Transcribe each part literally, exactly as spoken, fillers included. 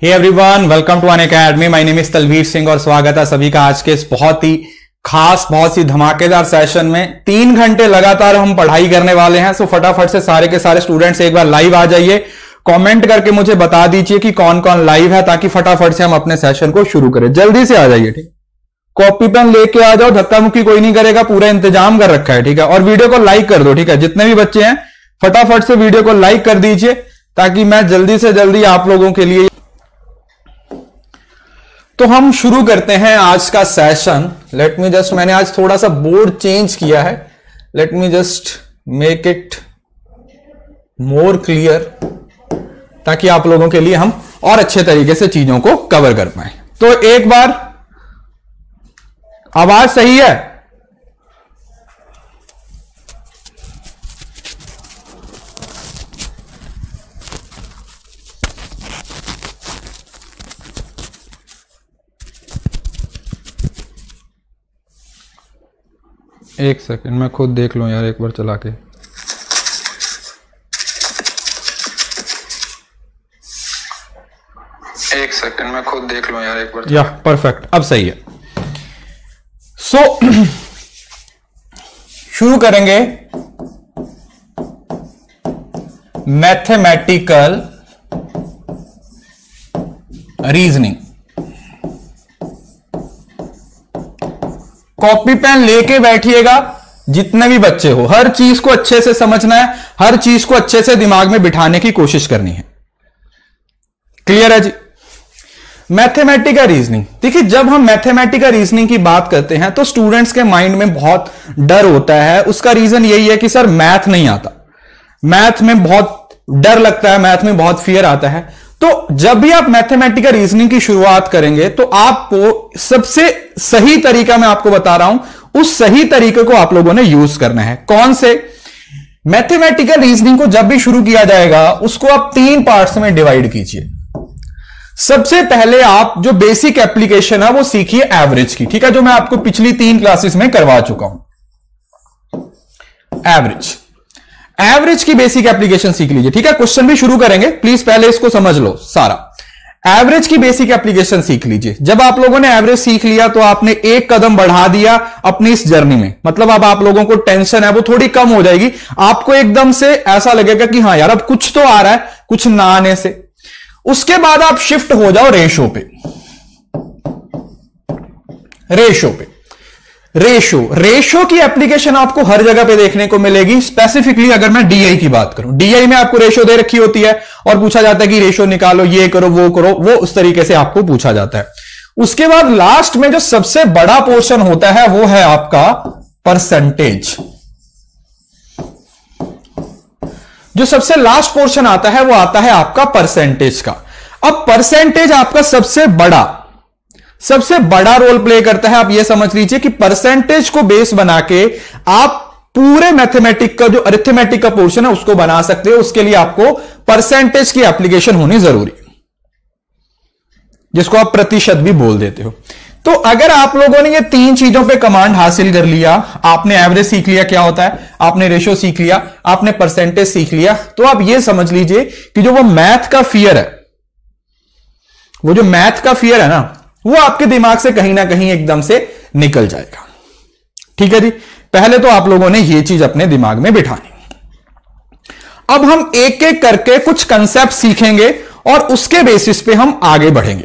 Hey everyone, welcome to Unacademy. My name is Talveer Singh और स्वागत है सभी का आज के इस बहुत ही खास, बहुत ही धमाकेदार सेशन में। तीन घंटे लगातार हम पढ़ाई करने वाले हैं, सो फटाफट से सारे के सारे स्टूडेंट्स एक बार लाइव आ जाइए। कमेंट करके मुझे बता दीजिए कि कौन कौन लाइव है, ताकि फटाफट से हम अपने सेशन को शुरू करें। जल्दी से आ जाइए, ठीक। कॉपी पेन लेके आ जाओ, धक्का मुक्की कोई नहीं करेगा, पूरा इंतजाम कर रखा है, ठीक है। और वीडियो को लाइक कर दो, ठीक है। जितने भी बच्चे हैं फटाफट से वीडियो को लाइक कर दीजिए, ताकि मैं जल्दी से जल्दी आप लोगों के लिए। तो हम शुरू करते हैं आज का सेशन। लेट मी जस्ट, मैंने आज थोड़ा सा बोर्ड चेंज किया है। Let me just make it more clear, ताकि आप लोगों के लिए हम और अच्छे तरीके से चीजों को कवर कर पाए। तो एक बार आवाज सही है? एक सेकंड, मैं खुद देख लूं यार एक बार चला के। एक सेकंड, मैं खुद देख लूं यार एक बार। या परफेक्ट, अब सही है। सो so, शुरू करेंगे मैथमेटिकल रीजनिंग। कॉपी पेन लेके बैठिएगा, जितने भी बच्चे हो। हर चीज को अच्छे से समझना है, हर चीज को अच्छे से दिमाग में बिठाने की कोशिश करनी है। क्लियर है जी? Mathematical reasoning. देखिए, जब हम मैथमेटिकल रीजनिंग की बात करते हैं तो स्टूडेंट्स के माइंड में बहुत डर होता है। उसका रीजन यही है कि सर मैथ नहीं आता, मैथ में बहुत डर लगता है, मैथ में बहुत फियर आता है। तो जब भी आप मैथमेटिकल रीजनिंग की शुरुआत करेंगे तो आपको सबसे सही तरीका मैं आपको बता रहा हूं, उस सही तरीके को आप लोगों ने यूज करना है। कौन से? मैथमेटिकल रीजनिंग को जब भी शुरू किया जाएगा उसको आप तीन पार्ट्स में डिवाइड कीजिए। सबसे पहले आप जो बेसिक एप्लीकेशन है वो सीखिए एवरेज की, ठीक है, जो मैं आपको पिछली तीन क्लासेस में करवा चुका हूं। एवरेज एवरेज की बेसिक एप्लीकेशन सीख लीजिए, ठीक है। क्वेश्चन भी शुरू करेंगे, प्लीज पहले इसको समझ लो सारा। एवरेज की बेसिक एप्लीकेशन सीख लीजिए। जब आप लोगों ने एवरेज सीख लिया तो आपने एक कदम बढ़ा दिया अपनी इस जर्नी में। मतलब अब आप लोगों को टेंशन है वो थोड़ी कम हो जाएगी। आपको एकदम से ऐसा लगेगा कि हाँ यार, अब कुछ तो आ रहा है, कुछ ना आने से। उसके बाद आप शिफ्ट हो जाओ रेशो पे। रेशो पे रेशो रेशो की एप्लीकेशन आपको हर जगह पे देखने को मिलेगी। स्पेसिफिकली अगर मैं डीआई की बात करूं, डीआई में आपको रेशो दे रखी होती है और पूछा जाता है कि रेशो निकालो, ये करो, वो करो, वो उस तरीके से आपको पूछा जाता है। उसके बाद लास्ट में जो सबसे बड़ा पोर्शन होता है वो है आपका परसेंटेज। जो सबसे लास्ट पोर्शन आता है वो आता है आपका परसेंटेज का। अब परसेंटेज आपका सबसे बड़ा सबसे बड़ा रोल प्ले करता है। आप ये समझ लीजिए कि परसेंटेज को बेस बना के आप पूरे मैथमेटिक का जो अरिथमेटिक का पोर्शन है उसको बना सकते हो। उसके लिए आपको परसेंटेज की एप्लीकेशन होनी जरूरी, जिसको आप प्रतिशत भी बोल देते हो। तो अगर आप लोगों ने ये तीन चीजों पे कमांड हासिल कर लिया, आपने एवरेज सीख लिया क्या होता है, आपने रेशो सीख लिया, आपने परसेंटेज सीख लिया, तो आप ये समझ लीजिए कि जो वो मैथ का फियर है, वो जो मैथ का फियर है ना, वो आपके दिमाग से कहीं ना कहीं एकदम से निकल जाएगा। ठीक है जी? पहले तो आप लोगों ने ये चीज अपने दिमाग में बिठानी। अब हम एक एक करके कुछ कंसेप्ट सीखेंगे और उसके बेसिस पे हम आगे बढ़ेंगे।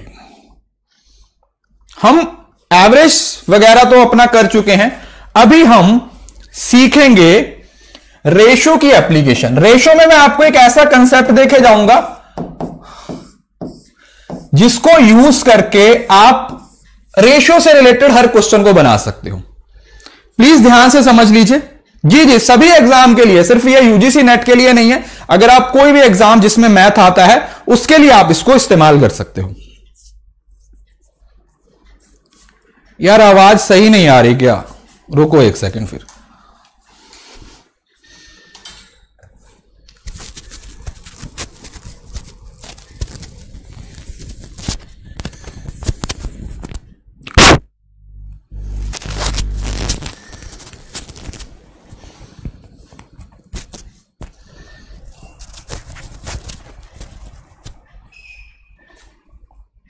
हम एवरेज वगैरह तो अपना कर चुके हैं, अभी हम सीखेंगे रेशो की एप्लीकेशन। रेशो में मैं आपको एक ऐसा कंसेप्ट देके जाऊंगा जिसको यूज करके आप रेशो से रिलेटेड हर क्वेश्चन को बना सकते हो। प्लीज ध्यान से समझ लीजिए। जी जी, सभी एग्जाम के लिए, सिर्फ ये यूजीसी नेट के लिए नहीं है। अगर आप कोई भी एग्जाम जिसमें मैथ आता है उसके लिए आप इसको इस्तेमाल कर सकते हो। यार आवाज सही नहीं आ रही क्या? रुको एक सेकंड फिर।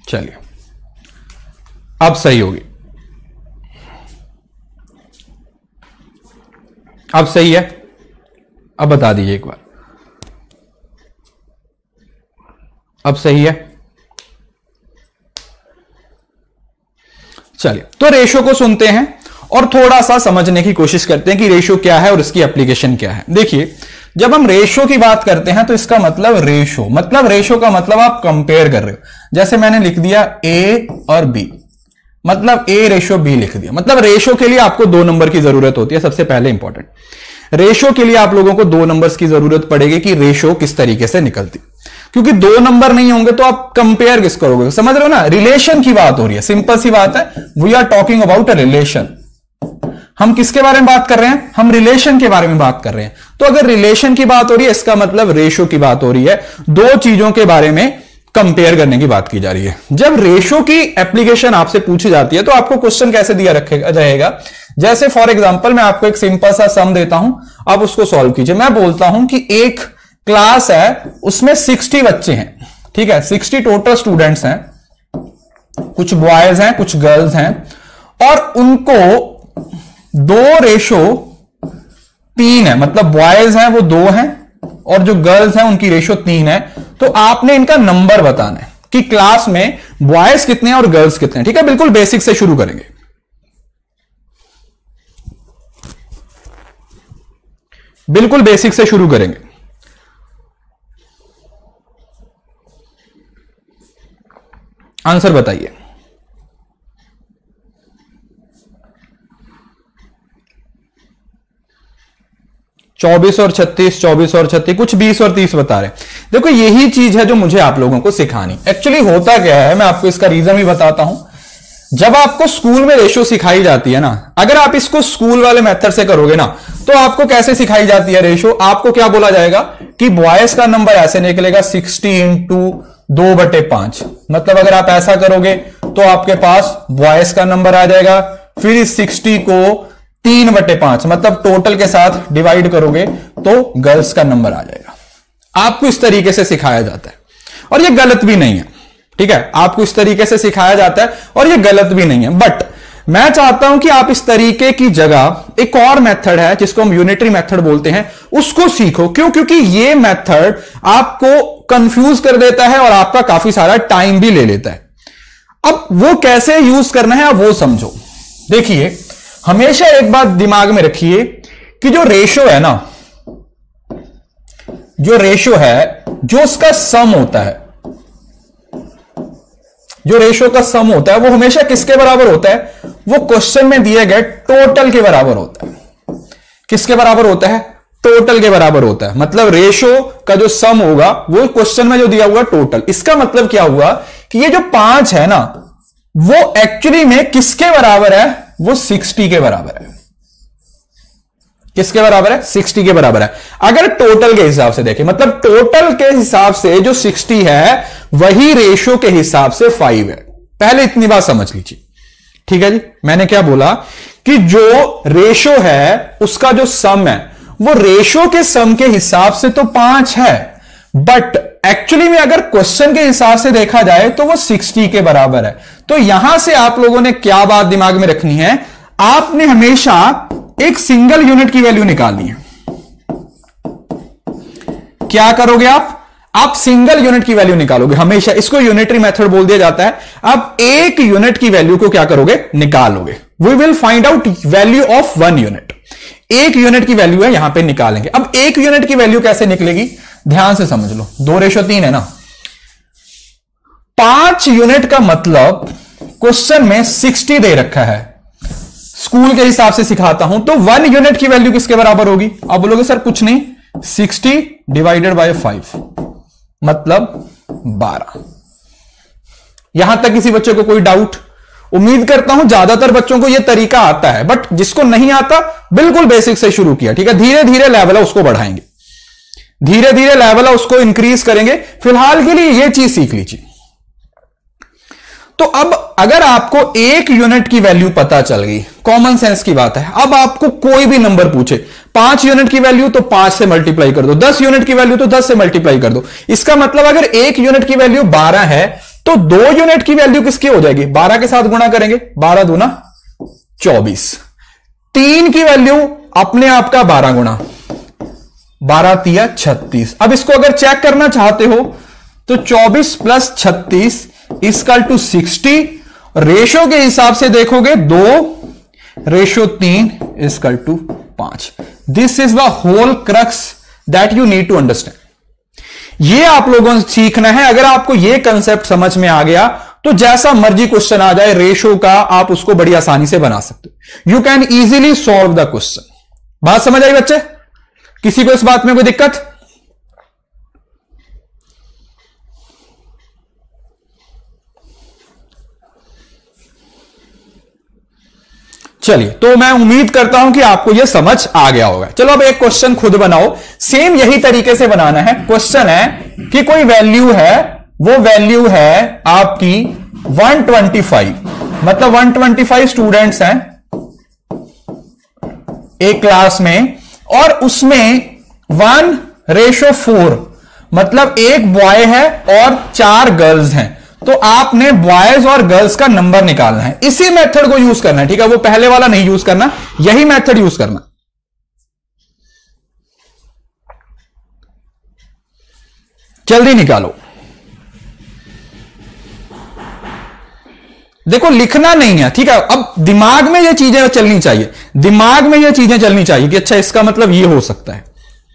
चलिए अब सही होगी, अब सही है। अब बता दीजिए एक बार, अब सही है। चलिए तो रेशो को सुनते हैं और थोड़ा सा समझने की कोशिश करते हैं कि रेशो क्या है और इसकी एप्लीकेशन क्या है। देखिए जब हम रेशो की बात करते हैं तो इसका मतलब रेशो, मतलब रेशो का मतलब आप कंपेयर कर रहे हो। जैसे मैंने लिख दिया ए और बी, मतलब ए रेशो बी लिख दिया। मतलब रेशो के लिए आपको दो नंबर की जरूरत होती है। सबसे पहले इंपॉर्टेंट, रेशो के लिए आप लोगों को दो नंबर्स की जरूरत पड़ेगी कि रेशो किस तरीके से निकलती, क्योंकि दो नंबर नहीं होंगे तो आप कंपेयर किस करोगे। समझ रहे हो ना, रिलेशन की बात हो रही है, सिंपल सी बात है। We are talking about a relation. हम किसके बारे में बात कर रहे हैं? हम रिलेशन के बारे में बात कर रहे हैं। तो अगर रिलेशन की बात हो रही है इसका मतलब रेशो की बात हो रही है। दो चीजों के बारे में कंपेयर करने की बात की जा रही है। जब रेशो की एप्लीकेशन आपसे पूछी जाती है तो आपको क्वेश्चन कैसे दिया रखेगा रहेगा, जैसे फॉर एग्जांपल मैं आपको एक सिंपल सा सम देता हूं, आप उसको सॉल्व कीजिए। मैं बोलता हूं कि एक क्लास है, उसमें साठ बच्चे हैं, ठीक है, साठ टोटल स्टूडेंट्स हैं, कुछ बॉयज हैं कुछ गर्ल्स हैं, और उनको दो रेशो तीन है, मतलब बॉयज हैं वो दो हैं और जो गर्ल्स हैं उनकी रेशो तीन है। तो आपने इनका नंबर बताना है कि क्लास में बॉयज कितने हैं और गर्ल्स कितने हैं। ठीक है, बिल्कुल बेसिक से शुरू करेंगे। बिल्कुल बेसिक से शुरू करेंगे। आंसर बताइए। चौबीस और छत्तीस, चौबीस और छत्तीस, कुछ बीस और तीस बता रहे। देखो यही चीज है जो मुझे आप लोगों को सिखानी। एक्चुअली होता क्या है, मैं आपको इसका रीजन भी बताता हूं। जब आपको स्कूल में रेशो सिखाई जाती है ना, अगर आप इसको स्कूल वाले मेथड से करोगे ना, तो आपको कैसे सिखाई जाती है रेशो? आपको क्या बोला जाएगा कि बॉयज का नंबर ऐसे निकलेगा साठ इंटू दो बटे पांच। मतलब अगर आप ऐसा करोगे तो आपके पास बॉयज का नंबर आ जाएगा, फिर इस साठ को तीन बटे पांच मतलब टोटल के साथ डिवाइड करोगे तो गर्ल्स का नंबर आ जाएगा। आपको इस तरीके से सिखाया जाता है और यह गलत भी नहीं है। ठीक है, आपको इस तरीके से सिखाया जाता है और यह गलत भी नहीं है। बट मैं चाहता हूं कि आप इस तरीके की जगह एक और मेथड है जिसको हम यूनिटरी मेथड बोलते हैं, उसको सीखो। क्यों? क्योंकि यह मेथड आपको कंफ्यूज कर देता है और आपका काफी सारा टाइम भी ले लेता है। अब वो कैसे यूज करना है अब वो समझो। देखिए हमेशा एक बात दिमाग में रखिए कि जो रेशो है ना, जो रेशो है, जो उसका सम होता है, जो रेशो का सम होता है वो हमेशा किसके बराबर होता है? वो क्वेश्चन में दिए गए टोटल के बराबर होता है। किसके बराबर होता है? टोटल के बराबर होता है। मतलब रेशो का जो सम होगा वो क्वेश्चन में जो दिया हुआ टोटल। इसका मतलब क्या हुआ कि ये जो पांच है ना, वो एक्चुअली में किसके बराबर है? वो साठ के बराबर है। किसके बराबर है? साठ के बराबर है। अगर टोटल के हिसाब से देखें, मतलब टोटल के हिसाब से जो साठ है वही रेशो के हिसाब से फाइव है। पहले इतनी बात समझ लीजिए। ठीक है जी, मैंने क्या बोला कि जो रेशो है उसका जो सम है वो रेशो के सम के हिसाब से तो पांच है, बट एक्चुअली में अगर क्वेश्चन के हिसाब से देखा जाए तो वो साठ के बराबर है। तो यहां से आप लोगों ने क्या बात दिमाग में रखनी है, आपने हमेशा एक सिंगल यूनिट की वैल्यू निकालनी है। क्या करोगे आप? आप सिंगल यूनिट की वैल्यू निकालोगे हमेशा। इसको यूनिटरी मेथड बोल दिया जाता है। आप एक यूनिट की वैल्यू को क्या करोगे? निकालोगे। We will find out value of one unit. एक यूनिट की वैल्यू है, यहां पे निकालेंगे। अब एक यूनिट की वैल्यू कैसे निकलेगी, ध्यान से समझ लो। दो रेशो तीन है ना, पांच यूनिट का मतलब क्वेश्चन में साठ दे रखा है। स्कूल के हिसाब से सिखाता हूं तो वन यूनिट की वैल्यू किसके बराबर होगी? आप बोलोगे सर कुछ नहीं, साठ डिवाइडेड बाय फाइव मतलब बारह। यहां तक किसी बच्चे को कोई डाउट? उम्मीद करता हूं ज्यादातर बच्चों को यह तरीका आता है, बट जिसको नहीं आता बिल्कुल बेसिक से शुरू किया। ठीक है, धीरे धीरे लेवल है उसको बढ़ाएंगे, धीरे धीरे लेवल है उसको इंक्रीज करेंगे। फिलहाल के लिए यह चीज सीख लीजिए। तो अब अगर आपको एक यूनिट की वैल्यू पता चल गई, कॉमन सेंस की बात है। अब आपको कोई भी नंबर पूछे, पांच यूनिट की वैल्यू तो पांच से मल्टीप्लाई कर दो, दस यूनिट की वैल्यू तो दस से मल्टीप्लाई कर दो। इसका मतलब अगर एक यूनिट की वैल्यू बारह है तो दो यूनिट की वैल्यू किसकी हो जाएगी? बारह के साथ गुणा करेंगे, बारह दूना चौबीस। तीन की वैल्यू अपने आप का बारह गुणा, बारह तिया छत्तीस। अब इसको अगर चेक करना चाहते हो तो चौबीस प्लस छत्तीस इक्वल टू सिक्सटी। रेशो के हिसाब से देखोगे दो रेशो तीन इक्वल टू पांच। This is the whole crux that you need to understand. ये आप लोगों से सीखना है। अगर आपको ये कंसेप्ट समझ में आ गया तो जैसा मर्जी क्वेश्चन आ जाए रेशो का, आप उसको बड़ी आसानी से बना सकते हो। You can easily solve the question. बात समझ आई बच्चे? किसी को इस बात में कोई दिक्कत? चलिए, तो मैं उम्मीद करता हूं कि आपको यह समझ आ गया होगा। चलो अब एक क्वेश्चन खुद बनाओ, सेम यही तरीके से बनाना है। क्वेश्चन है कि कोई वैल्यू है, वो वैल्यू है आपकी एक सौ पच्चीस, मतलब एक सौ पच्चीस स्टूडेंट्स हैं एक क्लास में, और उसमें वन रेशो फोर, मतलब एक बॉय है और चार गर्ल्स हैं। तो आपने बॉयज और गर्ल्स का नंबर निकालना है। इसी मेथड को यूज करना है, ठीक है? वो पहले वाला नहीं यूज करना, यही मेथड यूज करना। जल्दी निकालो। देखो लिखना नहीं है, ठीक है? अब दिमाग में ये चीजें चलनी चाहिए, दिमाग में ये चीजें चलनी चाहिए कि अच्छा इसका मतलब ये हो सकता है।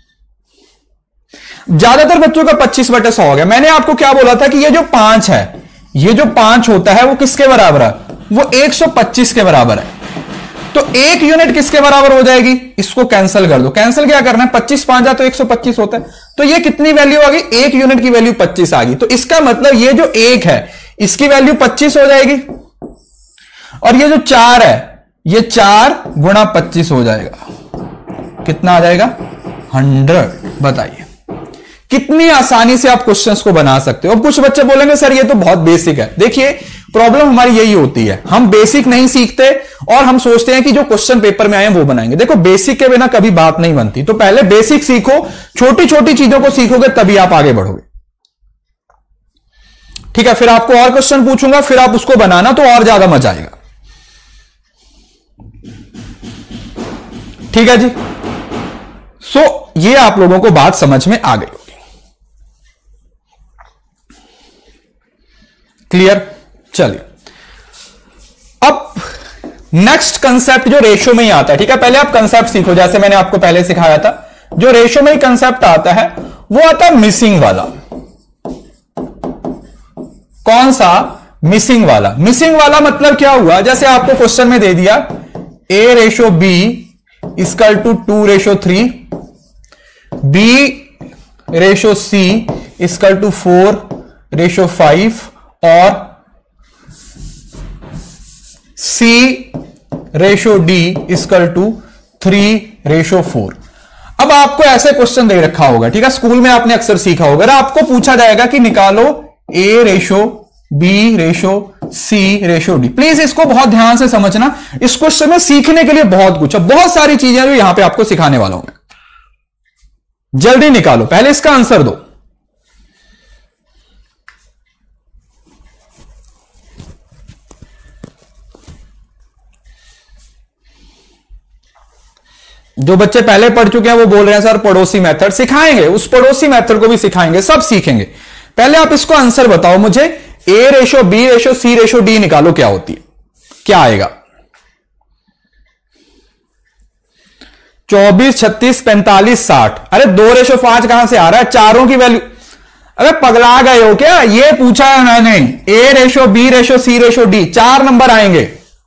ज्यादातर बच्चों का पच्चीस बटे सौ हो गया। मैंने आपको क्या बोला था कि ये जो पांच है, ये जो पांच होता है वो किसके बराबर है? वो एक सौ पच्चीस के बराबर है। तो एक यूनिट किसके बराबर हो जाएगी? इसको कैंसिल कर दो। कैंसिल क्या करना है? पच्चीस पांच जा तो एक सौ पच्चीस होता है। तो ये कितनी वैल्यू आ गई? एक यूनिट की वैल्यू पच्चीस आ गई। तो इसका मतलब ये जो एक है इसकी वैल्यू पच्चीस हो जाएगी, और ये जो चार है ये चार गुणा पच्चीस हो जाएगा। कितना आ जाएगा? हंड्रेड। बताइए कितनी आसानी से आप क्वेश्चंस को बना सकते हो। अब कुछ बच्चे बोलेंगे सर ये तो बहुत बेसिक है। देखिए प्रॉब्लम हमारी यही होती है, हम बेसिक नहीं सीखते और हम सोचते हैं कि जो क्वेश्चन पेपर में आए वो बनाएंगे। देखो बेसिक के बिना कभी बात नहीं बनती। तो पहले बेसिक सीखो, छोटी छोटी चीजों को सीखोगे तभी आप आगे बढ़ोगे, ठीक है? फिर आपको और क्वेश्चन पूछूंगा, फिर आप उसको बनाना तो और ज्यादा मजा आएगा, ठीक है जी? सो so, ये आप लोगों को बात समझ में आ गई होगी। क्लियर? चलिए अब नेक्स्ट कंसेप्ट जो रेशो में ही आता है, ठीक है? पहले आप कंसेप्ट सीखो, जैसे मैंने आपको पहले सिखाया था। जो रेशो में ही कंसेप्ट आता है वो आता है मिसिंग वाला। कौन सा? मिसिंग वाला। मिसिंग वाला मतलब क्या हुआ? जैसे आपको क्वेश्चन में दे दिया A ratio B equal to two ratio three, B ratio C equal to four ratio five, और C ratio D equal to three ratio four. अब आपको ऐसे क्वेश्चन दे रखा होगा, ठीक है? स्कूल में आपने अक्सर सीखा होगा। आपको पूछा जाएगा कि निकालो A ratio B ratio C ratio D। Please इसको बहुत ध्यान से समझना। इस क्वेश्चन में सीखने के लिए बहुत कुछ है, बहुत सारी चीजें जो यहां पे आपको सिखाने वाला हूं मैं। जल्दी निकालो, पहले इसका आंसर दो। जो बच्चे पहले पढ़ चुके हैं वो बोल रहे हैं सर पड़ोसी मेथड सिखाएंगे, उस पड़ोसी मेथड को भी सिखाएंगे, सब सीखेंगे। पहले आप इसको आंसर बताओ मुझे। A ratio B ratio C ratio D निकालो, क्या होती है? क्या आएगा? चौबीस, छत्तीस, पैंतालीस, साठ। अरे दो रेशो पांच कहां से आ रहा है? चारों की वैल्यू। अरे पगला गए हो क्या? ये पूछा है मैंने। A ratio B ratio C ratio D, चार नंबर आएंगे।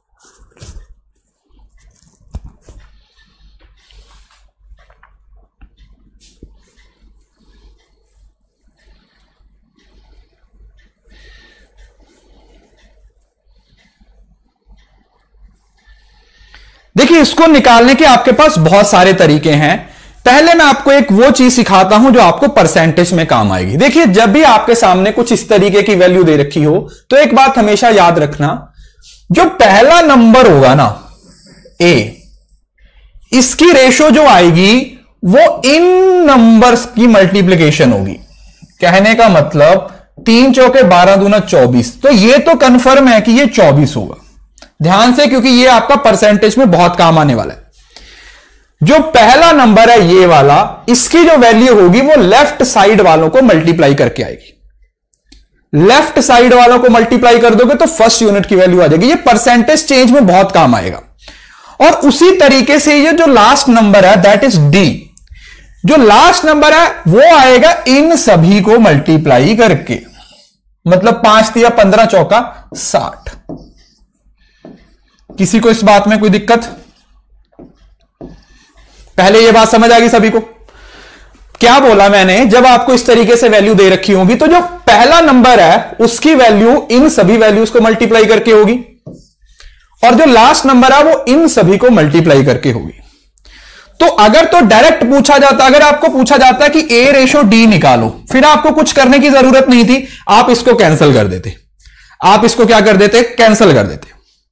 देखिए इसको निकालने के आपके पास बहुत सारे तरीके हैं। पहले मैं आपको एक वो चीज सिखाता हूं जो आपको परसेंटेज में काम आएगी। देखिए जब भी आपके सामने कुछ इस तरीके की वैल्यू दे रखी हो तो एक बात हमेशा याद रखना, जो पहला नंबर होगा ना ए, इसकी रेशो जो आएगी वो इन नंबर्स की मल्टीप्लिकेशन होगी। कहने का मतलब तीन चौके बारह दूना चौबीस, तो ये तो कंफर्म है कि ये चौबीस होगा। ध्यान से, क्योंकि ये आपका परसेंटेज में बहुत काम आने वाला है। जो पहला नंबर है ये वाला, इसकी जो वैल्यू होगी वो लेफ्ट साइड वालों को मल्टीप्लाई करके आएगी। लेफ्ट साइड वालों को मल्टीप्लाई कर दोगे तो फर्स्ट यूनिट की वैल्यू आ जाएगी। ये परसेंटेज चेंज में बहुत काम आएगा। और उसी तरीके से ये जो लास्ट नंबर है दैट इज डी, जो लास्ट नंबर है वो आएगा इन सभी को मल्टीप्लाई करके, मतलब पांच दिया पंद्रह चौका साठ। किसी को इस बात में कोई दिक्कत? पहले ये बात समझ आ गई सभी को? क्या बोला मैंने, जब आपको इस तरीके से वैल्यू दे रखी होगी तो जो पहला नंबर है उसकी वैल्यू इन सभी वैल्यूज को मल्टीप्लाई करके होगी, और जो लास्ट नंबर है वो इन सभी को मल्टीप्लाई करके होगी। तो अगर तो डायरेक्ट पूछा जाता, अगर आपको पूछा जाता कि ए रेशो डी निकालो, फिर आपको कुछ करने की जरूरत नहीं थी, आप इसको कैंसिल कर देते। आप इसको क्या कर देते? कैंसिल कर देते।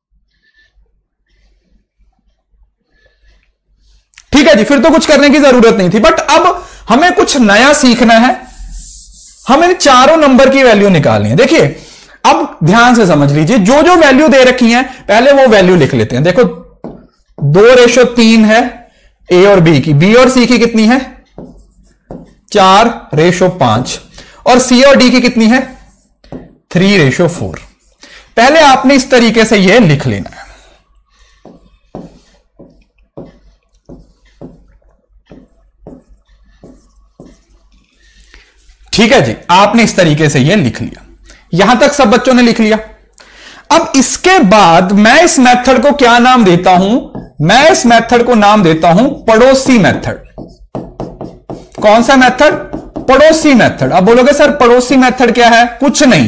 ठीक है जी, फिर तो कुछ करने की जरूरत नहीं थी। बट अब हमें कुछ नया सीखना है, हमें चारों नंबर की वैल्यू निकालनी है। देखिए अब ध्यान से समझ लीजिए, जो जो वैल्यू दे रखी है पहले वो वैल्यू लिख लेते हैं। देखो दो रेशो तीन है ए और बी की, बी और सी की कितनी है? चार रेशो पांच, और सी और डी की कितनी है? Three ratio four. पहले आपने इस तरीके से यह लिख लेना है। ठीक है जी, आपने इस तरीके से यह लिख लिया। यहां तक सब बच्चों ने लिख लिया। अब इसके बाद मैं इस मेथड को क्या नाम देता हूं? मैं इस मेथड को नाम देता हूं पड़ोसी मेथड। कौन सा मेथड? पड़ोसी मेथड। अब बोलोगे सर पड़ोसी मेथड क्या है? कुछ नहीं,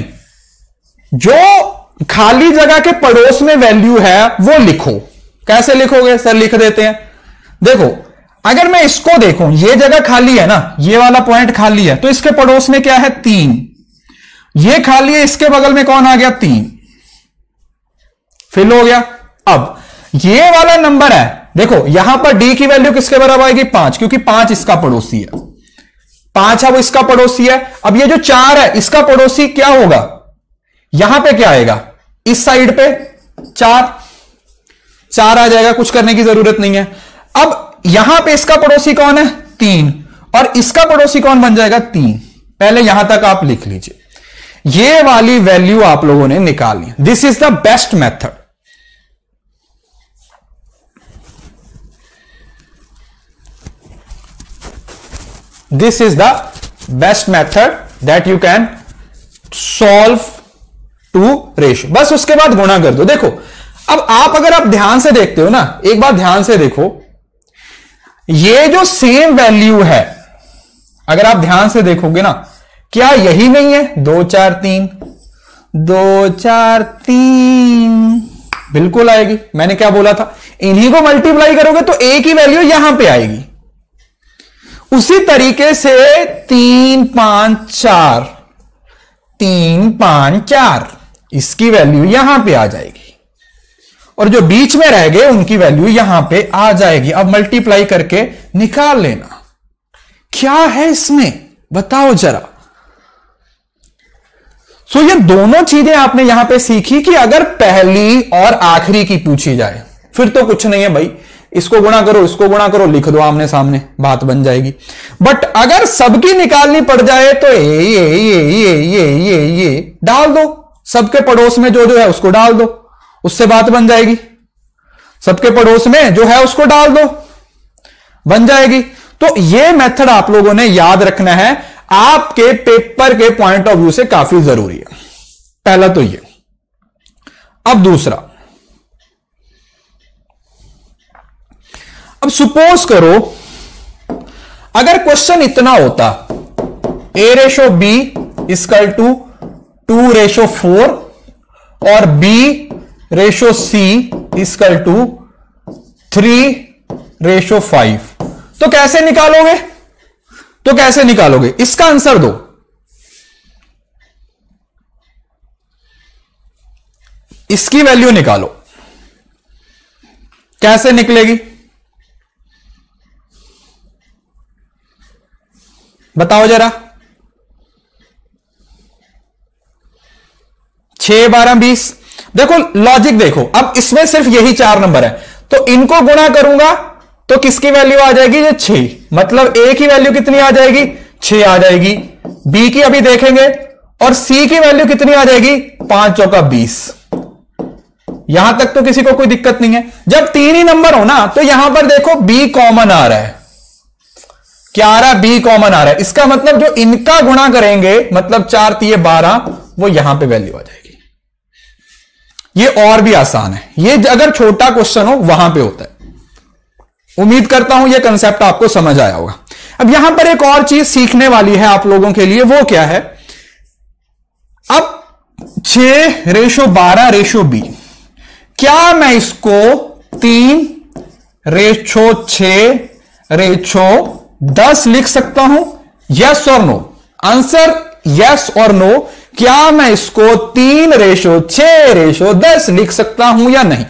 जो खाली जगह के पड़ोस में वैल्यू है वो लिखो। कैसे लिखोगे? सर लिख देते हैं। देखो अगर मैं इसको देखूं, ये जगह खाली है ना, ये वाला पॉइंट खाली है, तो इसके पड़ोस में क्या है? तीन। ये खाली है, इसके बगल में कौन आ गया? तीन। फिल हो गया। अब ये वाला नंबर है, देखो यहां पर डी की वैल्यू किसके बराबर आएगी? पांच, क्योंकि पांच इसका पड़ोसी है। पांच है वो इसका पड़ोसी है। अब ये जो चार है इसका पड़ोसी क्या होगा? यहां पे क्या आएगा? इस साइड पे चार, चार आ जाएगा, कुछ करने की जरूरत नहीं है। अब यहां पे इसका पड़ोसी कौन है? तीन, और इसका पड़ोसी कौन बन जाएगा? तीन। पहले यहां तक आप लिख लीजिए। ये वाली वैल्यू आप लोगों ने निकाली। This is the best method. This is the best method that you can solve two ratio. बस उसके बाद गुणा कर दो। देखो अब आप अगर आप ध्यान से देखते हो ना, एक बार ध्यान से देखो, ये जो सेम वैल्यू है अगर आप ध्यान से देखोगे ना, क्या यही नहीं है? दो चार तीन, दो चार तीन, बिल्कुल आएगी। मैंने क्या बोला था? इन्हीं को मल्टीप्लाई करोगे तो ए की वैल्यू यहां पे आएगी। उसी तरीके से तीन पांच चार, तीन पांच चार, इसकी वैल्यू यहां पे आ जाएगी, और जो बीच में रह गए उनकी वैल्यू यहां पे आ जाएगी। अब मल्टीप्लाई करके निकाल लेना। क्या है इसमें बताओ जरा। सो ये दोनों चीजें आपने यहां पे सीखी कि अगर पहली और आखिरी की पूछी जाए फिर तो कुछ नहीं है भाई, इसको गुणा करो, इसको गुणा करो, लिख दो आमने सामने, बात बन जाएगी। बट अगर सबकी निकालनी पड़ जाए तो ये ये ये ये ये ये ये डाल दो, सबके पड़ोस में जो जो है उसको डाल दो, उससे बात बन जाएगी। सबके पड़ोस में जो है उसको डाल दो, बन जाएगी। तो ये मेथड आप लोगों ने याद रखना है, आपके पेपर के पॉइंट ऑफ व्यू से काफी जरूरी है। पहला तो ये। अब दूसरा, अब सपोज करो अगर क्वेश्चन इतना होता, A ratio B equal to two ratio four और B ratio C equal to three ratio five, तो कैसे निकालोगे? तो कैसे निकालोगे? इसका आंसर दो। इसकी वैल्यू निकालो, कैसे निकलेगी बताओ जरा। छह बारह बीस। देखो लॉजिक देखो, अब इसमें सिर्फ यही चार नंबर है, तो इनको गुणा करूंगा तो किसकी वैल्यू आ जाएगी, ये छह, मतलब ए की वैल्यू कितनी आ जाएगी, छह आ जाएगी। बी की अभी देखेंगे, और सी की वैल्यू कितनी आ जाएगी, पांच चौका बीस। यहां तक तो किसी को कोई दिक्कत नहीं है। जब तीन ही नंबर हो ना, तो यहां पर देखो बी कॉमन आ रहा है। क्या आ रहा है, बी कॉमन आ रहा है। इसका मतलब जो इनका गुणा करेंगे, मतलब चार तीय बारह, वो यहां पे वैल्यू आ जाएगी। ये और भी आसान है, ये अगर छोटा क्वेश्चन हो वहां पे होता है। उम्मीद करता हूं ये कंसेप्ट आपको समझ आया होगा। अब यहां पर एक और चीज सीखने वाली है आप लोगों के लिए, वो क्या है, अब छह रेशो बारह रेशो बी, क्या मैं इसको तीन रेशो छह रेशो दस लिख सकता हूं, यस और नो? आंसर यस और नो। क्या मैं इसको तीन रेशो छह रेशो दस लिख सकता हूं या नहीं?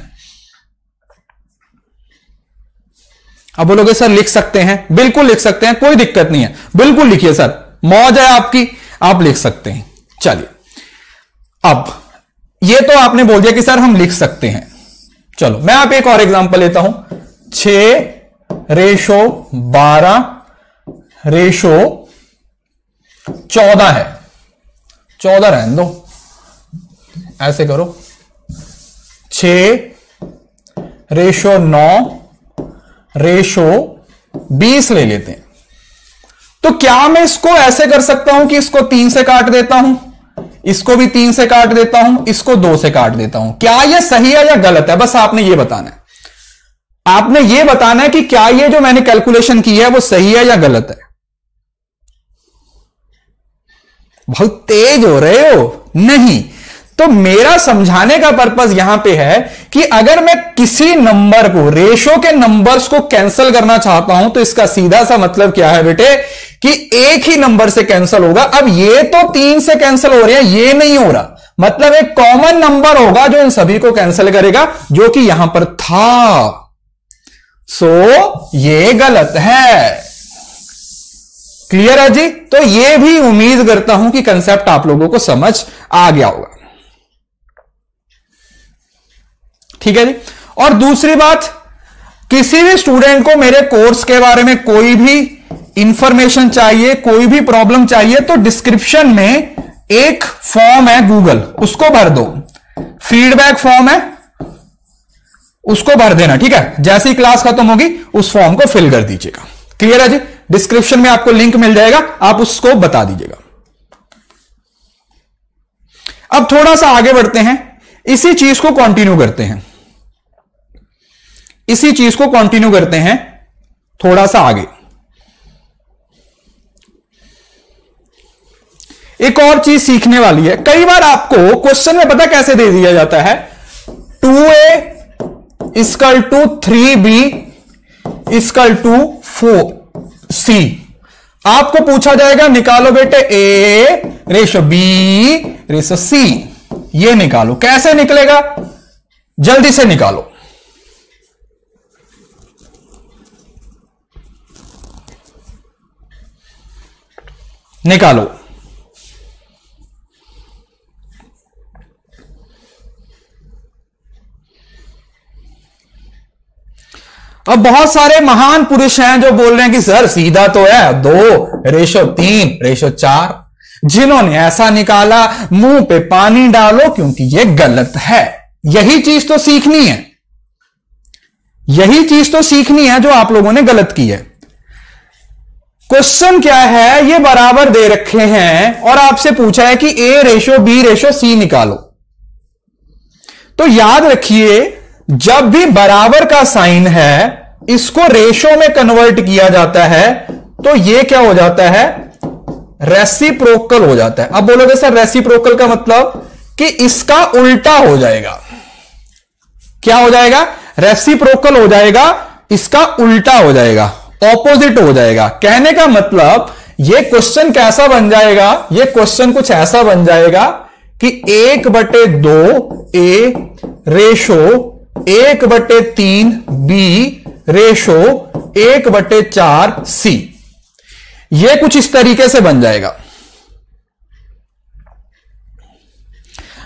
अब बोलोगे सर लिख सकते हैं, बिल्कुल लिख सकते हैं, कोई दिक्कत नहीं है, बिल्कुल लिखिए सर, मौज है आपकी, आप लिख सकते हैं। चलिए, अब ये तो आपने बोल दिया कि सर हम लिख सकते हैं। चलो मैं आप एक और एग्जांपल लेता हूं, छह रेशो बारह रेशो चौदह है, चौदह रहने दो, ऐसे करो, छह रेशो नौ रेशो बीस ले लेते हैं। तो क्या मैं इसको ऐसे कर सकता हूं कि इसको तीन से काट देता हूं, इसको भी तीन से काट देता हूं, इसको दो से काट देता हूं? क्या यह सही है या गलत है, बस आपने यह बताना है। आपने यह बताना है कि क्या यह जो मैंने कैलकुलेशन की है वो सही है या गलत है। बहुत तेज हो रहे हो, नहीं तो मेरा समझाने का पर्पस यहां पे है कि अगर मैं किसी नंबर को, रेशो के नंबर्स को कैंसिल करना चाहता हूं, तो इसका सीधा सा मतलब क्या है बेटे, कि एक ही नंबर से कैंसिल होगा। अब ये तो तीन से कैंसिल हो रहे हैं, ये नहीं हो रहा, मतलब एक कॉमन नंबर होगा जो इन सभी को कैंसिल करेगा, जो कि यहां पर था। सो ये गलत है। क्लियर है जी? तो ये भी उम्मीद करता हूं कि कंसेप्ट आप लोगों को समझ आ गया होगा। ठीक है जी। और दूसरी बात, किसी भी स्टूडेंट को मेरे कोर्स के बारे में कोई भी इंफॉर्मेशन चाहिए, कोई भी प्रॉब्लम चाहिए, तो डिस्क्रिप्शन में एक फॉर्म है गूगल, उसको भर दो, फीडबैक फॉर्म है, उसको भर देना। ठीक है, जैसे ही क्लास खत्म होगी उस फॉर्म को फिल कर दीजिएगा। क्लियर है जी? डिस्क्रिप्शन में आपको लिंक मिल जाएगा, आप उसको बता दीजिएगा। अब थोड़ा सा आगे बढ़ते हैं, इसी चीज को कंटिन्यू करते हैं, इसी चीज को कंटिन्यू करते हैं थोड़ा सा आगे। एक और चीज सीखने वाली है। कई बार आपको क्वेश्चन में पता कैसे दे दिया जाता है, two A equal to three B equal to four C. आपको पूछा जाएगा निकालो बेटे A ratio B ratio C, ये निकालो। कैसे निकलेगा, जल्दी से निकालो। निकालो। अब बहुत सारे महान पुरुष हैं जो बोल रहे हैं कि सर सीधा तो है, दो रेशो तीन रेशो चार। जिन्होंने ऐसा निकाला मुंह पे पानी डालो, क्योंकि ये गलत है। यही चीज तो सीखनी है, यही चीज तो सीखनी है जो आप लोगों ने गलत की है। क्वेश्चन क्या है, ये बराबर दे रखे हैं और आपसे पूछा है कि A ratio B ratio C निकालो। तो याद रखिए, जब भी बराबर का साइन है, इसको रेशो में कन्वर्ट किया जाता है, तो ये क्या हो जाता है, रेसिप्रोकल हो जाता है। अब बोलोगे सर रेसिप्रोकल का मतलब कि इसका उल्टा हो जाएगा। क्या हो जाएगा, रेसिप्रोकल हो जाएगा, इसका उल्टा हो जाएगा, ऑपोजिट हो जाएगा। कहने का मतलब ये क्वेश्चन कैसा बन जाएगा, ये क्वेश्चन कुछ ऐसा बन जाएगा कि एक बटे दो ए रेशो एक बटे तीन बी रेशो एक बटे चार सी, ये कुछ इस तरीके से बन जाएगा।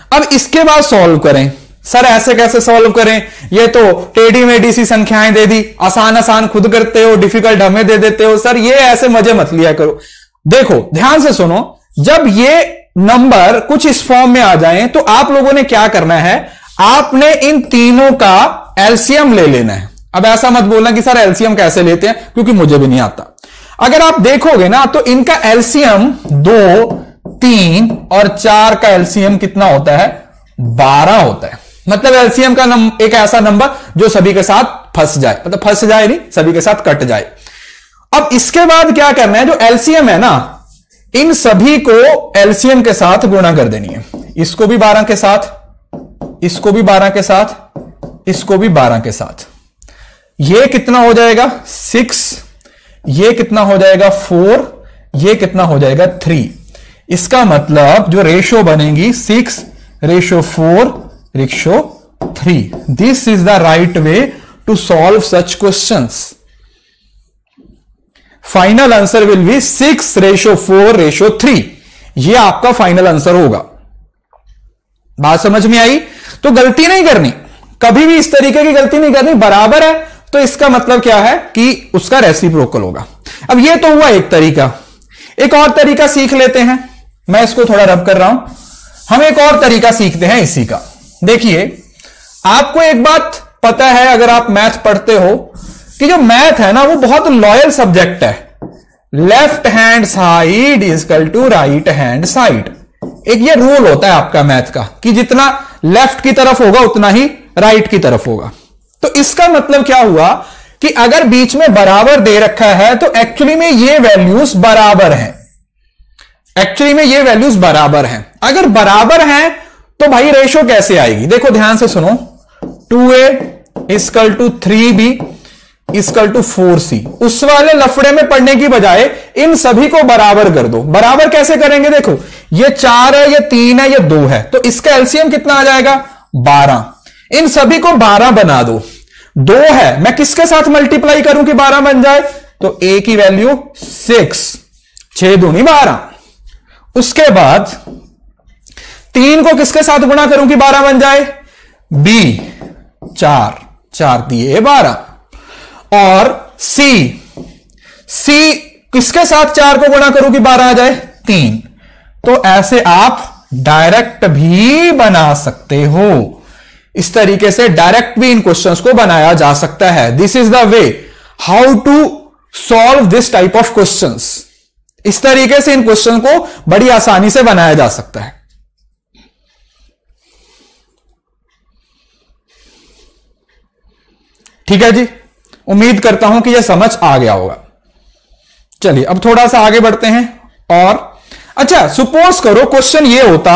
अब इसके बाद सॉल्व करें। सर ऐसे कैसे सॉल्व करें, ये तो टेढ़ी मेढ़ी सी संख्याएं दे दी, आसान आसान खुद करते हो, डिफिकल्ट हमें दे देते हो। सर ये ऐसे मजे मत लिया करो। देखो ध्यान से सुनो, जब ये नंबर कुछ इस फॉर्म में आ जाएं तो आप लोगों ने क्या करना है, आपने इन तीनों का एलसीएम ले लेना है। अब ऐसा मत बोलना कि सर एलसीएम कैसे लेते हैं, क्योंकि मुझे भी नहीं आता। अगर आप देखोगे ना तो इनका एलसीएम दो, तीन और चार का एलसीएम कितना होता है, बारह होता है। मतलब एलसीएम का नम, एक ऐसा नंबर जो सभी के साथ फंस जाए, मतलब फंस जाए नहीं, सभी के साथ कट जाए। अब इसके बाद क्या करना है, जो एलसीएम है ना, इन सभी को एलसीएम के साथ गुणा कर देनी है। इसको भी बारह के साथ, इसको भी बारह के साथ, इसको भी बारह के साथ। ये कितना हो जाएगा, सिक्स, ये कितना हो जाएगा, फोर, ये कितना हो जाएगा, थ्री। इसका मतलब जो रेशो बनेगी, six ratio four ratio three. This is the right way to solve such questions. Final answer will be six ratio four ratio three. ये आपका फाइनल आंसर होगा। बात समझ में आई? तो गलती नहीं करनी, कभी भी इस तरीके की गलती नहीं करनी। बराबर है तो इसका मतलब क्या है कि उसका रेसिप्रोकल होगा। अब ये तो हुआ एक तरीका, एक और तरीका सीख लेते हैं। मैं इसको थोड़ा रब कर रहा हूं, हम एक और तरीका सीखते हैं इसी का। देखिए, आपको एक बात पता है, अगर आप मैथ पढ़ते हो, कि जो मैथ है ना वो बहुत लॉयल सब्जेक्ट है। Left hand side is equal to right hand side. एक ये रूल होता है आपका मैथ का कि जितना लेफ्ट की तरफ होगा उतना ही राइट की तरफ होगा। तो इसका मतलब क्या हुआ कि अगर बीच में बराबर दे रखा है तो एक्चुअली में ये वैल्यूज बराबर हैं। एक्चुअली में ये वैल्यूज बराबर हैं। अगर बराबर हैं तो भाई रेशो कैसे आएगी? देखो ध्यान से सुनो, two A equal to three B equal to four C. उस वाले लफड़े में पढ़ने की बजाय इन सभी को बराबर कर दो। बराबर कैसे करेंगे? देखो, ये चार है, ये तीन है, ये दो है, तो इसका एलसीएम कितना आ जाएगा? बारह। इन सभी को बारह बना दो। दो है, मैं किसके साथ मल्टीप्लाई करूं कि बारह बन जाए? तो ए की वैल्यू सिक्स, छह दूनी बारह। उसके बाद तीन को किसके साथ गुणा करूं कि बारह बन जाए? बी, चार, चार दिए बारह। और सी, सी किसके साथ चार को गुणा करूं कि बारह आ जाए? तीन। तो ऐसे आप डायरेक्ट भी बना सकते हो। इस तरीके से डायरेक्ट भी इन क्वेश्चंस को बनाया जा सकता है। This is the way how to solve this type of questions. इस तरीके से इन क्वेश्चन को बड़ी आसानी से बनाया जा सकता है। ठीक है जी, उम्मीद करता हूं कि यह समझ आ गया होगा। चलिए अब थोड़ा सा आगे बढ़ते हैं। और अच्छा, सपोज करो क्वेश्चन ये होता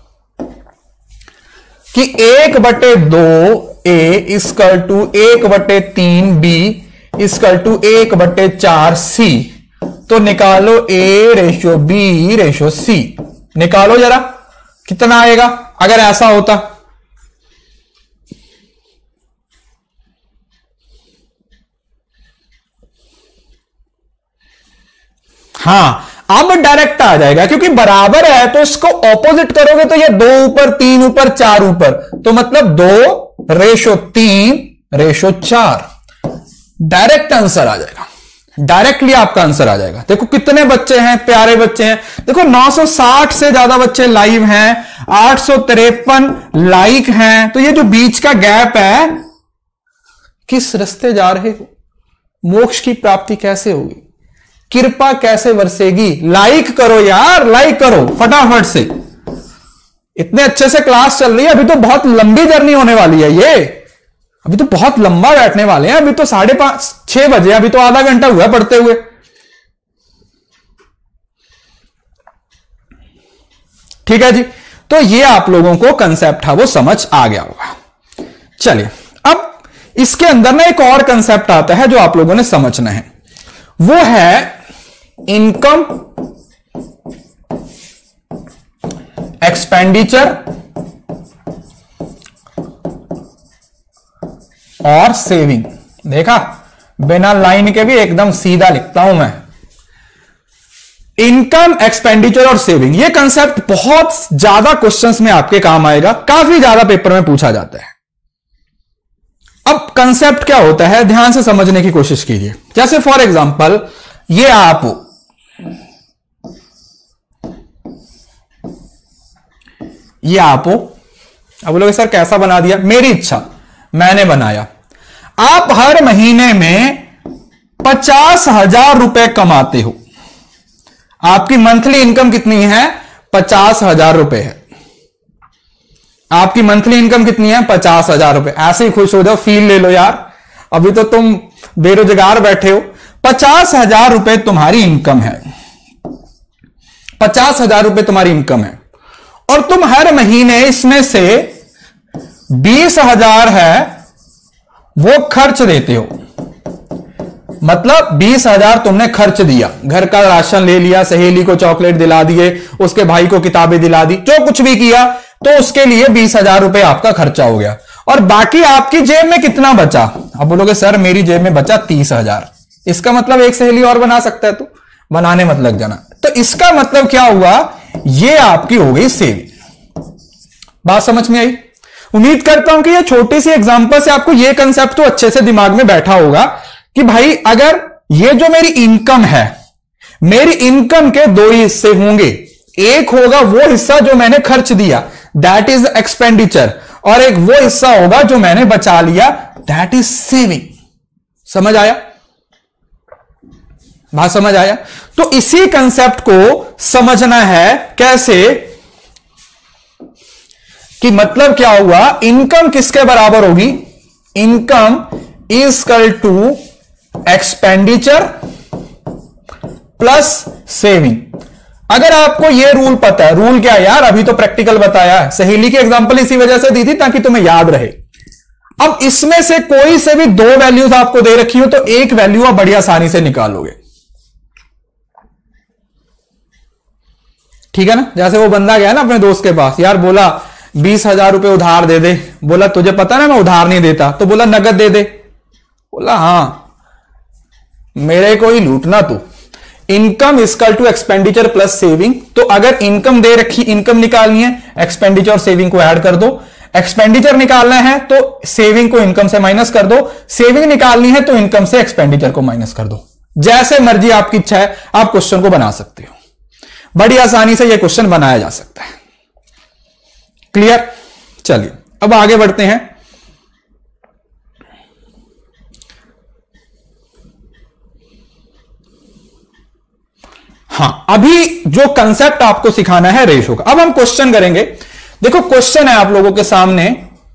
कि एक बटे दो ए इक्वल टू एक बटे तीन बी इक्वल टू एक बटे चार सी। तो निकालो A ratio B ratio C. निकालो जरा, कितना आएगा अगर ऐसा होता? हाँ, अब डायरेक्ट आ जाएगा क्योंकि बराबर है, तो इसको ऑपोजिट करोगे तो ये दो ऊपर, तीन ऊपर, चार ऊपर, तो मतलब दो रेशो तीन रेशो चार। डायरेक्ट आंसर आ जाएगा, डायरेक्टली आपका आंसर आ जाएगा। देखो कितने बच्चे हैं, प्यारे बच्चे हैं। देखो नौ सौ साठ से ज्यादा बच्चे लाइव हैं, आठ सौ तिरपन लाइक हैं। तो ये जो बीच का गैप है, किस रास्ते जा रहे हो? मोक्ष की प्राप्ति कैसे होगी? कृपा कैसे बरसेगी? लाइक करो यार, लाइक करो फटाफट से। इतने अच्छे से क्लास चल रही है, अभी तो बहुत लंबी जर्नी होने वाली है ये। अभी तो बहुत लंबा बैठने वाले हैं। अभी तो साढ़े पांच छह बजे, अभी तो आधा घंटा हुआ पढ़ते हुए। ठीक है जी, तो ये आप लोगों को कंसेप्ट है वो समझ आ गया होगा। चलिए अब इसके अंदर ना एक और कंसेप्ट आता है जो आप लोगों ने समझना है, वो है इनकम, एक्सपेंडिचर और सेविंग। देखा, बिना लाइन के भी एकदम सीधा लिखता हूं मैं। इनकम, एक्सपेंडिचर और सेविंग, ये कंसेप्ट बहुत ज्यादा क्वेश्चंस में आपके काम आएगा, काफी ज्यादा पेपर में पूछा जाता है। अब कंसेप्ट क्या होता है, ध्यान से समझने की कोशिश कीजिए। जैसे फॉर एग्जांपल ये आप हो, ये आप हो, अब बोलोगे सर कैसा बना दिया, मेरी इच्छा, मैंने बनाया। आप हर महीने में पचास हजार रुपए कमाते हो, आपकी मंथली इनकम कितनी है, पचास हजार रुपए है। आपकी मंथली इनकम कितनी है, पचास हजार रुपए। ऐसे ही खुश हो जाओ, फील ले लो यार, अभी तो तुम बेरोजगार बैठे हो। पचास हजार रुपए तुम्हारी इनकम है, पचास हजार रुपए तुम्हारी इनकम है, और तुम हर महीने इसमें से बीस हजार है वो खर्च देते हो। मतलब बीस हजार तुमने खर्च दिया, घर का राशन ले लिया, सहेली को चॉकलेट दिला दिए, उसके भाई को किताबें दिला दी, जो कुछ भी किया, तो उसके लिए बीस हजार रुपए आपका खर्चा हो गया। और बाकी आपकी जेब में कितना बचा, अब बोलोगे सर मेरी जेब में बचा तीस हजार। इसका मतलब एक सहेली और बना सकता है, तो बनाने मत लग जाना। तो इसका मतलब क्या हुआ, ये आपकी हो गई सेविंग। बात समझ में आई? उम्मीद करता हूं कि ये छोटी सी एग्जांपल से आपको ये कंसेप्ट तो अच्छे से दिमाग में बैठा होगा कि भाई अगर ये जो मेरी इनकम है, मेरी इनकम के दो हिस्से होंगे। एक होगा वो हिस्सा जो मैंने खर्च दिया, दैट इज एक्सपेंडिचर, और एक वो हिस्सा होगा जो मैंने बचा लिया, दैट इज सेविंग। समझ आया? बात समझ आया? तो इसी कंसेप्ट को समझना है कैसे, कि मतलब क्या हुआ, इनकम किसके बराबर होगी, income is equal to expenditure plus saving. अगर आपको यह रूल पता है, रूल क्या है यार, अभी तो प्रैक्टिकल बताया है, सहेली की एग्जांपल इसी वजह से दी थी ताकि तुम्हें याद रहे। अब इसमें से कोई से भी दो वैल्यूज आपको दे रखी हो तो एक वैल्यू आप बड़ी आसानी से निकालोगे। ठीक है ना? जैसे वो बंदा गया ना अपने दोस्त के पास, यार बोला बीस हजार रुपए उधार दे दे, बोला तुझे पता ना मैं उधार नहीं देता, तो बोला नगद दे दे, बोला हां मेरे को ही लूटना तू। Income equal to expenditure plus saving. तो अगर इनकम दे रखी, इनकम निकालनी है, एक्सपेंडिचर और सेविंग को ऐड कर दो। एक्सपेंडिचर निकालना है तो सेविंग को इनकम से माइनस कर दो, सेविंग निकालनी है तो इनकम से एक्सपेंडिचर को माइनस कर दो। जैसे मर्जी आपकी इच्छा है आप क्वेश्चन को बना सकते हो, बड़ी आसानी से यह क्वेश्चन बनाया जा सकता है। क्लियर? चलिए अब आगे बढ़ते हैं। हां, अभी जो कंसेप्ट आपको सिखाना है रेशो का, अब हम क्वेश्चन करेंगे। देखो क्वेश्चन है आप लोगों के सामने,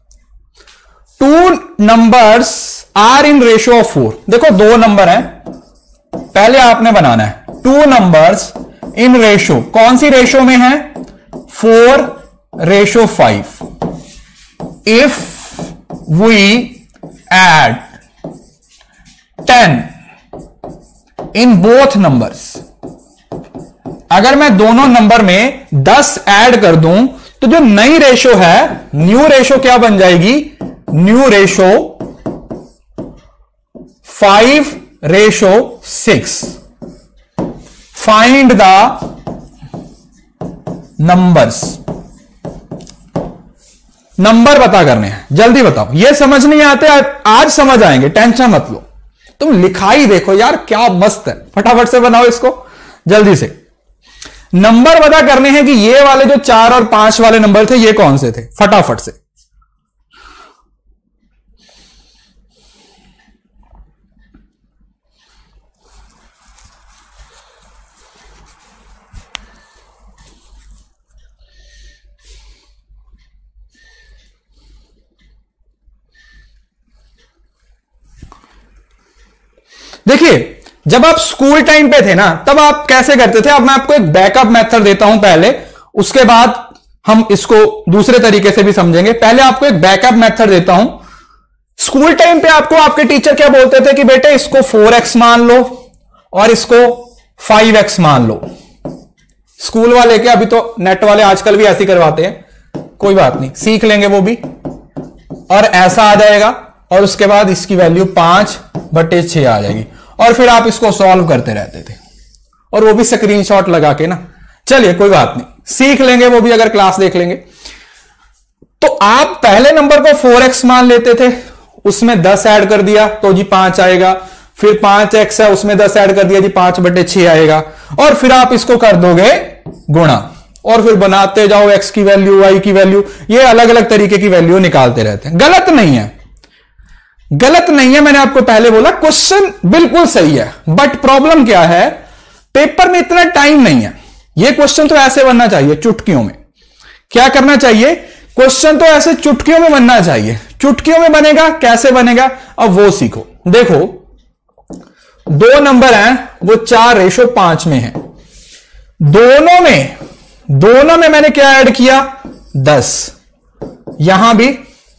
two numbers are in ratio of four. देखो दो नंबर हैं, पहले आपने बनाना है टू नंबर्स इन रेशो, कौन सी रेशो में है, four ratio five. If we add ten in both numbers, अगर मैं दोनों नंबर में दस ऐड कर दूं तो जो नई रेशो है, न्यू रेशो क्या बन जाएगी, new ratio five ratio six. Find the numbers, number पता करने हैं, जल्दी बताओ। ये समझ नहीं आते आज समझ आएंगे, टेंशन मत लो। तुम लिखाई देखो यार क्या मस्त है, फटाफट से बनाओ इसको जल्दी से। नंबर पता करने हैं कि ये वाले जो चार और पांच वाले नंबर थे ये कौन से थे, फटाफट से। देखिए जब आप स्कूल टाइम पे थे ना, तब आप कैसे करते थे। अब मैं आपको एक बैकअप मेथड देता हूं पहले, उसके बाद हम इसको दूसरे तरीके से भी समझेंगे। पहले आपको एक बैकअप मेथड देता हूं। स्कूल टाइम पे आपको आपके टीचर क्या बोलते थे कि बेटे इसको फोर एक्स मान लो और इसको फाइव एक्स मान लो। स्कूल वाले क्या, अभी तो नेट वाले आजकल भी ऐसे करवाते हैं, कोई बात नहीं, सीख लेंगे वो भी। और ऐसा आ जाएगा और उसके बाद इसकी वैल्यू पांच बटे छह आ जाएगी, और फिर आप इसको सॉल्व करते रहते थे। और वो भी स्क्रीनशॉट लगा के ना। चलिए कोई बात नहीं, सीख लेंगे वो भी अगर क्लास देख लेंगे। तो आप पहले नंबर को फोर एक्स मान लेते थे, उसमें दस ऐड कर दिया तो जी पांच आएगा, फिर पांच एक्स है उसमें दस ऐड कर दिया जी पांच बटे छह आएगा, और फिर आप इसको कर दोगे गुणा, और फिर बनाते जाओ एक्स की वैल्यू वाई की वैल्यू, ये अलग अलग तरीके की वैल्यू निकालते रहते हैं। गलत नहीं है, गलत नहीं है, मैंने आपको पहले बोला क्वेश्चन बिल्कुल सही है, बट प्रॉब्लम क्या है, पेपर में इतना टाइम नहीं है। ये क्वेश्चन तो ऐसे बनना चाहिए चुटकियों में। क्या करना चाहिए, क्वेश्चन तो ऐसे चुटकियों में बनना चाहिए। चुटकियों में बनेगा, कैसे बनेगा अब वो सीखो। देखो दो नंबर हैं, वो चार रेशो पांच में है, दोनों में दोनों में मैंने क्या ऐड किया, दस, यहां भी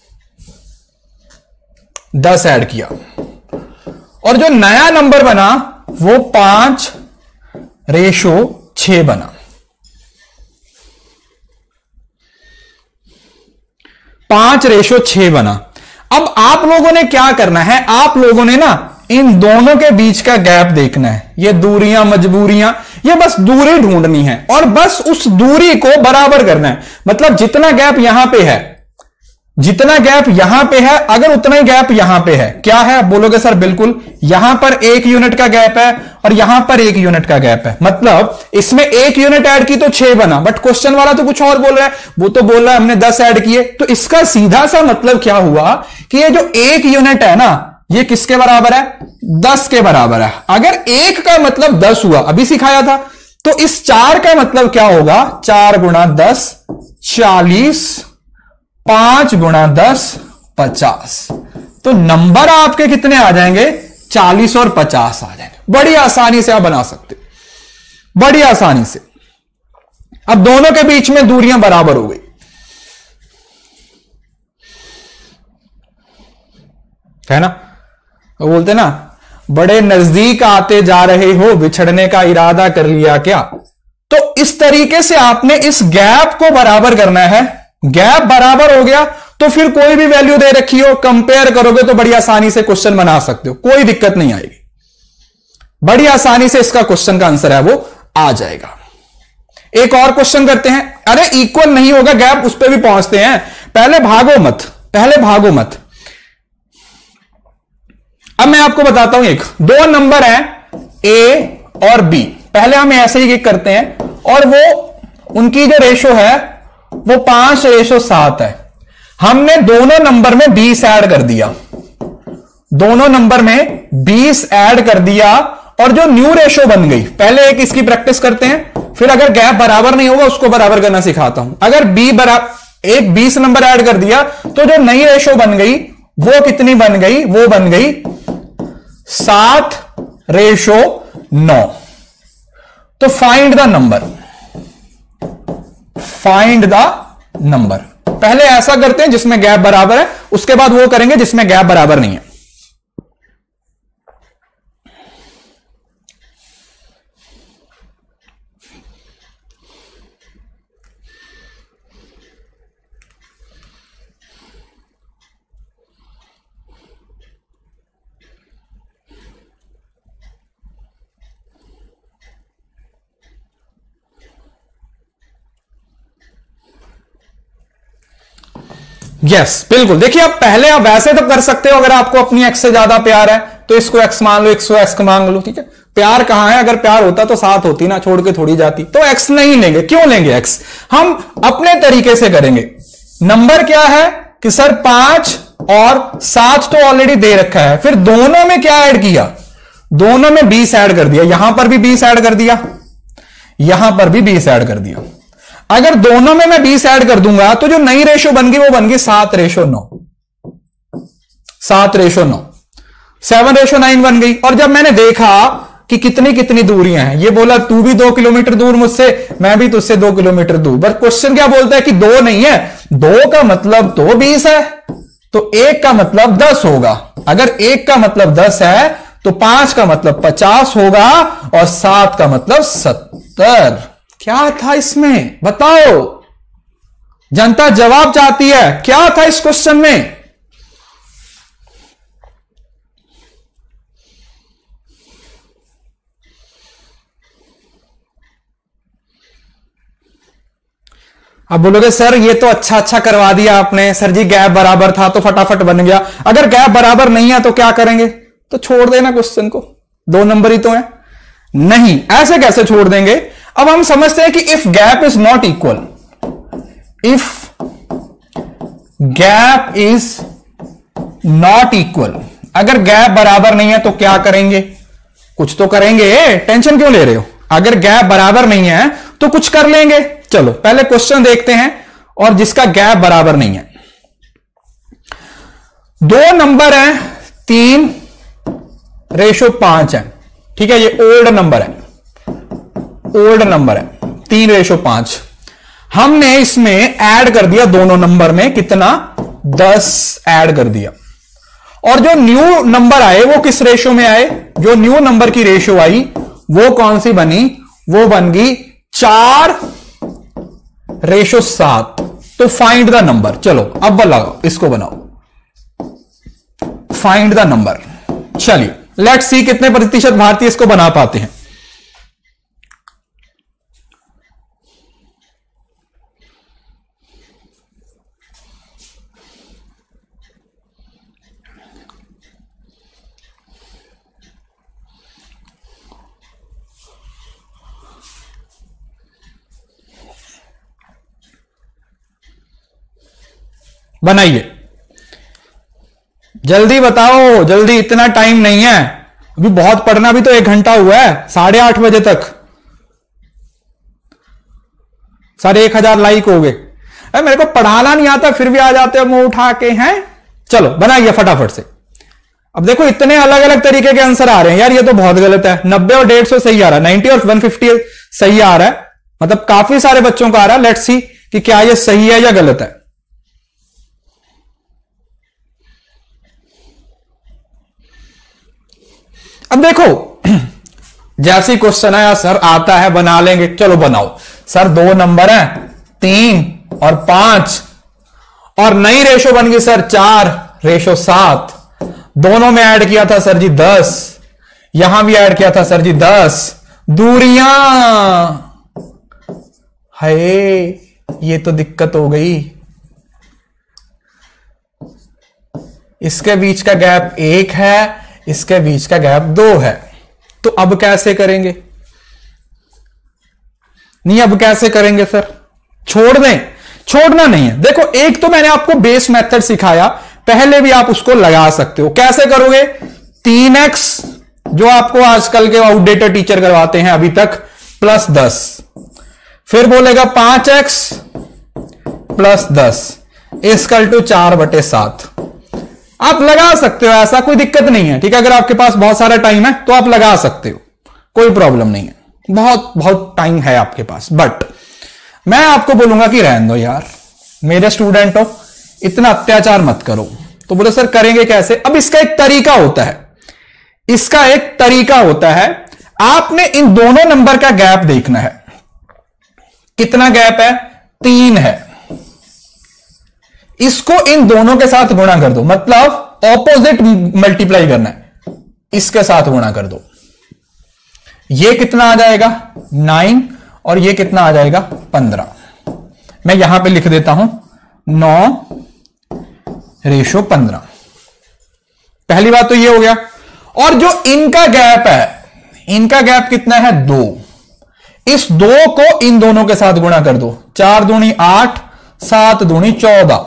दस ऐड किया, और जो नया नंबर बना वो पांच रेशो छह बना। पांच रेशो छह बना। अब आप लोगों ने क्या करना है, आप लोगों ने ना इन दोनों के बीच का गैप देखना है। ये दूरियां मजबूरियां, ये बस दूरी ढूंढनी है और बस उस दूरी को बराबर करना है। मतलब जितना गैप यहां पे है, जितना गैप यहां पे है, अगर उतना ही गैप यहां पे है, क्या है बोलोगे सर, बिल्कुल यहां पर एक यूनिट का गैप है और यहां पर एक यूनिट का गैप है, मतलब इसमें एक यूनिट ऐड की तो छह बना, बट क्वेश्चन वाला तो कुछ और बोल रहा है, वो तो बोल रहा है हमने दस ऐड किए। तो इसका सीधा सा मतलब क्या हुआ कि ये जो एक यूनिट है ना, ये किसके बराबर है, दस के बराबर है। अगर एक का मतलब दस हुआ, अभी सिखाया था, तो इस चार का मतलब क्या होगा, चार गुणा दस चालीस, पांच गुणा दस पचास। तो नंबर आपके कितने आ जाएंगे, चालीस और पचास आ जाएंगे। बड़ी आसानी से आप बना सकते, बड़ी आसानी से। अब दोनों के बीच में दूरियां बराबर हो गई, है ना। वो बोलते ना, बड़े नजदीक आते जा रहे हो, बिछड़ने का इरादा कर लिया क्या। तो इस तरीके से आपने इस गैप को बराबर करना है। गैप बराबर हो गया तो फिर कोई भी वैल्यू दे रखी हो, कंपेयर करोगे तो बड़ी आसानी से क्वेश्चन बना सकते हो, कोई दिक्कत नहीं आएगी। बड़ी आसानी से इसका क्वेश्चन का आंसर है वो आ जाएगा। एक और क्वेश्चन करते हैं। अरे इक्वल नहीं होगा गैप, उस पर भी पहुंचते हैं। पहले भागो मत, पहले भागो मत। अब मैं आपको बताता हूं, एक दो नंबर हैं ए और बी, पहले हम ऐसे ही करते हैं, और वो उनकी जो रेशो है वो पांच रेशो सात है। हमने दोनों नंबर में बीस ऐड कर दिया, दोनों नंबर में बीस ऐड कर दिया, और जो न्यू रेशो बन गई, पहले एक इसकी प्रैक्टिस करते हैं, फिर अगर गैप बराबर नहीं होगा उसको बराबर करना सिखाता हूं। अगर बी बराबर एक बीस नंबर ऐड कर दिया तो जो नई रेशो बन गई वो कितनी बन गई, वो बन गई सात रेशो नौ। तो find the number, find the number. पहले ऐसा करते हैं जिसमें गैप बराबर है, उसके बाद वो करेंगे जिसमें गैप बराबर नहीं है। यस yes, बिल्कुल। देखिए आप पहले आप वैसे तो कर सकते हो, अगर आपको अपनी एक्स से ज्यादा प्यार है तो इसको एक्स मान लो, इसको एक्स मांग लो, ठीक है। प्यार कहां है, अगर प्यार होता तो साथ होती ना, छोड़ के थोड़ी जाती। तो एक्स नहीं लेंगे, क्यों लेंगे एक्स, हम अपने तरीके से करेंगे। नंबर क्या है कि सर पांच और सात तो ऑलरेडी दे रखा है, फिर दोनों में क्या ऐड किया, दोनों में बीस ऐड कर दिया, यहां पर भी बीस ऐड कर दिया, यहां पर भी बीस ऐड कर दिया। अगर दोनों में मैं बीस ऐड कर दूंगा तो जो नई रेशो बन गई वो बन गई सात रेशो नौ, सात रेशो नौ, सेवन रेशो नाइन बन गई। और जब मैंने देखा कि कितनी कितनी दूरियां हैं, ये बोला तू भी दो किलोमीटर दूर मुझसे, मैं भी तुझसे दो किलोमीटर दूर, बट क्वेश्चन क्या बोलता है कि दो नहीं है, दो का मतलब तो बीस है, तो एक का मतलब दस होगा। अगर एक का मतलब दस है तो पांच का मतलब पचास होगा, और सात का मतलब सत्तर। क्या था इसमें बताओ, जनता जवाब चाहती है, क्या था इस क्वेश्चन में। अब बोलोगे सर ये तो अच्छा अच्छा करवा दिया आपने, सर जी गैप बराबर था तो फटाफट बन गया। अगर गैप बराबर नहीं है तो क्या करेंगे? तो छोड़ देना क्वेश्चन को, दो नंबर ही तो है। नहीं, ऐसे कैसे छोड़ देंगे? अब हम समझते हैं कि if gap is not equal, if gap is not equal, अगर गैप बराबर नहीं है तो क्या करेंगे? कुछ तो करेंगे, टेंशन क्यों ले रहे हो? अगर गैप बराबर नहीं है तो कुछ कर लेंगे। चलो पहले क्वेश्चन देखते हैं, और जिसका गैप बराबर नहीं है, दो नंबर है, तीन रेशो पांच है, ठीक है, ये ओल्ड नंबर है, ओल्ड नंबर है, तीन रेशो पांच। हमने इसमें ऐड कर दिया दोनों नंबर में, कितना? दस ऐड कर दिया। और जो न्यू नंबर आए वो किस रेशो में आए? जो न्यू नंबर की रेशो आई वो कौन सी बनी? वो बन गई चार रेशो सात। तो फाइंड द नंबर। चलो अब बनाओ, इसको बनाओ, फाइंड द नंबर। चलिए लेट्स सी कितने प्रतिशत भारतीय इसको बना पाते हैं। बनाइए, जल्दी बताओ, जल्दी, इतना टाइम नहीं है अभी, बहुत पढ़ना भी तो एक घंटा हुआ है, साढ़े आठ बजे तक साढ़े एक हजार लाइक हो गए। अरे मेरे को पढ़ाना नहीं आता फिर भी आ जाते हो मुंह उठा के हैं। चलो बनाइए फटाफट से। अब देखो इतने अलग अलग तरीके के आंसर आ रहे हैं यार, ये तो बहुत गलत है। नब्बे और डेढ़ सौ सही आ रहा है, नाइन्टी और वन फिफ्टी सही आ रहा है, मतलब काफी सारे बच्चों का आ रहा है। लेट्स सी कि क्या ये सही है या गलत है। अब देखो जैसे क्वेश्चन आया सर आता है बना लेंगे, चलो बनाओ। सर दो नंबर है, तीन और पांच, और नई रेशो बन गई सर चार रेशो सात। दोनों में ऐड किया था सर जी दस, यहां भी ऐड किया था सर जी दस। दूरियां, हाय ये तो दिक्कत हो गई। इसके बीच का गैप एक है, इसके बीच का गैप दो है। तो अब कैसे करेंगे? नहीं अब कैसे करेंगे सर? छोड़ दें? छोड़ना नहीं है। देखो एक तो मैंने आपको बेस मेथड सिखाया, पहले भी आप उसको लगा सकते हो। कैसे करोगे? तीन एक्स जो आपको आजकल के आउटडेटेड टीचर करवाते हैं अभी तक, प्लस दस, फिर बोलेगा पांच एक्स प्लस दस इक्वल टू चार बटे सात। आप लगा सकते हो, ऐसा कोई दिक्कत नहीं है, ठीक है। अगर आपके पास बहुत सारा टाइम है तो आप लगा सकते हो, कोई प्रॉब्लम नहीं है, बहुत बहुत टाइम है आपके पास। बट मैं आपको बोलूंगा कि रहने दो यार, मेरे स्टूडेंट हो, इतना अत्याचार मत करो। तो बोले सर करेंगे कैसे? अब इसका एक तरीका होता है, इसका एक तरीका होता है। आपने इन दोनों नंबर का गैप देखना है। कितना गैप है? तीन है। इसको इन दोनों के साथ गुणा कर दो, मतलब ऑपोजिट मल्टीप्लाई करना है, इसके साथ गुणा कर दो। ये कितना आ जाएगा? नाइन, और ये कितना आ जाएगा? पंद्रह। मैं यहां पे लिख देता हूं नौ रेशो पंद्रह। पहली बात तो ये हो गया। और जो इनका गैप है, इनका गैप कितना है? दो। इस दो को इन दोनों के साथ गुणा कर दो। चार दूनी आठ, सात दूनी चौदह,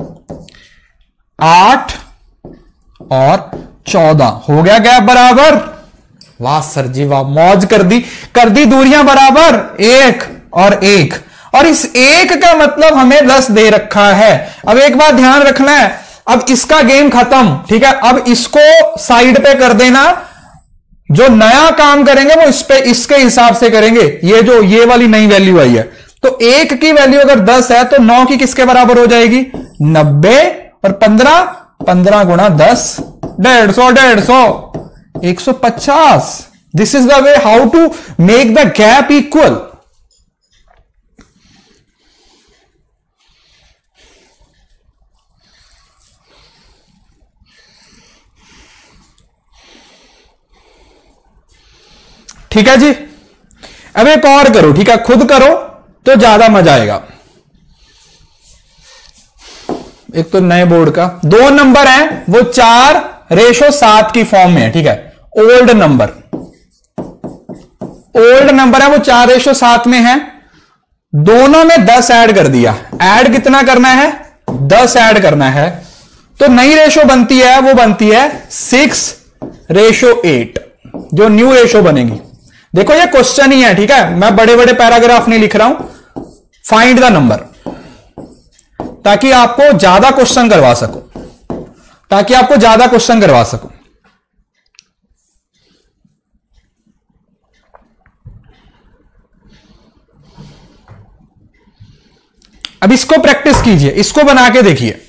आठ और चौदह हो गया गैप बराबर। वाह सर जी वाह, मौज कर दी, कर दी दूरियां बराबर, एक और एक। और इस एक का मतलब हमें दस दे रखा है। अब एक बात ध्यान रखना है, अब इसका गेम खत्म, ठीक है। अब इसको साइड पे कर देना, जो नया काम करेंगे वो इस पे इसके हिसाब से करेंगे। ये जो ये वाली नई वैल्यू आई है, तो एक की वैल्यू अगर दस है तो नौ की किसके बराबर हो जाएगी? नब्बे, और पंद्रह, पंद्रह गुणा दस, डेढ़ सौ, डेढ़ सौ, एक सौ पचास। This is the way how to make the gap equal. ठीक है जी। अब एक और करो, ठीक है, खुद करो तो ज्यादा मजा आएगा। एक तो नए बोर्ड का, दो नंबर है वो चार रेशो सात की फॉर्म में है, ठीक है, ओल्ड नंबर, ओल्ड नंबर है वो चार रेशो सात में है, दोनों में दस ऐड कर दिया, ऐड कितना करना है, दस ऐड करना है, तो नई रेशो बनती है वो बनती है सिक्स रेशो एट, जो न्यू रेशो बनेगी। देखो ये क्वेश्चन ही है, ठीक है, मैं बड़े बड़े पैराग्राफ नहीं लिख रहा हूं, फाइंड द नंबर, ताकि आपको ज्यादा क्वेश्चन करवा सको, ताकि आपको ज्यादा क्वेश्चन करवा सको। अब इसको प्रैक्टिस कीजिए, इसको बना के देखिए।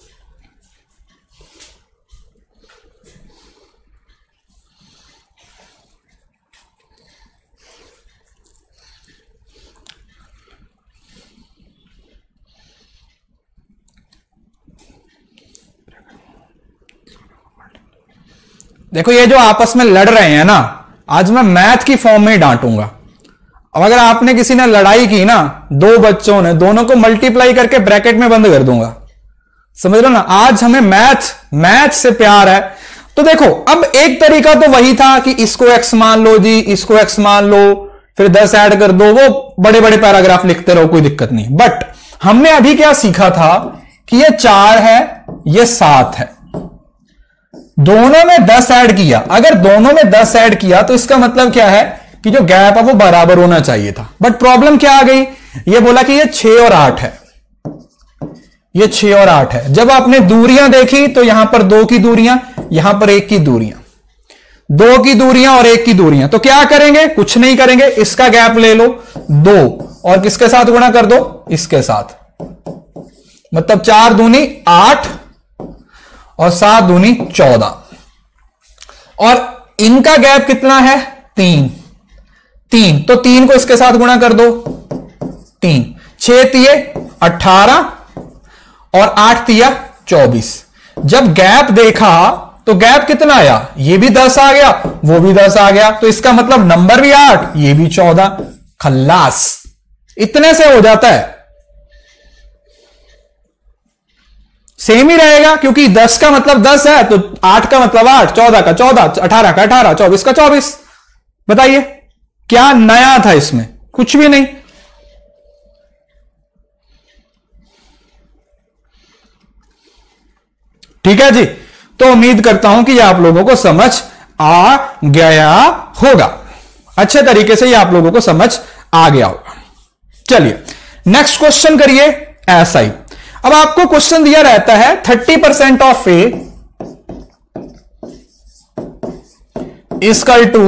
देखो ये जो आपस में लड़ रहे हैं ना, आज मैं मैथ की फॉर्म में ही डांटूंगा। अब अगर आपने किसी ने लड़ाई की ना, दो बच्चों ने, दोनों को मल्टीप्लाई करके ब्रैकेट में बंद कर दूंगा, समझ लो ना। आज हमें मैथ मैथ से प्यार है। तो देखो अब एक तरीका तो वही था कि इसको एक्स मान लो जी, इसको एक्स मान लो, फिर दस ऐड कर दो, वो बड़े बड़े पैराग्राफ लिखते रहो, कोई दिक्कत नहीं। बट हमने अभी क्या सीखा था कि ये चार है, ये सात है, दोनों में दस ऐड किया। अगर दोनों में दस ऐड किया तो इसका मतलब क्या है कि जो गैप है वो बराबर होना चाहिए था। बट प्रॉब्लम क्या आ गई, ये बोला कि ये छह और आठ है, ये छह और आठ है। जब आपने दूरियां देखी तो यहां पर दो की दूरियां, यहां पर एक की दूरियां, दो की दूरियां और एक की दूरियां, तो क्या करेंगे, कुछ नहीं करेंगे, इसका गैप ले लो दो और किसके साथ गुणा कर दो, इसके साथ, मतलब चार दूनी आठ और सात दूनी चौदह, और इनका गैप कितना है, तीन, तीन, तो तीन को इसके साथ गुणा कर दो, तीन, छह तिये अठारह और आठ तिया चौबीस। जब गैप देखा तो गैप कितना आया, ये भी दस आ गया, वो भी दस आ गया, तो इसका मतलब नंबर भी आठ, ये भी चौदह, खल्लास। इतने से हो जाता है, सेम ही रहेगा, क्योंकि दस का मतलब दस है, तो आठ का मतलब आठ, चौदह का चौदह, अठारह का अठारह, चौबीस का चौबीस। बताइए क्या नया था इसमें, कुछ भी नहीं। ठीक है जी, तो उम्मीद करता हूं कि यह आप लोगों को समझ आ गया होगा, अच्छे तरीके से यह आप लोगों को समझ आ गया होगा। चलिए नेक्स्ट क्वेश्चन करिए ऐसा ही। अब आपको क्वेश्चन दिया रहता है thirty percent of A equal to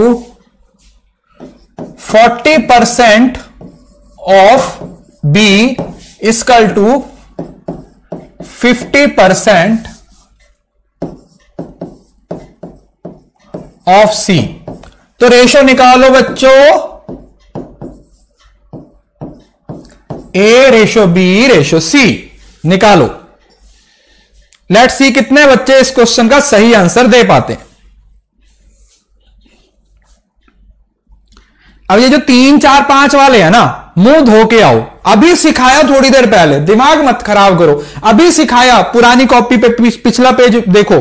forty percent of B equal to fifty percent of C. तो रेशो निकालो बच्चों, A ratio B ratio C निकालो। लेट्स सी कितने बच्चे इस क्वेश्चन का सही आंसर दे पाते हैं। अब ये जो तीन चार पांच वाले हैं ना, मुंह धो के आओ, अभी सिखाया थोड़ी देर पहले, दिमाग मत खराब करो, अभी सिखाया, पुरानी कॉपी पे पिछला पेज देखो।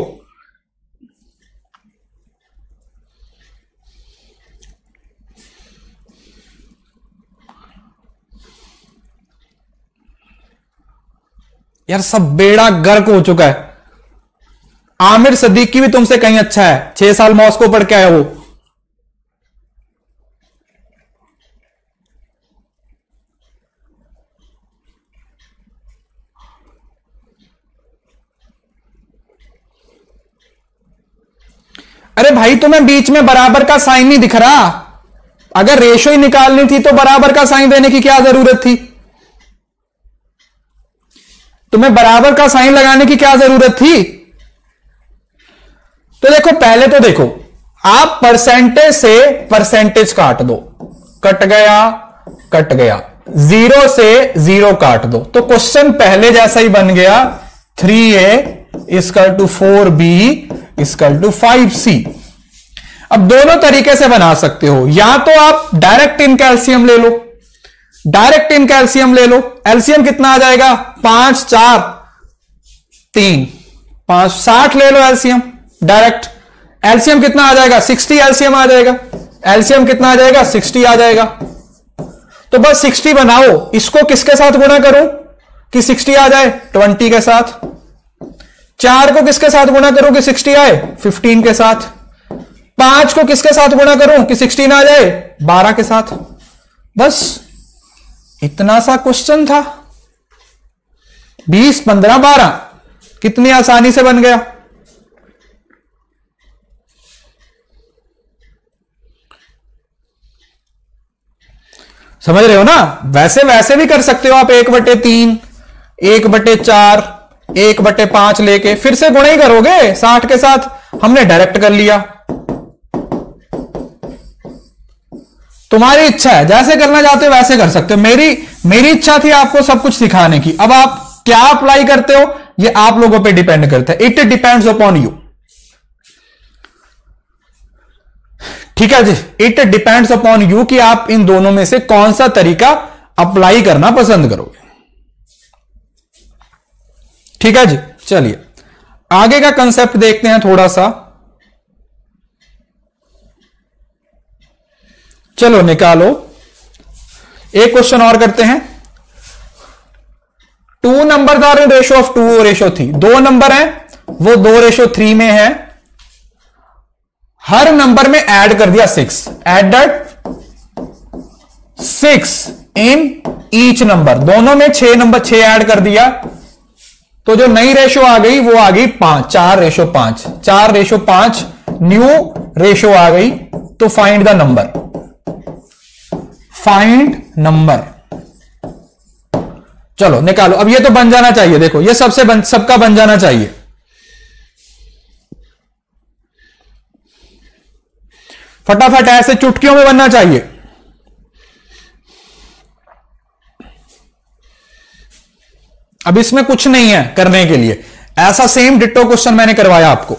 यार सब बेड़ा गर्क हो चुका है। आमिर सदीकी भी तुमसे कहीं अच्छा है, छह साल मॉस्को पढ़ के आया वो। अरे भाई तुम्हें बीच में बराबर का साइन नहीं दिख रहा, अगर रेशो ही निकालनी थी तो बराबर का साइन देने की क्या जरूरत थी, तुम्हें बराबर का साइन लगाने की क्या जरूरत थी। तो देखो पहले तो देखो, आप परसेंटेज से परसेंटेज काट दो, कट गया कट गया, जीरो से जीरो काट दो, तो क्वेश्चन पहले जैसा ही बन गया, three A equal to four B equal to five C. अब दोनों तरीके से बना सकते हो, या तो आप डायरेक्ट इन कैल्शियम ले लो, डायरेक्ट इन कैल्शियम ले लो, एलसीएम कितना आ जाएगा, पांच चार, तीन, पांच, साठ ले लो एलसीएम डायरेक्ट। एलसीएम कितना आ जाएगा? साठ एलसीएम आ जाएगा। एलसीएम कितना आ जाएगा? साठ आ जाएगा। तो बस साठ बनाओ, इसको किसके साथ गुणा करूं कि साठ आ जाए? बीस के साथ। चार को किसके साथ गुणा करूं कि साठ आए? पंद्रह के साथ। पांच को किसके साथ गुणा करूं कि सोलह आ जाए? बारह के साथ। बस इतना सा क्वेश्चन था। बीस, पंद्रह, बारह, कितनी आसानी से बन गया। समझ रहे हो ना? वैसे वैसे भी कर सकते हो आप, एक बटे तीन, एक बटे चार, एक बटे पांच लेके फिर से गुणा ही करोगे साठ के साथ। हमने डायरेक्ट कर लिया। तुम्हारी इच्छा है, जैसे करना चाहते हो वैसे कर सकते हो। मेरी मेरी इच्छा थी आपको सब कुछ सिखाने की। अब आप क्या अप्लाई करते हो ये आप लोगों पे डिपेंड करता है। It depends upon you. ठीक है जी, इट डिपेंड्स अपॉन यू कि आप इन दोनों में से कौन सा तरीका अप्लाई करना पसंद करोगे। ठीक है जी, चलिए आगे का कंसेप्ट देखते हैं थोड़ा सा। चलो निकालो, एक क्वेश्चन और करते हैं। Two number are in ratio of two ratio three. दो नंबर हैं, वो दो रेशो थ्री में है। हर नंबर में ऐड कर दिया six. Added six in each number. दोनों में छह नंबर, छह ऐड कर दिया। तो जो नई रेशो आ गई वो आ गई पांच। चार रेशो पांच, चार रेशो पांच न्यू रेशो आ गई। तो find the number. Find number. चलो निकालो। अब ये तो बन जाना चाहिए। देखो ये सबसे बन, सबका बन जाना चाहिए। फटाफट ऐसे चुटकियों में बनना चाहिए। अब इसमें कुछ नहीं है करने के लिए। ऐसा सेम डिट्टो क्वेश्चन मैंने करवाया आपको।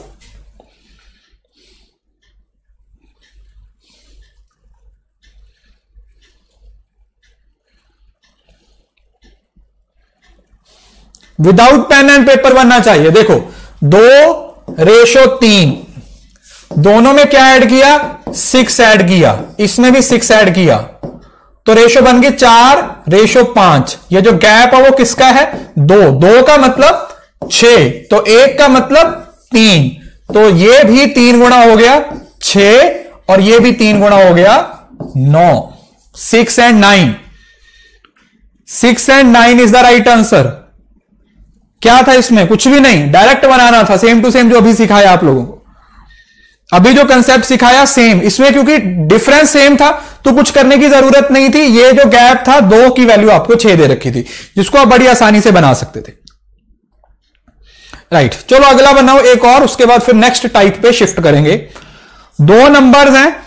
विदाउट पेन एंड पेपर बनना चाहिए। देखो दो रेशो तीन, दोनों में क्या ऐड किया? सिक्स ऐड किया। इसमें भी सिक्स ऐड किया। तो रेशो बन गई चार रेशो पांच। ये जो गैप है वो किसका है? दो। दो का मतलब छह, तो एक का मतलब तीन। तो ये भी तीन गुणा हो गया छह, और ये भी तीन गुणा हो गया नौ। Six and nine. Six and nine is the right answer. क्या था इसमें? कुछ भी नहीं, डायरेक्ट बनाना था। सेम टू सेम जो अभी सिखाया आप लोगों को। अभी जो कंसेप्ट सिखाया सेम। इसमें क्योंकि डिफरेंस सेम था तो कुछ करने की जरूरत नहीं थी। ये जो गैप था, दो की वैल्यू आपको छह दे रखी थी, जिसको आप बड़ी आसानी से बना सकते थे। राइट, चलो अगला बनाओ एक और, उसके बाद फिर नेक्स्ट टाइप पे शिफ्ट करेंगे। दो नंबर्स हैं,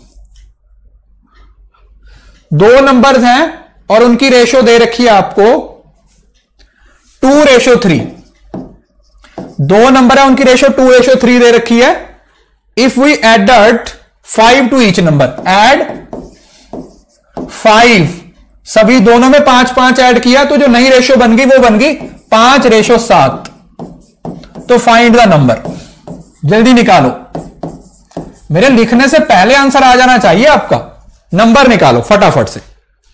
दो नंबर्स हैं और उनकी रेशो दे रखी है आपको टू रेशो थ्री। दो नंबर है, उनकी रेशो टू रेशो थ्री दे रखी है। If we added five to each number, add five, सभी दोनों में पांच पांच ऐड किया, तो जो नई रेशो बन गई वो बन गई पांच रेशो सात। तो फाइंड द नंबर। जल्दी निकालो, मेरे लिखने से पहले आंसर आ जाना चाहिए आपका। नंबर निकालो फटाफट से।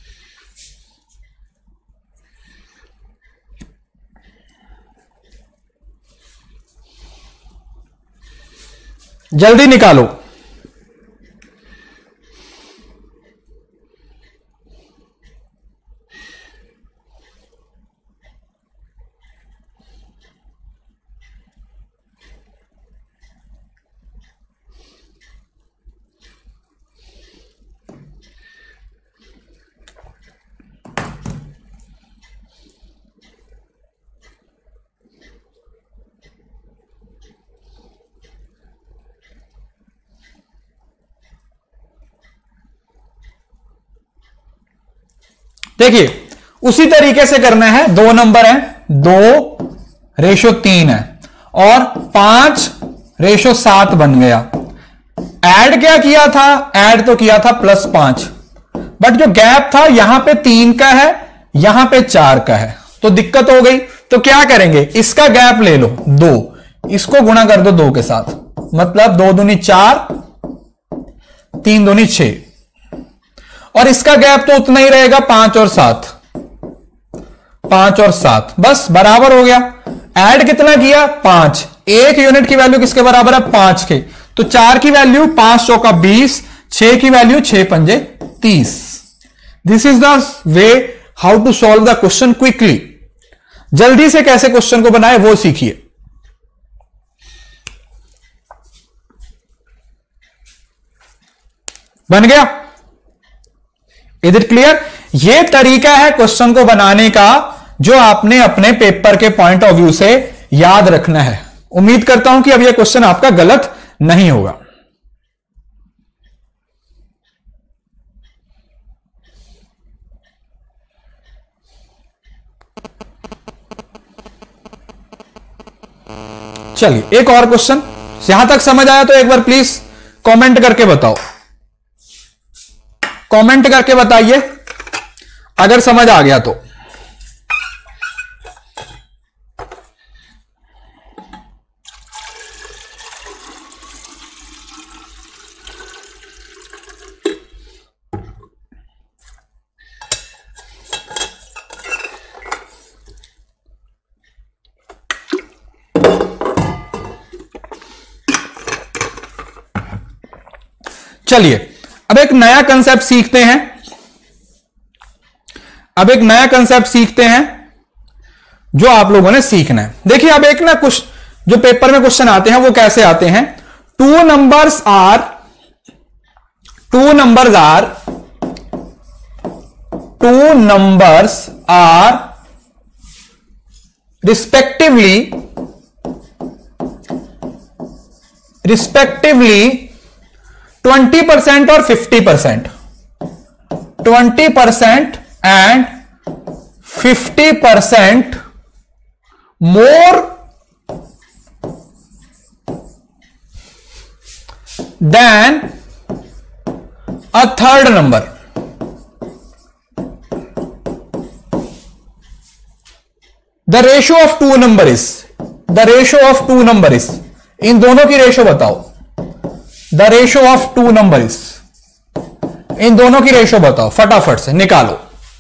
जल्दी निकालो। देखिए उसी तरीके से करना है। दो नंबर है, दो रेशो तीन है और पांच रेशो सात बन गया। ऐड क्या किया था? ऐड तो किया था प्लस पांच, बट जो गैप था यहां पे तीन का है, यहां पे चार का है, तो दिक्कत हो गई। तो क्या करेंगे, इसका गैप ले लो दो, इसको गुणा कर दो दो के साथ, मतलब दो दूनी चार, तीन दूनी छह, और इसका गैप तो उतना ही रहेगा पांच और सात, पांच और सात, बस बराबर हो गया। ऐड कितना किया, पांच, एक यूनिट की वैल्यू किसके बराबर है, पांच के, तो चार की वैल्यू पांच सौ का बीस, छह की वैल्यू छह पंजे तीस। This is the way how to solve the question quickly. जल्दी से कैसे क्वेश्चन को बनाए वो सीखिए। बन गया, इज इट क्लियर? ये तरीका है क्वेश्चन को बनाने का जो आपने अपने पेपर के पॉइंट ऑफ व्यू से याद रखना है। उम्मीद करता हूं कि अब यह क्वेश्चन आपका गलत नहीं होगा। चलिए एक और क्वेश्चन, यहां तक समझ आया तो एक बार प्लीज कमेंट करके बताओ, कमेंट करके बताइए अगर समझ आ गया तो। चलिए अब एक नया कंसेप्ट सीखते हैं, अब एक नया कंसेप्ट सीखते हैं जो आप लोगों ने सीखना है। देखिए अब एक ना कुछ जो पेपर में क्वेश्चन आते हैं वो कैसे आते हैं, two numbers are two numbers are two numbers are respectively respectively twenty percent और fifty percent, twenty percent and fifty percent more than a third number. The ratio of two number is the ratio of two number is इन दोनों की ratio बताओ। The ratio of two number is, इन दोनों की ratio बताओ, फटाफट से निकालो।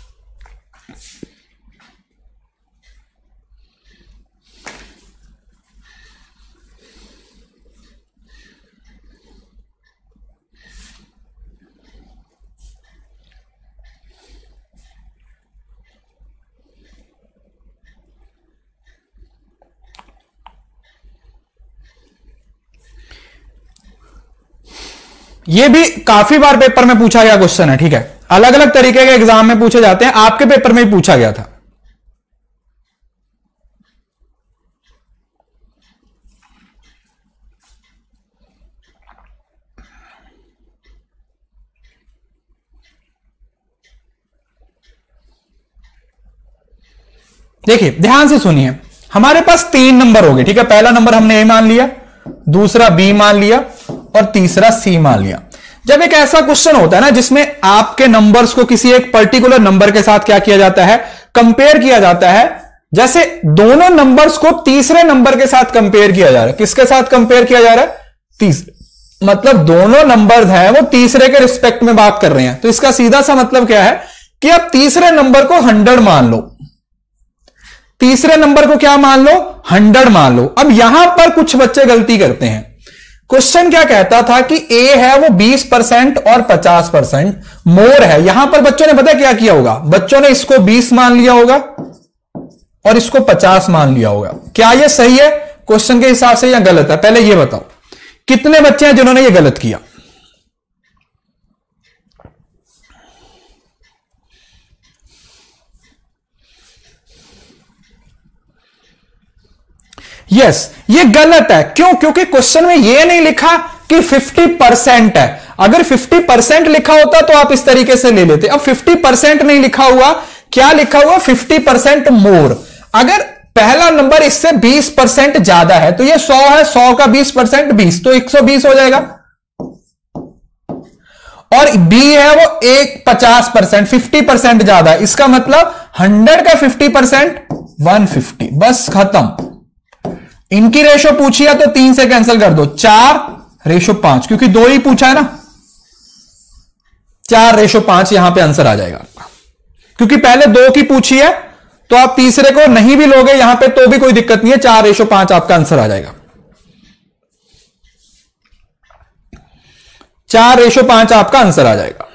ये भी काफी बार पेपर में पूछा गया क्वेश्चन है, ठीक है, अलग अलग तरीके के एग्जाम में पूछे जाते हैं, आपके पेपर में भी पूछा गया था। देखिए ध्यान से सुनिए, हमारे पास तीन नंबर हो गए, ठीक है, पहला नंबर हमने ए मान लिया, दूसरा बी मान लिया और तीसरा सी मान लिया। जब एक ऐसा क्वेश्चन होता है ना जिसमें आपके नंबर्स को किसी एक पर्टिकुलर नंबर के साथ क्या किया जाता है, कंपेयर किया जाता है, जैसे दोनों नंबर्स को तीसरे नंबर के साथ कंपेयर किया जा रहा है। किसके साथ कंपेयर किया जा रहा है, तीसरे, मतलब दोनों नंबर्स हैं वो तीसरे के रिस्पेक्ट में बात कर रहे हैं। तो इसका सीधा सा मतलब क्या है कि आप तीसरे नंबर को हंड्रेड मान लो, तीसरे नंबर को क्या मान लो, हंड्रेड मान लो। अब यहां पर कुछ बच्चे गलती करते हैं। क्वेश्चन क्या कहता था कि ए है वो बीस परसेंट और पचास परसेंट मोर है। यहां पर बच्चों ने पता क्या किया होगा, बच्चों ने इसको बीस मान लिया होगा और इसको पचास मान लिया होगा। क्या यह सही है क्वेश्चन के हिसाब से या गलत है? पहले यह बताओ कितने बच्चे हैं जिन्होंने यह गलत किया। यस yes, ये गलत है। क्यों? क्योंकि क्वेश्चन में ये नहीं लिखा कि फिफ्टी परसेंट है। अगर फिफ्टी परसेंट लिखा होता तो आप इस तरीके से ले लेते। अब फिफ्टी परसेंट नहीं लिखा हुआ, क्या लिखा हुआ, फिफ्टी परसेंट मोर। अगर पहला नंबर इससे बीस परसेंट ज्यादा है तो ये सौ है, सौ का बीस परसेंट बीस, तो एक सौ बीस हो जाएगा। और बी है वो एक पचास परसेंट, फिफ्टी परसेंट ज्यादा है, इसका मतलब हंड्रेड का फिफ्टी परसेंट वन फिफ्टी, बस खत्म। इनकी रेशो पूछी है तो तीन से कैंसिल कर दो, चार रेशो पांच, क्योंकि दो ही पूछा है ना, चार रेशो पांच यहां पे आंसर आ जाएगा आपका। क्योंकि पहले दो की पूछी है तो आप तीसरे को नहीं भी लोगे यहां पे तो भी कोई दिक्कत नहीं है, चार रेशो पांच आपका आंसर आ जाएगा। चार रेशो पांच आपका आंसर आ जाएगा।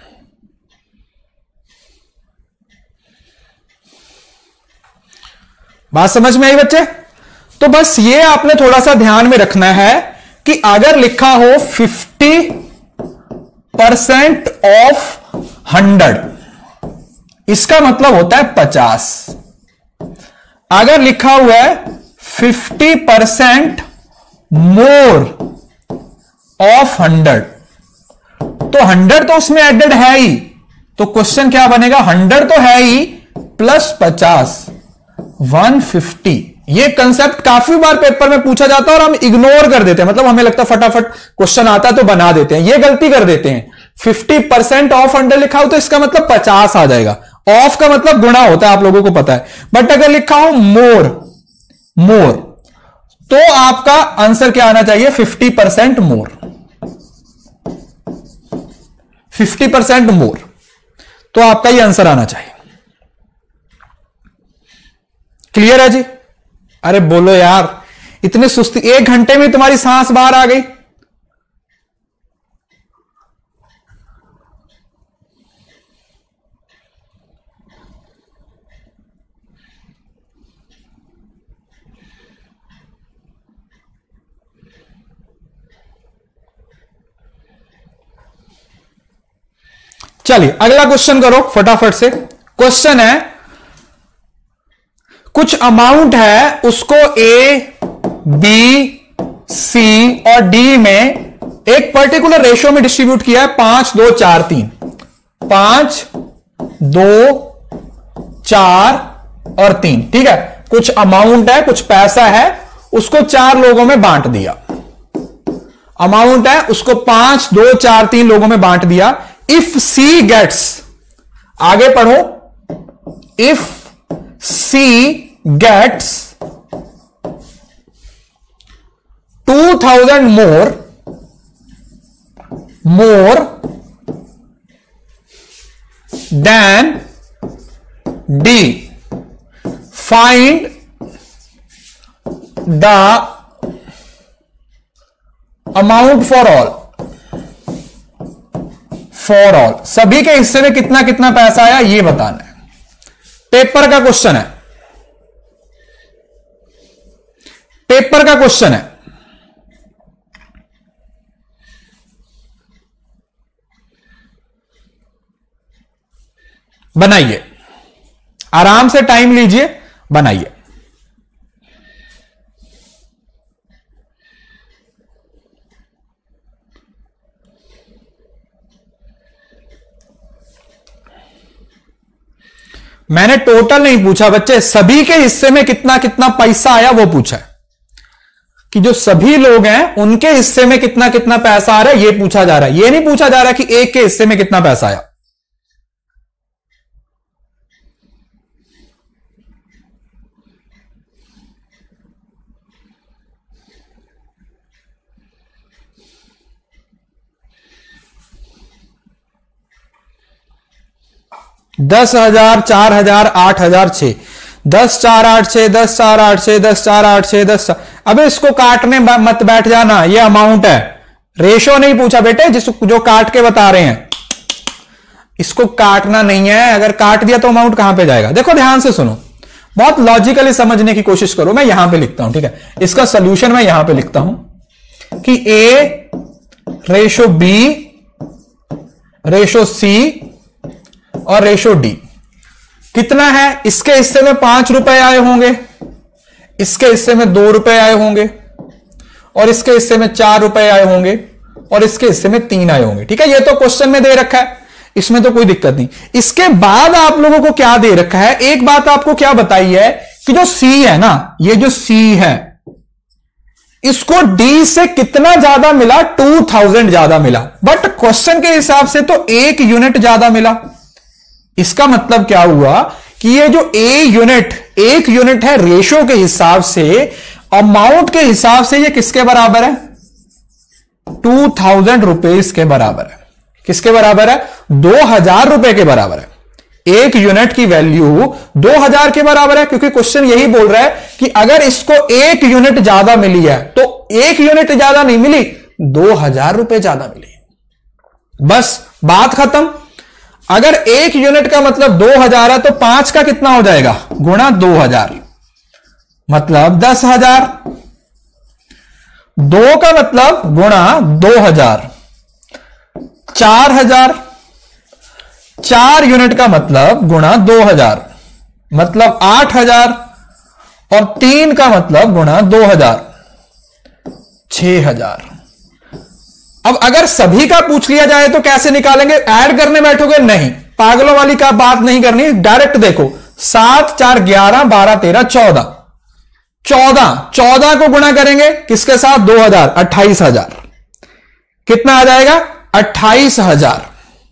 बात समझ में आई बच्चे? तो बस ये आपने थोड़ा सा ध्यान में रखना है कि अगर लिखा हो फिफ्टी परसेंट ऑफ हंड्रेड, इसका मतलब होता है पचास। अगर लिखा हुआ है fifty percent more of hundred, तो हंड्रेड तो उसमें एडेड है ही, तो क्वेश्चन क्या बनेगा, हंड्रेड तो है ही प्लस पचास, वन फिफ्टी। ये कंसेप्ट काफी बार पेपर में पूछा जाता है और हम इग्नोर कर देते हैं, मतलब हमें लगता है फटाफट क्वेश्चन आता है तो बना देते हैं, ये गलती कर देते हैं। फिफ्टी परसेंट ऑफ हंड्रेड लिखा हो तो इसका मतलब पचास आ जाएगा, ऑफ का मतलब गुणा होता है, आप लोगों को पता है। बट अगर लिखा हो मोर मोर तो आपका आंसर क्या आना चाहिए, fifty percent more, fifty percent more, तो आपका ये आंसर आना चाहिए। क्लियर है जी? अरे बोलो यार, इतनी सुस्ती, एक घंटे में तुम्हारी सांस बाहर आ गई। चलिए अगला क्वेश्चन करो फटाफट से। क्वेश्चन है, कुछ अमाउंट है उसको ए, बी, सी और डी में एक पर्टिकुलर रेशियो में डिस्ट्रीब्यूट किया है, पांच दो चार तीन, पांच दो चार और तीन। ठीक है, कुछ अमाउंट है, कुछ पैसा है, उसको चार लोगों में बांट दिया। अमाउंट है, उसको पांच दो चार तीन लोगों में बांट दिया। इफ सी गेट्स, आगे पढ़ो, if C gets two thousand more more than D, find the amount for all. For all, सभी के हिस्से में कितना कितना पैसा आया ये बताना है। पेपर का क्वेश्चन है, पेपर का क्वेश्चन है। बनाइए, आराम से टाइम लीजिए, बनाइए। मैंने टोटल नहीं पूछा बच्चे, सभी के हिस्से में कितना कितना पैसा आया वो पूछा है, कि जो सभी लोग हैं उनके हिस्से में कितना कितना पैसा आ रहा है ये पूछा जा रहा है। ये नहीं पूछा जा रहा कि एक के हिस्से में कितना पैसा आया। दस हजार, चार हजार, आठ हजार, छह, दस चार आठ छह, दस चार आठ छह, दस चार आठ छह, दस चार। अब इसको काटने मत बैठ जाना, ये अमाउंट है, रेशो नहीं पूछा बेटे, जिस जो काट के बता रहे हैं इसको काटना नहीं है। अगर काट दिया तो अमाउंट कहां पे जाएगा। देखो ध्यान से सुनो, बहुत लॉजिकली समझने की कोशिश करो। मैं यहां पे लिखता हूं, ठीक है, इसका सोल्यूशन मैं यहां पे लिखता हूं कि A ratio B ratio C और रेशो डी कितना है। इसके हिस्से में पांच रुपए आए होंगे, इसके हिस्से में दो रुपए आए होंगे, और इसके हिस्से में चार रुपए आए होंगे, और इसके हिस्से में तीन आए होंगे। ठीक है, ये तो क्वेश्चन में दे रखा है, इसमें तो कोई दिक्कत नहीं। इसके बाद आप लोगों को क्या दे रखा है, एक बात आपको क्या बताई है कि जो सी है ना, ये जो सी है इसको डी से कितना ज्यादा मिला, टू थाउजेंड ज्यादा मिला, बट क्वेश्चन के हिसाब से तो एक यूनिट ज्यादा मिला। इसका मतलब क्या हुआ कि ये जो ए यूनिट, एक यूनिट है रेशो के हिसाब से, अमाउंट के हिसाब से ये किसके बराबर है? टू थाउजेंड रुपीज के बराबर है। किसके बराबर है? दो हजार रुपए के बराबर है। एक यूनिट की वैल्यू दो हजार के बराबर है, क्योंकि क्वेश्चन यही बोल रहा है कि अगर इसको एक यूनिट ज्यादा मिली है तो एक यूनिट ज्यादा नहीं मिली, दो हजार रुपए ज्यादा मिली। बस बात खत्म। अगर एक यूनिट का मतलब दो हजार है तो पांच का कितना हो जाएगा? गुणा दो हजार, मतलब दस हजार। दो का मतलब गुणा दो हजार, चार हजार। चार यूनिट का मतलब गुणा दो हजार, मतलब आठ हजार। और तीन का मतलब गुणा दो हजार, छह हजार। अब अगर सभी का पूछ लिया जाए तो कैसे निकालेंगे? ऐड करने बैठोगे? नहीं, पागलों वाली का बात नहीं करनी, डायरेक्ट देखो। सात चार ग्यारह, बारह तेरह चौदह, चौदह चौदह को गुणा करेंगे किसके साथ? दो हजार, अट्ठाईस हजार। कितना आ जाएगा? अट्ठाईस हजार।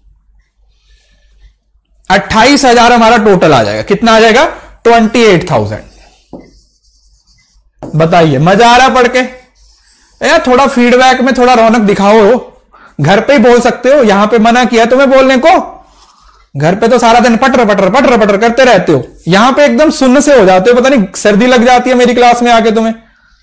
अट्ठाईस हजार हमारा टोटल आ जाएगा। कितना आ जाएगा? Twenty eight thousand. बताइए, मजा आ रहा पढ़ के? यार थोड़ा फीडबैक में थोड़ा रौनक दिखाओ। घर पे ही बोल सकते हो, यहां पे मना किया तुम्हें बोलने को। घर पे तो सारा दिन पटर पटर पटर पटर करते रहते हो, यहां पे एकदम सुन्न से हो जाते हो। पता नहीं सर्दी लग जाती है मेरी क्लास में आके तुम्हें।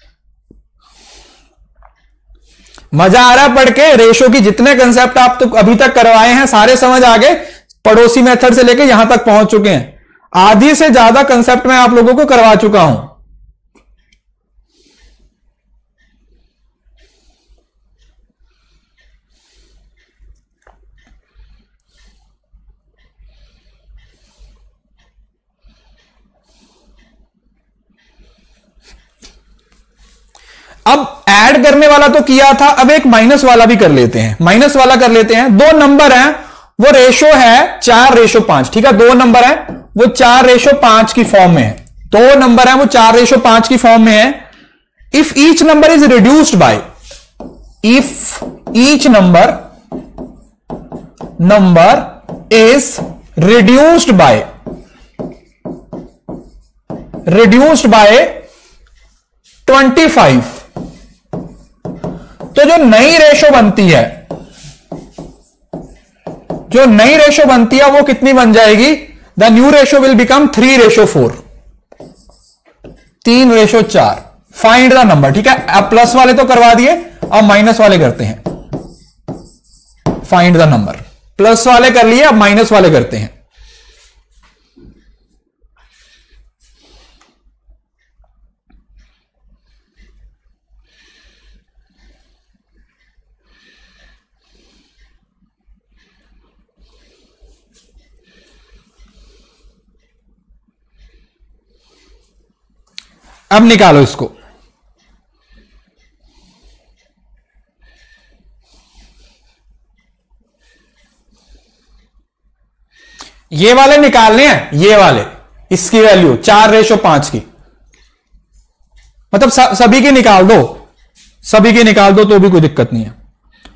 मजा आ रहा पढ़ के? रेशो की जितने कंसेप्ट आप तो अभी तक करवाए हैं सारे समझ आ गए। पड़ोसी मेथड से लेके यहां तक पहुंच चुके हैं। आधी से ज्यादा कंसेप्ट मैं आप लोगों को करवा चुका हूं। अब ऐड करने वाला तो किया था, अब एक माइनस वाला भी कर लेते हैं। माइनस वाला कर लेते हैं। दो नंबर हैं, वो रेशो है चार रेशो पांच। ठीक है, दो नंबर है वो चार रेशो पांच की फॉर्म में है। दो नंबर है वो चार रेशो पांच की फॉर्म में है। If each number is reduced by, if each number number is reduced by reduced by twenty five, तो जो नई रेशो बनती है, जो नई रेशो बनती है वो कितनी बन जाएगी? The new ratio will become three ratio four, तीन रेशो चार। Find the number. ठीक है, अब प्लस वाले तो करवा दिए, अब माइनस वाले करते हैं। Find the number. प्लस वाले कर लिए, अब माइनस वाले करते हैं। अब निकालो इसको। ये वाले निकालने हैं, ये वाले, इसकी वैल्यू चार रेशो पांच की, मतलब सभी की निकाल दो, सभी की निकाल दो तो भी कोई दिक्कत नहीं है।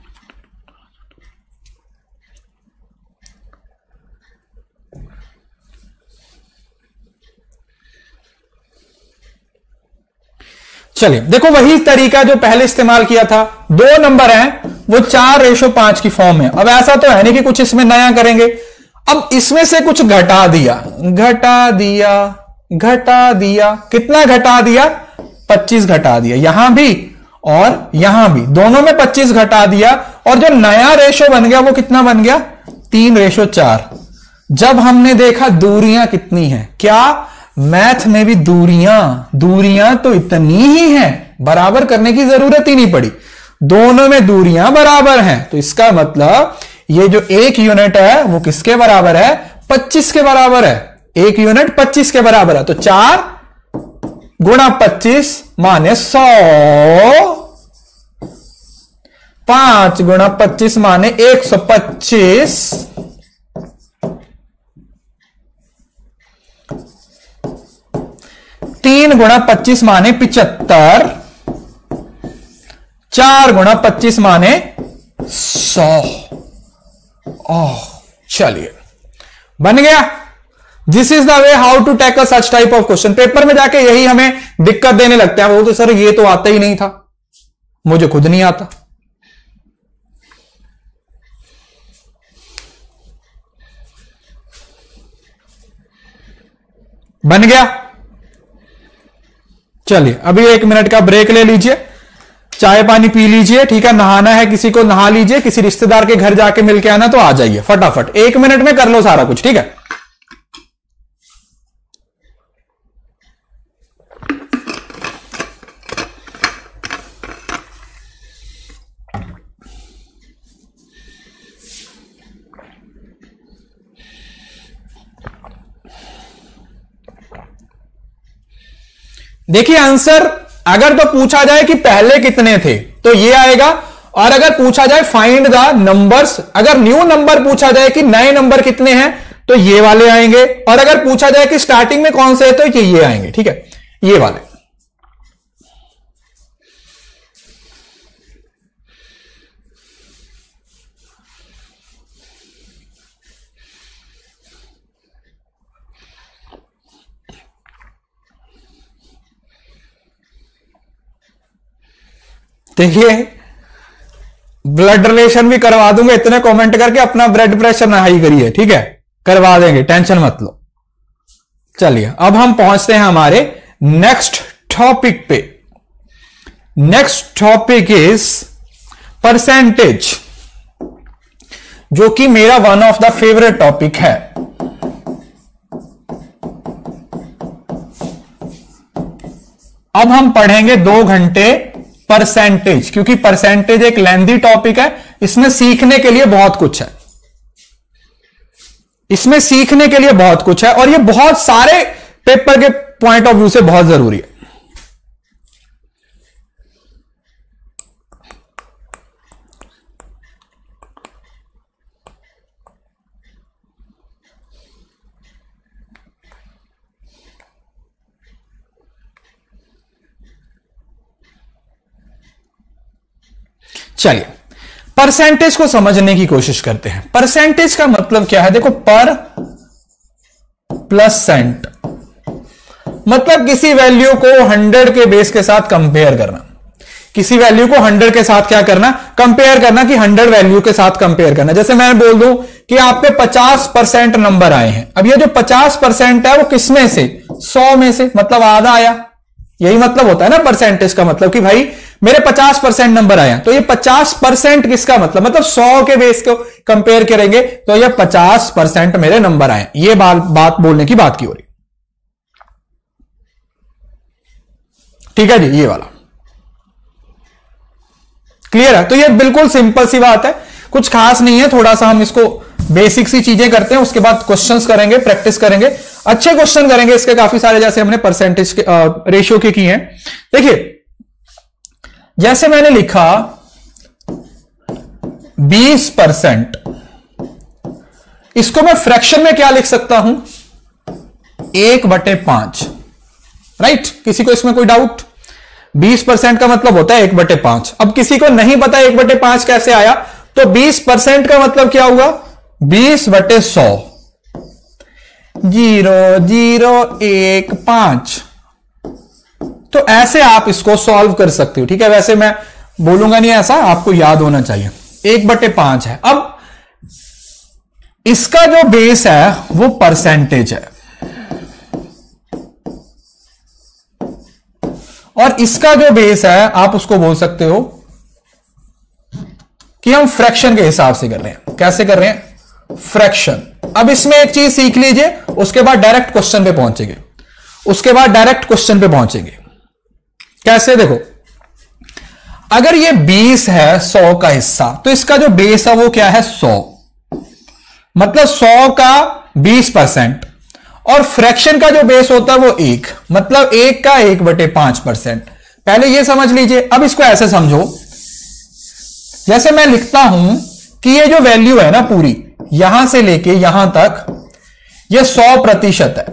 चलिए देखो, वही तरीका जो पहले इस्तेमाल किया था। दो नंबर हैं वो चार रेशो पांच की फॉर्म में। अब ऐसा तो है नहीं कि कुछ इसमें नया करेंगे। अब इसमें से कुछ घटा दिया, घटा दिया, घटा दिया। कितना घटा दिया? पच्चीस घटा दिया। यहां भी और यहां भी, दोनों में पच्चीस घटा दिया। और जो नया रेशो बन गया वो कितना बन गया? तीन रेशो चार। जब हमने देखा दूरियां कितनी हैं, क्या मैथ में भी दूरियां दूरियां तो इतनी ही हैं, बराबर करने की जरूरत ही नहीं पड़ी। दोनों में दूरियां बराबर हैं, तो इसका मतलब ये जो एक यूनिट है वो किसके बराबर है? पच्चीस के बराबर है। एक यूनिट पच्चीस के बराबर है, तो चार गुणा पच्चीस माने सौ, पांच गुणा पच्चीस माने एक सौ पच्चीस, तीन गुणा पच्चीस माने पिचहत्तर, चार गुणा पच्चीस माने सौ। ओह, चलिए बन गया। This is the way how to tackle such type of question. Paper में जाके यही हमें दिक्कत देने लगता है, वो तो सर ये तो आता ही नहीं था, मुझे खुद नहीं आता। बन गया। चलिए अभी एक मिनट का ब्रेक ले लीजिए, चाय पानी पी लीजिए, ठीक है। नहाना है किसी को नहा लीजिए, किसी रिश्तेदार के घर जाके मिलके आना तो आ जाइए फटाफट, एक मिनट में कर लो सारा कुछ, ठीक है। देखिए आंसर अगर तो पूछा जाए कि पहले कितने थे तो ये आएगा, और अगर पूछा जाए फाइंड द नंबर्स, अगर न्यू नंबर पूछा जाए कि नए नंबर कितने हैं तो ये वाले आएंगे, और अगर पूछा जाए कि स्टार्टिंग में कौन से है तो ये ये आएंगे, ठीक है, ये वाले। देखिए ब्लड रिलेशन भी करवा दूंगा, इतने कमेंट करके अपना ब्लड प्रेशर ना हाई करिए, ठीक है, करवा देंगे, टेंशन मत लो। चलिए अब हम पहुंचते हैं हमारे नेक्स्ट टॉपिक पे। नेक्स्ट टॉपिक इज परसेंटेज, जो कि मेरा one of the favourite topic है। अब हम पढ़ेंगे दो घंटे परसेंटेज, क्योंकि परसेंटेज एक लेंथी टॉपिक है, इसमें सीखने के लिए बहुत कुछ है, इसमें सीखने के लिए बहुत कुछ है, और ये बहुत सारे पेपर के पॉइंट ऑफ व्यू से बहुत जरूरी है। चलिए परसेंटेज को समझने की कोशिश करते हैं। परसेंटेज का मतलब क्या है, देखो पर प्लस सेंट, मतलब किसी वैल्यू को हंड्रेड के बेस के साथ कंपेयर करना, किसी वैल्यू को हंड्रेड के साथ क्या करना, कंपेयर करना, कि हंड्रेड वैल्यू के साथ कंपेयर करना। जैसे मैं बोल दूं कि आप पे पचास परसेंट नंबर आए हैं, अब ये जो पचास परसेंट है वो किस में से, सौ में से, मतलब आधा आया, यही मतलब होता है ना परसेंटेज का मतलब, कि भाई मेरे पचास परसेंट नंबर आए, तो ये पचास परसेंट किसका मतलब, मतलब सौ के बेस को कंपेयर करेंगे तो ये पचास परसेंट मेरे नंबर आए, ये बात बात बोलने की बात की हो रही, ठीक है जी, ये वाला क्लियर है। तो ये बिल्कुल सिंपल सी बात है, कुछ खास नहीं है, थोड़ा सा हम इसको बेसिक सी चीजें करते हैं, उसके बाद क्वेश्चंस करेंगे, प्रैक्टिस करेंगे, अच्छे क्वेश्चन करेंगे इसके काफी सारे, जैसे हमने परसेंटेज के रेशियो के किए हैं। देखिए जैसे मैंने लिखा बीस परसेंट, इसको मैं फ्रैक्शन में क्या लिख सकता हूं, एक बटे पांच, राइट, किसी को इसमें कोई डाउट, बीस परसेंट का मतलब होता है एक बटे पांच। अब किसी को नहीं पता एक बटे पांच कैसे आया, तो बीस परसेंट का मतलब क्या हुआ, बीस बटे सौ, जीरो जीरो एक पांच। तो ऐसे आप इसको सॉल्व कर सकते हो, ठीक है, वैसे मैं बोलूंगा नहीं, ऐसा आपको याद होना चाहिए, एक बटे पांच है। अब इसका जो बेस है वो परसेंटेज है, और इसका जो बेस है आप उसको बोल सकते हो कि हम फ्रैक्शन के हिसाब से कर रहे हैं। कैसे कर रहे हैं, फ्रैक्शन। अब इसमें एक चीज सीख लीजिए, उसके बाद डायरेक्ट क्वेश्चन पे पहुंचेंगे, उसके बाद डायरेक्ट क्वेश्चन पे पहुंचेंगे। कैसे, देखो अगर ये बीस है सौ का हिस्सा, तो इसका जो बेस है वो क्या है, सौ, मतलब सौ का बीस परसेंट, और फ्रैक्शन का जो बेस होता है वो एक, मतलब एक का एक बटे पांच परसेंट। पहले ये समझ लीजिए। अब इसको ऐसे समझो, जैसे मैं लिखता हूं कि ये जो वैल्यू है ना पूरी, यहां से लेके यहां तक, ये सौ प्रतिशत है,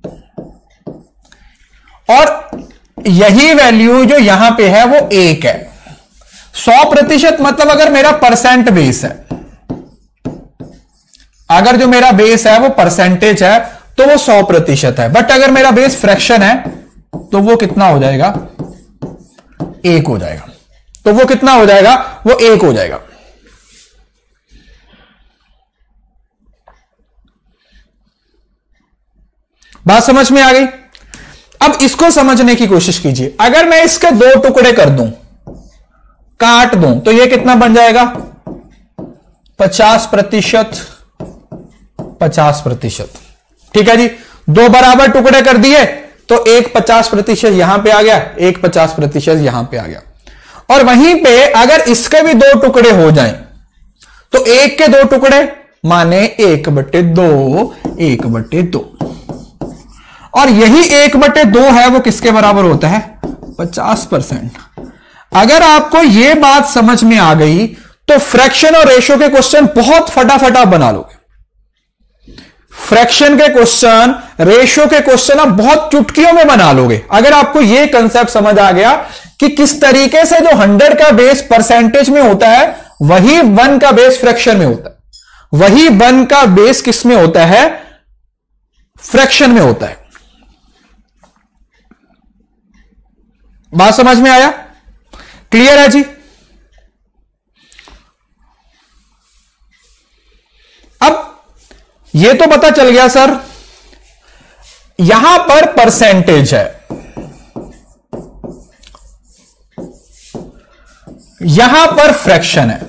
और यही वैल्यू जो यहां पे है वो एक है। सौ प्रतिशत मतलब अगर मेरा परसेंट बेस है, अगर जो मेरा बेस है वो परसेंटेज है, तो वो सौ प्रतिशत है। बट अगर मेरा बेस फ्रैक्शन है तो वो कितना हो जाएगा, एक हो जाएगा। तो वो कितना हो जाएगा, वो एक हो जाएगा। बात समझ में आ गई? अब इसको समझने की कोशिश कीजिए। अगर मैं इसके दो टुकड़े कर दूं, काट दूं, तो ये कितना बन जाएगा, पचास प्रतिशत पचास प्रतिशत। ठीक है जी, दो बराबर टुकड़े कर दिए तो एक पचास प्रतिशत यहां पे आ गया, एक पचास प्रतिशत यहां पे आ गया। और वहीं पे अगर इसके भी दो टुकड़े हो जाएं तो एक के दो टुकड़े माने एक बटे दो, एक बटे दो। और यही एक बटे दो है वो किसके बराबर होता है, पचास परसेंट। अगर आपको यह बात समझ में आ गई तो फ्रैक्शन और रेशो के क्वेश्चन बहुत फटाफट आप बना लोगे। फ्रैक्शन के क्वेश्चन, रेशो के क्वेश्चन आप बहुत चुटकियों में बना लोगे अगर आपको यह कंसेप्ट समझ आ गया कि किस तरीके से जो हंड्रेड का बेस परसेंटेज में होता है वही वन का बेस फ्रैक्शन में होता है, वही वन का बेस किस में होता है, फ्रैक्शन में होता है। बात समझ में आया? क्लियर है जी? अब यह तो पता चल गया सर, यहां पर परसेंटेज है, यहां पर फ्रैक्शन है।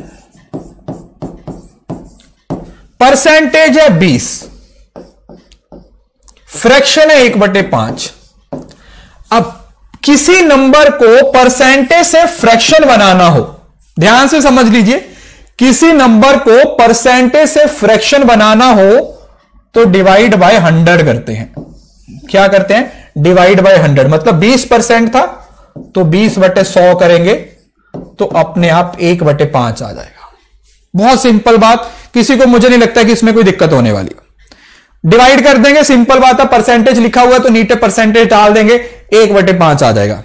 परसेंटेज है बीस, फ्रैक्शन है एक बटे पांच। अब किसी नंबर को परसेंटेज से फ्रैक्शन बनाना हो, ध्यान से समझ लीजिए, किसी नंबर को परसेंटेज से फ्रैक्शन बनाना हो तो डिवाइड बाय हंड्रेड करते हैं। क्या करते हैं, डिवाइड बाय हंड्रेड। मतलब बीस परसेंट था तो बीस बटे सौ करेंगे तो अपने आप एक बटे पांच आ जाएगा। बहुत सिंपल बात, किसी को मुझे नहीं लगता कि इसमें कोई दिक्कत होने वाली है। डिवाइड कर देंगे, सिंपल बात है, परसेंटेज लिखा हुआ है तो नीचे परसेंटेज डाल देंगे, एक बटे पांच आ जाएगा।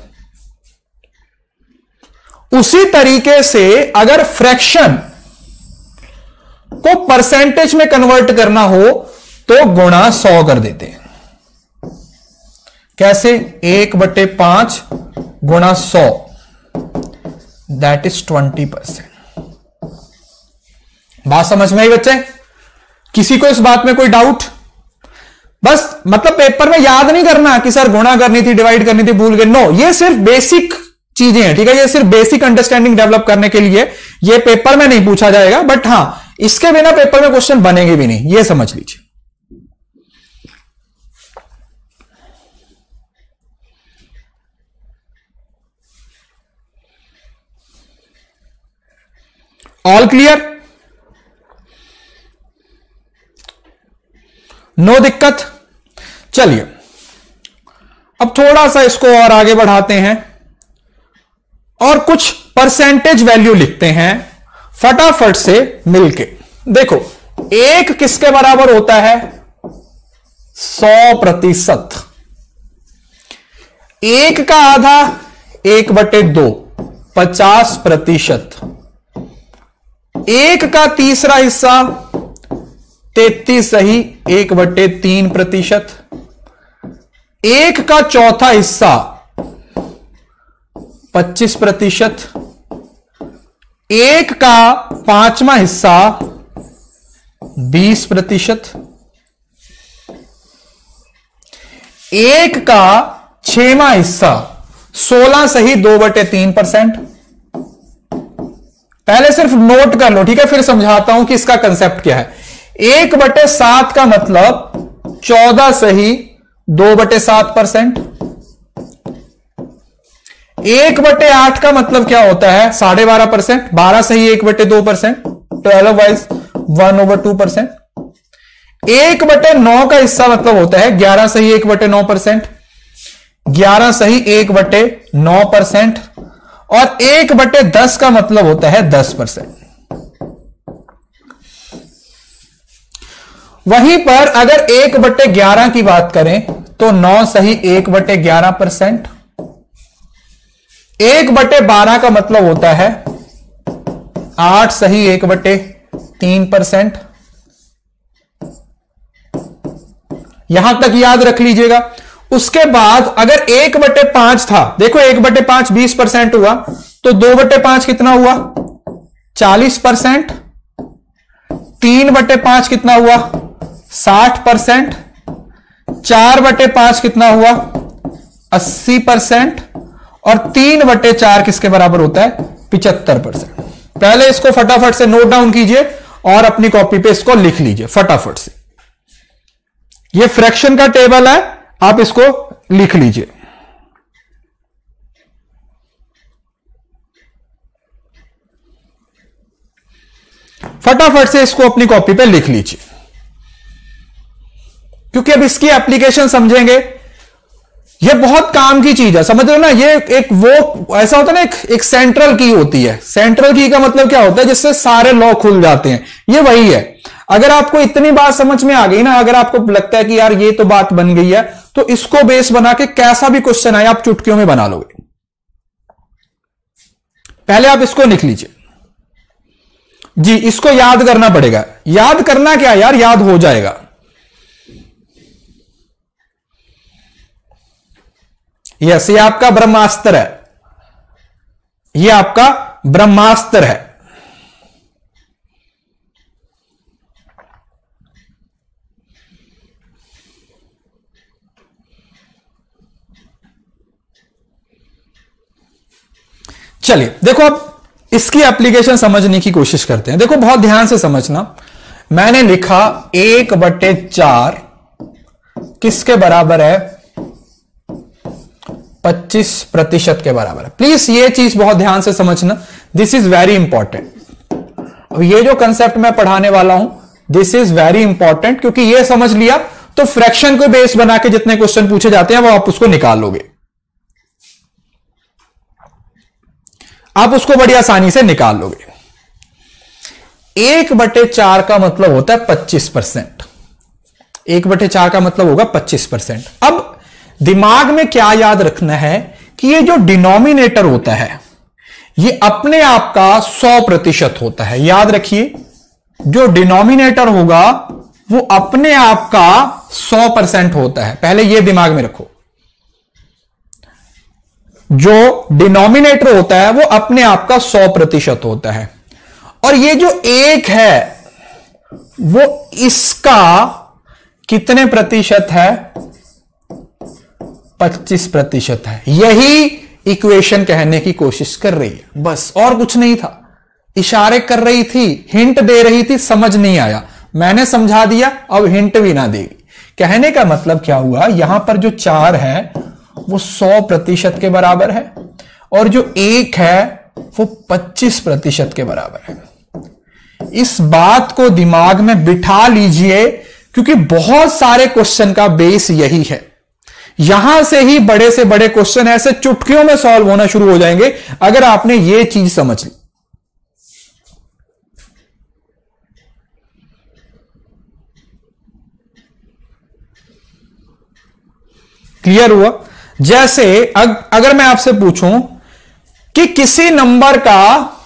उसी तरीके से अगर फ्रैक्शन को परसेंटेज में कन्वर्ट करना हो तो गुणा सौ कर देते हैं। कैसे, एक बटे पांच गुणा सौ, दैट इज ट्वेंटी परसेंट। बात समझ में आई बच्चे? किसी को इस बात में कोई डाउट? बस मतलब पेपर में याद नहीं करना कि सर गुणा करनी थी, डिवाइड करनी थी, भूल गए। नो, ये सिर्फ बेसिक चीजें हैं। ठीक है, ये सिर्फ बेसिक अंडरस्टैंडिंग डेवलप करने के लिए, ये पेपर में नहीं पूछा जाएगा, बट हां इसके बिना पेपर में क्वेश्चन बनेंगे भी नहीं, ये समझ लीजिए। All clear? नो दिक्कत? चलिए अब थोड़ा सा इसको और आगे बढ़ाते हैं और कुछ परसेंटेज वैल्यू लिखते हैं फटाफट से मिलके। देखो, एक किसके बराबर होता है, सौ प्रतिशत। एक का आधा एक बटे दो, पचास प्रतिशत। एक का तीसरा हिस्सा तैतीस सही, एक बटे तीन प्रतिशत। एक का चौथा हिस्सा पच्चीस प्रतिशत। एक का पांचवा हिस्सा बीस प्रतिशत। एक का छठवां हिस्सा सोलह सही, दो बटे तीन परसेंट। पहले सिर्फ नोट कर लो, ठीक है, फिर समझाता हूं कि इसका कंसेप्ट क्या है। एक बटे सात का मतलब चौदह सही, दो बटे सात परसेंट। एक बटे आठ का मतलब क्या होता है, साढ़े बारह परसेंट। बारह सही, एक बटे दो percent. Twelve wise one over two percent. एक बटे नौ का हिस्सा मतलब होता है ग्यारह सही, एक बटे नौ परसेंट। ग्यारह सही, एक बटे नौ परसेंट। और एक बटे दस का मतलब होता है दस परसेंट। वहीं पर अगर एक बटे ग्यारह की बात करें तो नौ सही, एक बटे ग्यारह परसेंट। एक बटे बारह का मतलब होता है आठ सही, एक बटे तीन परसेंट। यहां तक याद रख लीजिएगा। उसके बाद अगर एक बटे पांच था, देखो एक बटे पांच बीस परसेंट हुआ, तो दो बटे पांच कितना हुआ, चालीस परसेंट। तीन बटे पांच कितना हुआ, साठ परसेंट। चार बटे पांच कितना हुआ, अस्सी परसेंट। और तीन बटे चार किसके बराबर होता है, पिचहत्तर परसेंट। पहले इसको फटाफट से नोट डाउन कीजिए और अपनी कॉपी पे इसको लिख लीजिए फटाफट से। ये फ्रैक्शन का टेबल है, आप इसको लिख लीजिए। फटाफट से इसको अपनी कॉपी पे लिख लीजिए, क्योंकि अब इसकी एप्लीकेशन समझेंगे। ये बहुत काम की चीज है, समझ रहे हो ना। ये एक वो ऐसा होता है ना, एक, एक सेंट्रल की होती है। सेंट्रल की का मतलब क्या होता है, जिससे सारे लॉ खुल जाते हैं। ये वही है। अगर आपको इतनी बात समझ में आ गई ना, अगर आपको लगता है कि यार ये तो बात बन गई है, तो इसको बेस बना के कैसा भी क्वेश्चन आए आप चुटकियों में बना लोगे। पहले आप इसको लिख लीजिए जी। इसको याद करना पड़ेगा। याद करना क्या यार, याद हो जाएगा। यस, ये आपका ब्रह्मास्त्र है। ये आपका ब्रह्मास्त्र है। चलिए देखो, अब इसकी एप्लीकेशन समझने की कोशिश करते हैं। देखो बहुत ध्यान से समझना। मैंने लिखा एक बटे चार किसके बराबर है, पच्चीस प्रतिशत के बराबर है। प्लीज ये चीज बहुत ध्यान से समझना, दिस इज वेरी इंपॉर्टेंट। अब ये जो कंसेप्ट मैं पढ़ाने वाला हूं, दिस इज वेरी इंपॉर्टेंट, क्योंकि ये समझ लिया तो फ्रैक्शन को बेस बना के जितने क्वेश्चन पूछे जाते हैं वो आप उसको निकाल लोगे। आप उसको बड़ी आसानी से निकाल लोगे। एक बटे चार का मतलब होता है पच्चीस परसेंट। एक बटे चार का मतलब होगा पच्चीस परसेंट। अब दिमाग में क्या याद रखना है कि ये जो डिनोमिनेटर होता है ये अपने आप का सौ प्रतिशत होता है। याद रखिए, जो डिनोमिनेटर होगा वो अपने आप का सौ परसेंट होता है। पहले ये दिमाग में रखो, जो डिनोमिनेटर होता है वो अपने आप का सौ प्रतिशत होता है। और ये जो एक है वो इसका कितने प्रतिशत है, पच्चीस प्रतिशत है। यही इक्वेशन कहने की कोशिश कर रही है, बस और कुछ नहीं था। इशारे कर रही थी, हिंट दे रही थी, समझ नहीं आया, मैंने समझा दिया, अब हिंट भी ना देगी। कहने का मतलब क्या हुआ, यहां पर जो चार है वो सौ प्रतिशत के बराबर है और जो एक है वो पच्चीस प्रतिशत के बराबर है। इस बात को दिमाग में बिठा लीजिए, क्योंकि बहुत सारे क्वेश्चन का बेस यही है। यहां से ही बड़े से बड़े क्वेश्चन ऐसे चुटकियों में सॉल्व होना शुरू हो जाएंगे अगर आपने ये चीज समझ ली। क्लियर हुआ? जैसे अग, अगर मैं आपसे पूछूं कि किसी नंबर का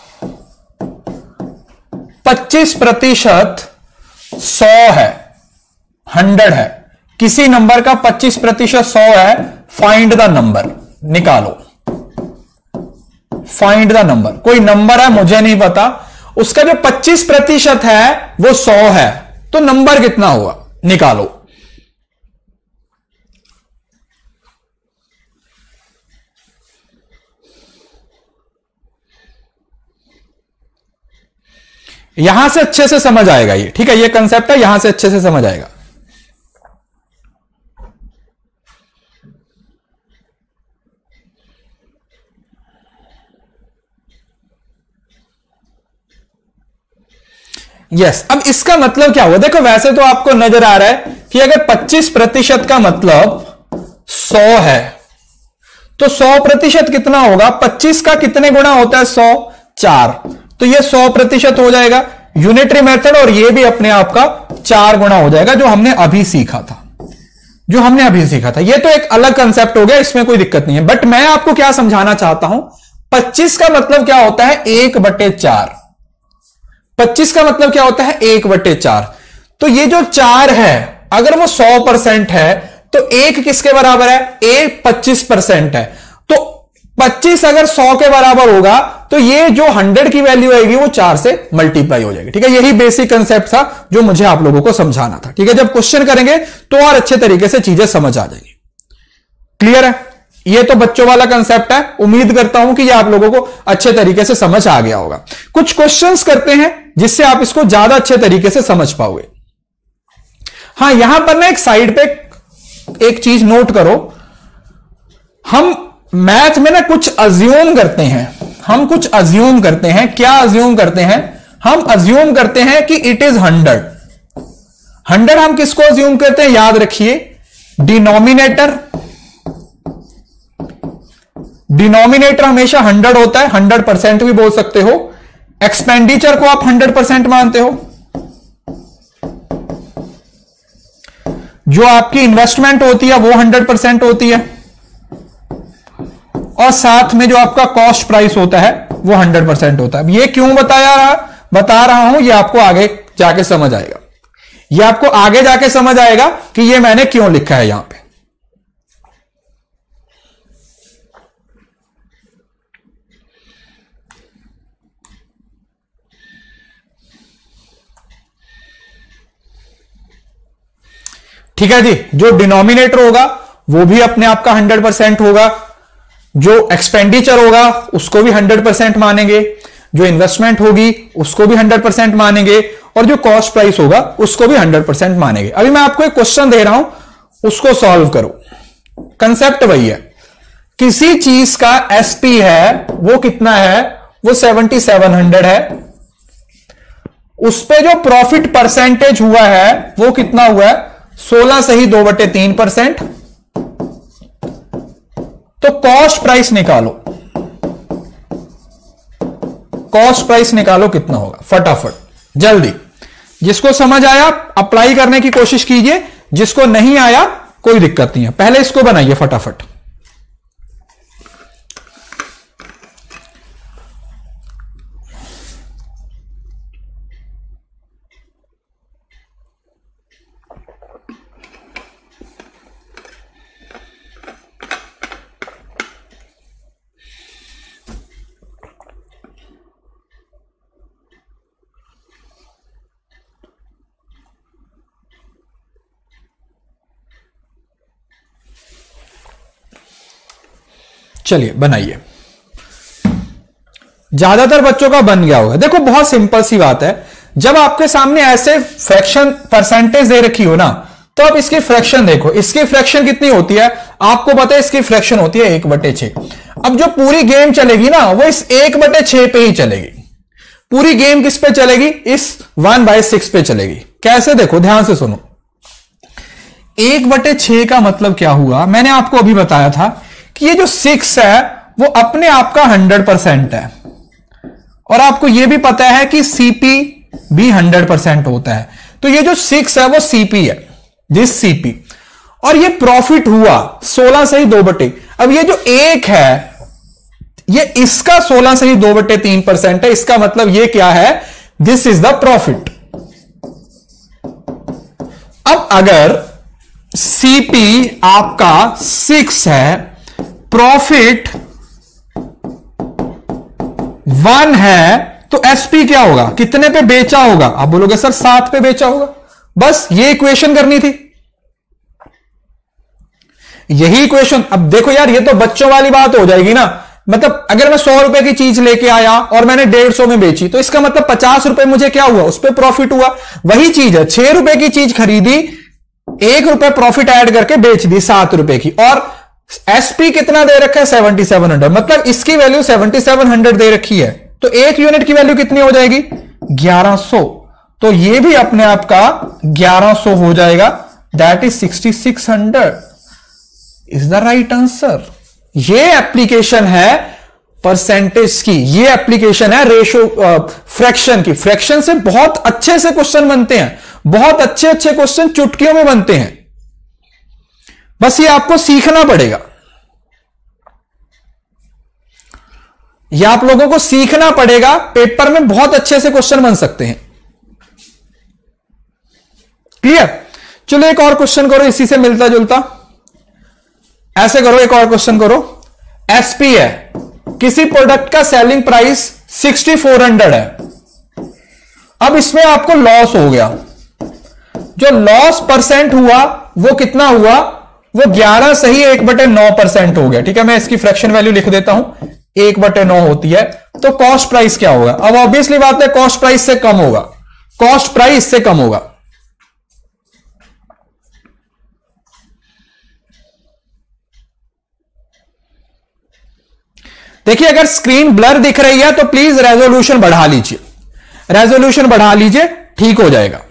पच्चीस प्रतिशत सौ है, हंड्रेड है, किसी नंबर का पच्चीस प्रतिशत सौ है, फाइंड द नंबर, निकालो। फाइंड द नंबर, कोई नंबर है मुझे नहीं पता, उसका जो पच्चीस प्रतिशत है वो सौ है, तो नंबर कितना हुआ, निकालो। यहां से अच्छे से समझ आएगा ये, ठीक है, ये कंसेप्ट है, यहां से अच्छे से समझ आएगा। यस yes, अब इसका मतलब क्या हुआ, देखो वैसे तो आपको नजर आ रहा है कि अगर पच्चीस प्रतिशत का मतलब सौ है तो सौ प्रतिशत कितना होगा, पच्चीस का कितने गुना होता है, सौ, चार, तो ये सौ प्रतिशत हो जाएगा यूनिटरी मेथड, और ये भी अपने आप का चार गुना हो जाएगा, जो हमने अभी सीखा था जो हमने अभी सीखा था। ये तो एक अलग कंसेप्ट हो गया, इसमें कोई दिक्कत नहीं है, बट मैं आपको क्या समझाना चाहता हूं, पच्चीस का मतलब क्या होता है, एक बटे चार। पच्चीस का मतलब क्या होता है, एक बटे चार। तो ये जो चार है अगर वो सौ परसेंट है तो एक किसके बराबर है? एक पच्चीस परसेंट है, तो पच्चीस अगर सौ के बराबर होगा तो ये जो सौ की वैल्यू आएगी वो चार से मल्टीप्लाई हो जाएगी। ठीक है, यही बेसिक कंसेप्ट था जो मुझे आप लोगों को समझाना था। ठीक है, जब क्वेश्चन करेंगे तो और अच्छे तरीके से चीजें समझ आ जाएगी। क्लियर है? ये तो बच्चों वाला कंसेप्ट है, उम्मीद करता हूं कि ये आप लोगों को अच्छे तरीके से समझ आ गया होगा। कुछ क्वेश्चंस करते हैं जिससे आप इसको ज्यादा अच्छे तरीके से समझ पाओगे। हां, यहां पर ना एक साइड पे एक चीज नोट करो, हम मैथ में ना कुछ अज्यूम करते हैं, हम कुछ अज्यूम करते हैं। क्या अज्यूम करते हैं? हम अज्यूम करते हैं कि इट इज हंड्रेड। हंड्रेड हम किसको अज्यूम करते हैं? याद रखिए, डिनोमिनेटर डिनोमिनेटर हमेशा हंड्रेड होता है, हंड्रेड परसेंट भी बोल सकते हो। एक्सपेंडिचर को आप हंड्रेड परसेंट मानते हो, जो आपकी इन्वेस्टमेंट होती है वो हंड्रेड परसेंट होती है, और साथ में जो आपका कॉस्ट प्राइस होता है वो हंड्रेड परसेंट होता है। ये क्यों बताया रहा बता रहा हूं, ये आपको आगे जाके समझ आएगा। ये आपको आगे जाके समझ आएगा कि ये मैंने क्यों लिखा है यहां पे। ठीक है जी, जो डिनोमिनेटर होगा वो भी अपने आप का हंड्रेड परसेंट होगा, जो एक्सपेंडिचर होगा उसको भी हंड्रेड परसेंट मानेंगे, जो इन्वेस्टमेंट होगी उसको भी हंड्रेड परसेंट मानेंगे, और जो कॉस्ट प्राइस होगा उसको भी हंड्रेड परसेंट मानेंगे। अभी मैं आपको एक क्वेश्चन दे रहा हूं, उसको सॉल्व करो। कंसेप्ट वही है, किसी चीज का एसपी है वो कितना है? वो सेवेंटी सेवन हंड्रेड है, उस पे जो प्रॉफिट परसेंटेज हुआ है वो कितना हुआ है? सोलह से ही दो बटे तीन परसेंट। तो कॉस्ट प्राइस निकालो, कॉस्ट प्राइस निकालो कितना होगा फटाफट जल्दी। जिसको समझ आया अप्लाई करने की कोशिश कीजिए, जिसको नहीं आया कोई दिक्कत नहीं है, पहले इसको बनाइए फटाफट। चलिए बनाइए, ज्यादातर बच्चों का बन गया होगा। देखो बहुत सिंपल सी बात है, जब आपके सामने ऐसे फ्रैक्शन परसेंटेज दे रखी हो ना, तो आप इसकी फ्रैक्शन देखो। इसकी फ्रैक्शन कितनी होती है आपको पता है? इसकी फ्रैक्शन होती है एक बटे छह। अब जो पूरी गेम चलेगी ना वो इस एक बटे छह पे ही चलेगी। पूरी गेम किस पे चलेगी? इस वन बाय सिक्स पे चलेगी। कैसे? देखो ध्यान से सुनो, एक बटे छह का मतलब क्या हुआ? मैंने आपको अभी बताया था कि ये जो सिक्स है वो अपने आप का हंड्रेड परसेंट है, और आपको यह भी पता है कि सीपी भी हंड्रेड परसेंट होता है। तो ये जो सिक्स है वो सीपी है, दिस सीपी, और ये प्रॉफिट हुआ सोलह से ही दो बटे। अब ये जो एक है ये इसका सोलह से ही दो बटे तीन परसेंट है। इसका मतलब ये क्या है? This is the profit. अब अगर सीपी आपका सिक्स है, प्रॉफिट वन है, तो एसपी क्या होगा? कितने पे बेचा होगा? आप बोलोगे सर सात पे बेचा होगा। बस ये इक्वेशन करनी थी, यही इक्वेशन। अब देखो यार, ये तो बच्चों वाली बात हो जाएगी ना। मतलब अगर मैं सौ रुपए की चीज लेके आया और मैंने डेढ़ सौ में बेची, तो इसका मतलब पचास रुपए मुझे क्या हुआ? उस पर प्रॉफिट हुआ। वही चीज है, छह रुपए की चीज खरीदी, एक रुपए प्रॉफिट ऐड करके बेच दी सात रुपए की, और एसपी कितना दे रखा है? Seventy seven hundred. मतलब इसकी वैल्यू सेवेंटी सेवन हंड्रेड दे रखी है, तो एक यूनिट की वैल्यू कितनी हो जाएगी? ग्यारह सौ। तो ये भी अपने आप का ग्यारह सौ हो जाएगा, that is sixty six hundred is the right answer. ये एप्लीकेशन है परसेंटेज की, ये एप्लीकेशन है रेशो फ्रैक्शन की। फ्रैक्शन से बहुत अच्छे से क्वेश्चन बनते हैं, बहुत अच्छे अच्छे क्वेश्चन चुटकियों में बनते हैं। बस ये आपको सीखना पड़ेगा, ये आप लोगों को सीखना पड़ेगा। पेपर में बहुत अच्छे से क्वेश्चन बन सकते हैं। क्लियर? चलो एक और क्वेश्चन करो इसी से मिलता जुलता, ऐसे करो, एक और क्वेश्चन करो। एसपी है, किसी प्रोडक्ट का selling price sixty four hundred है, अब इसमें आपको लॉस हो गया, जो लॉस परसेंट हुआ वो कितना हुआ, वो ग्यारह सही एक बटे नौ परसेंट हो गया। ठीक है, मैं इसकी फ्रैक्शन वैल्यू लिख देता हूं, एक बटे नौ होती है, तो कॉस्ट प्राइस क्या होगा। अब ऑब्वियसली बात है कॉस्ट प्राइस से कम होगा, कॉस्ट प्राइस से कम होगा। देखिए अगर स्क्रीन ब्लर दिख रही है तो प्लीज रेजोल्यूशन बढ़ा लीजिए, रेजोल्यूशन बढ़ा लीजिए, ठीक हो जाएगा।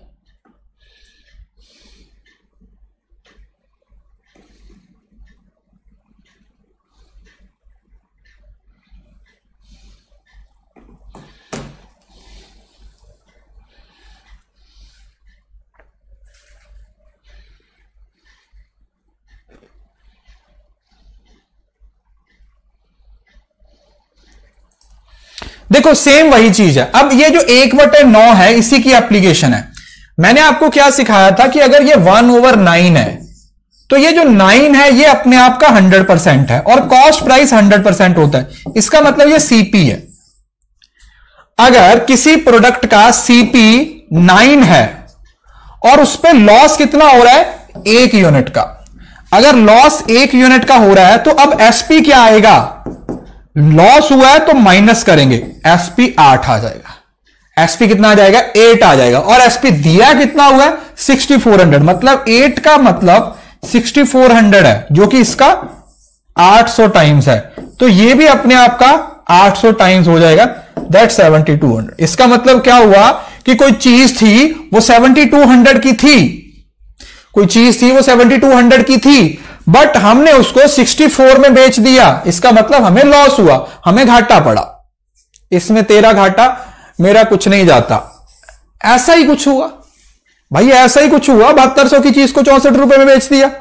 देखो सेम वही चीज है। अब ये जो एक बटे नौ है इसी की एप्लीकेशन है। मैंने आपको क्या सिखाया था कि अगर ये वन ओवर नाइन है तो ये जो नाइन है ये अपने आप का हंड्रेड परसेंट है और कॉस्ट प्राइस हंड्रेड परसेंट होता है, इसका मतलब ये सीपी है। अगर किसी प्रोडक्ट का सीपी नाइन है और उस पर लॉस कितना हो रहा है, एक यूनिट का, अगर लॉस एक यूनिट का हो रहा है तो अब एसपी क्या आएगा, लॉस हुआ है तो माइनस करेंगे, एसपी आठ आ जाएगा, एसपी कितना आ जाएगा, एट आ जाएगा, और एसपी दिया कितना हुआ है, सिक्सटी फोर हंड्रेड, मतलब एट का मतलब सिक्सटी फोर हंड्रेड है जो कि इसका आठ सौ टाइम्स है, तो ये भी अपने आप का आठ सौ टाइम्स हो जाएगा, दैट सेवेंटी टू हंड्रेड। इसका मतलब क्या हुआ कि कोई चीज थी वो सेवेंटी टू हंड्रेड की थी, कोई चीज थी वो सेवेंटी टू हंड्रेड की थी, बट हमने उसको सिक्सटी फोर में बेच दिया, इसका मतलब हमें लॉस हुआ, हमें घाटा पड़ा। इसमें तेरा घाटा मेरा कुछ नहीं जाता, ऐसा ही कुछ हुआ भाई, ऐसा ही कुछ हुआ, बहत्तर सौ की चीज को चौसठ रुपए में बेच दिया।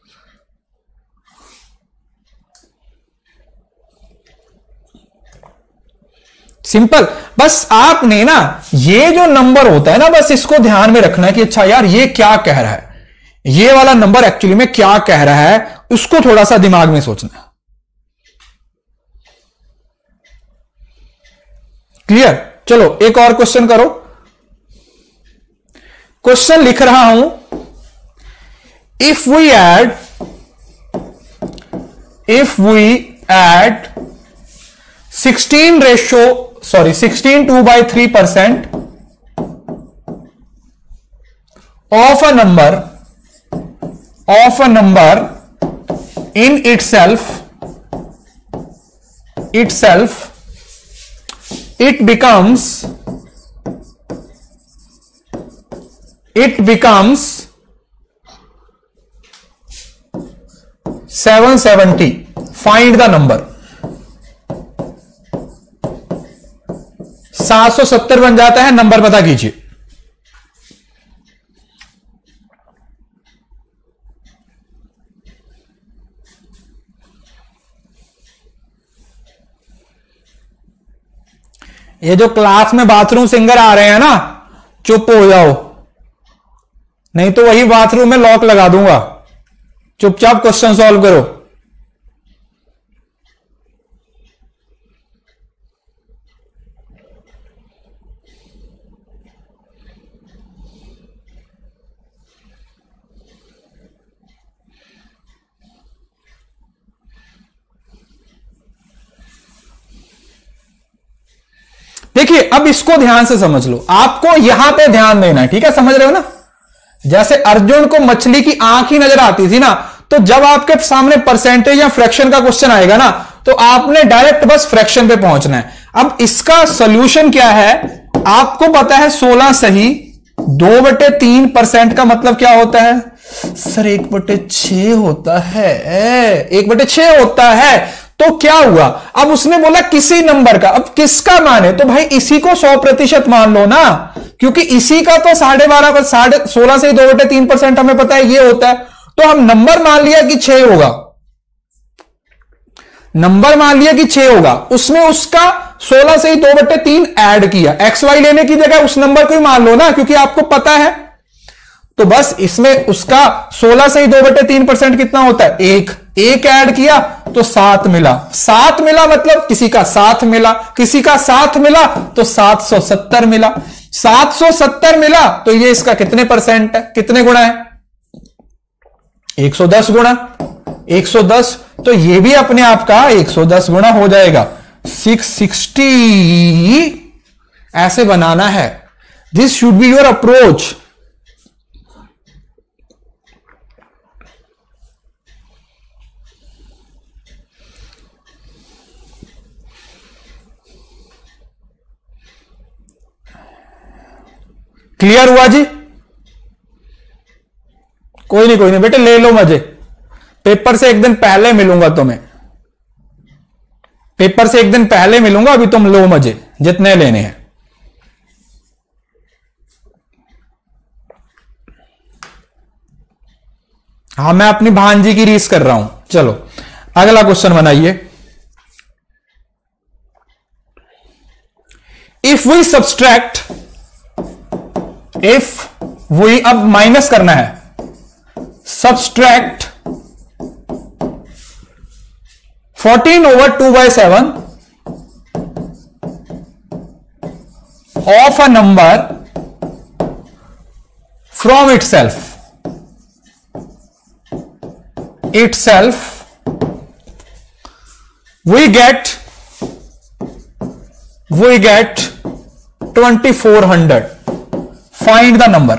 सिंपल, बस आपने ना ये जो नंबर होता है ना, बस इसको ध्यान में रखना है कि अच्छा यार ये क्या कह रहा है, ये वाला नंबर एक्चुअली में क्या कह रहा है, उसको थोड़ा सा दिमाग में सोचना। क्लियर? चलो एक और क्वेश्चन करो। क्वेश्चन लिख रहा हूं, if we add if we add sixteen ratio sorry sixteen two by three percent of a number of a number in itself itself it becomes it becomes seven seventy. find the number. सात सौ सत्तर बन जाता है, number पता कीजिए। ये जो क्लास में बाथरूम सिंगर आ रहे हैं ना, चुप हो जाओ, नहीं तो वही बाथरूम में लॉक लगा दूंगा। चुपचाप क्वेश्चन सॉल्व करो। देखिए अब इसको ध्यान से समझ लो, आपको यहां पे ध्यान देना है, ठीक है, समझ रहे हो ना। जैसे अर्जुन को मछली की आंख ही नजर आती थी ना, तो जब आपके सामने परसेंटेज या फ्रैक्शन का क्वेश्चन आएगा ना, तो आपने डायरेक्ट बस फ्रैक्शन पे पहुंचना है। अब इसका सोल्यूशन क्या है, आपको पता है सोलह सही, दो बटे तीन परसेंट का मतलब क्या होता है, सर एक बटे छह होता है, एक बटे छह होता है। तो क्या हुआ, अब उसने बोला किसी नंबर का, अब किसका मान है, तो भाई इसी को सौ प्रतिशत मान लो ना, क्योंकि इसी का तो साढ़े बारह पर साढ़े सोलह से दो बटे तीन परसेंट हमें पता है ये होता है। तो हम नंबर मान लिया कि छह होगा, नंबर मान लिया कि छह होगा, उसमें उसका सोलह से ही दो बटे तीन ऐड किया, एक्स वाई लेने की जगह उस नंबर को ही मान लो ना, क्योंकि आपको पता है। तो बस इसमें उसका सोलह से ही दो बटे तीन परसेंट कितना होता है, एक एक ऐड किया तो सात मिला, सात मिला मतलब किसी का साथ मिला, किसी का साथ मिला तो सात सौ सत्तर मिला, सात सौ सत्तर मिला तो ये इसका कितने परसेंट है, कितने गुणा है, एक सौ दस गुणा, एक सौ दस, तो ये भी अपने आप का एक सौ दस गुणा हो जाएगा, छह सौ साठ ऐसे बनाना है। This should be your approach. Clear हुआ जी? कोई नहीं कोई नहीं बेटे, ले लो मजे, पेपर से एक दिन पहले मिलूंगा तुम्हें, पेपर से एक दिन पहले मिलूंगा, अभी तुम लो मजे जितने लेने हैं। हाँ मैं अपनी भांजी की रीस कर रहा हूं। चलो अगला क्वेश्चन बनाइए। If we subtract, if we, अब माइनस करना है, subtract fourteen over two by seven of a number from itself, itself we get we get twenty-four hundred. Find the number,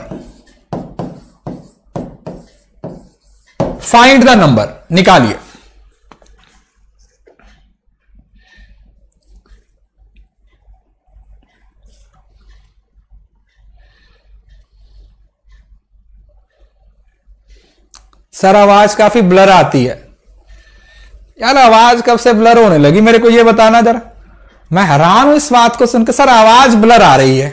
find the number, निकालिए। Sir आवाज काफी blur आती है यार, आवाज कब से ब्लर होने लगी मेरे को ये बताना जरा, मैं हैरान हूं इस बात को सुनकर, सर आवाज ब्लर आ रही है।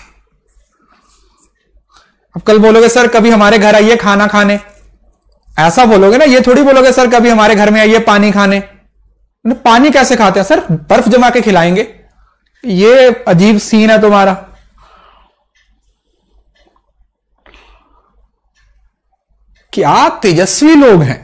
अब कल बोलोगे सर कभी हमारे घर आइए खाना खाने, ऐसा बोलोगे ना, ये थोड़ी बोलोगे सर कभी हमारे घर में आइए पानी खाने। पानी कैसे खाते हैं सर, बर्फ जमा के खिलाएंगे, ये अजीब सीन है तुम्हारा। क्या तेजस्वी लोग हैं।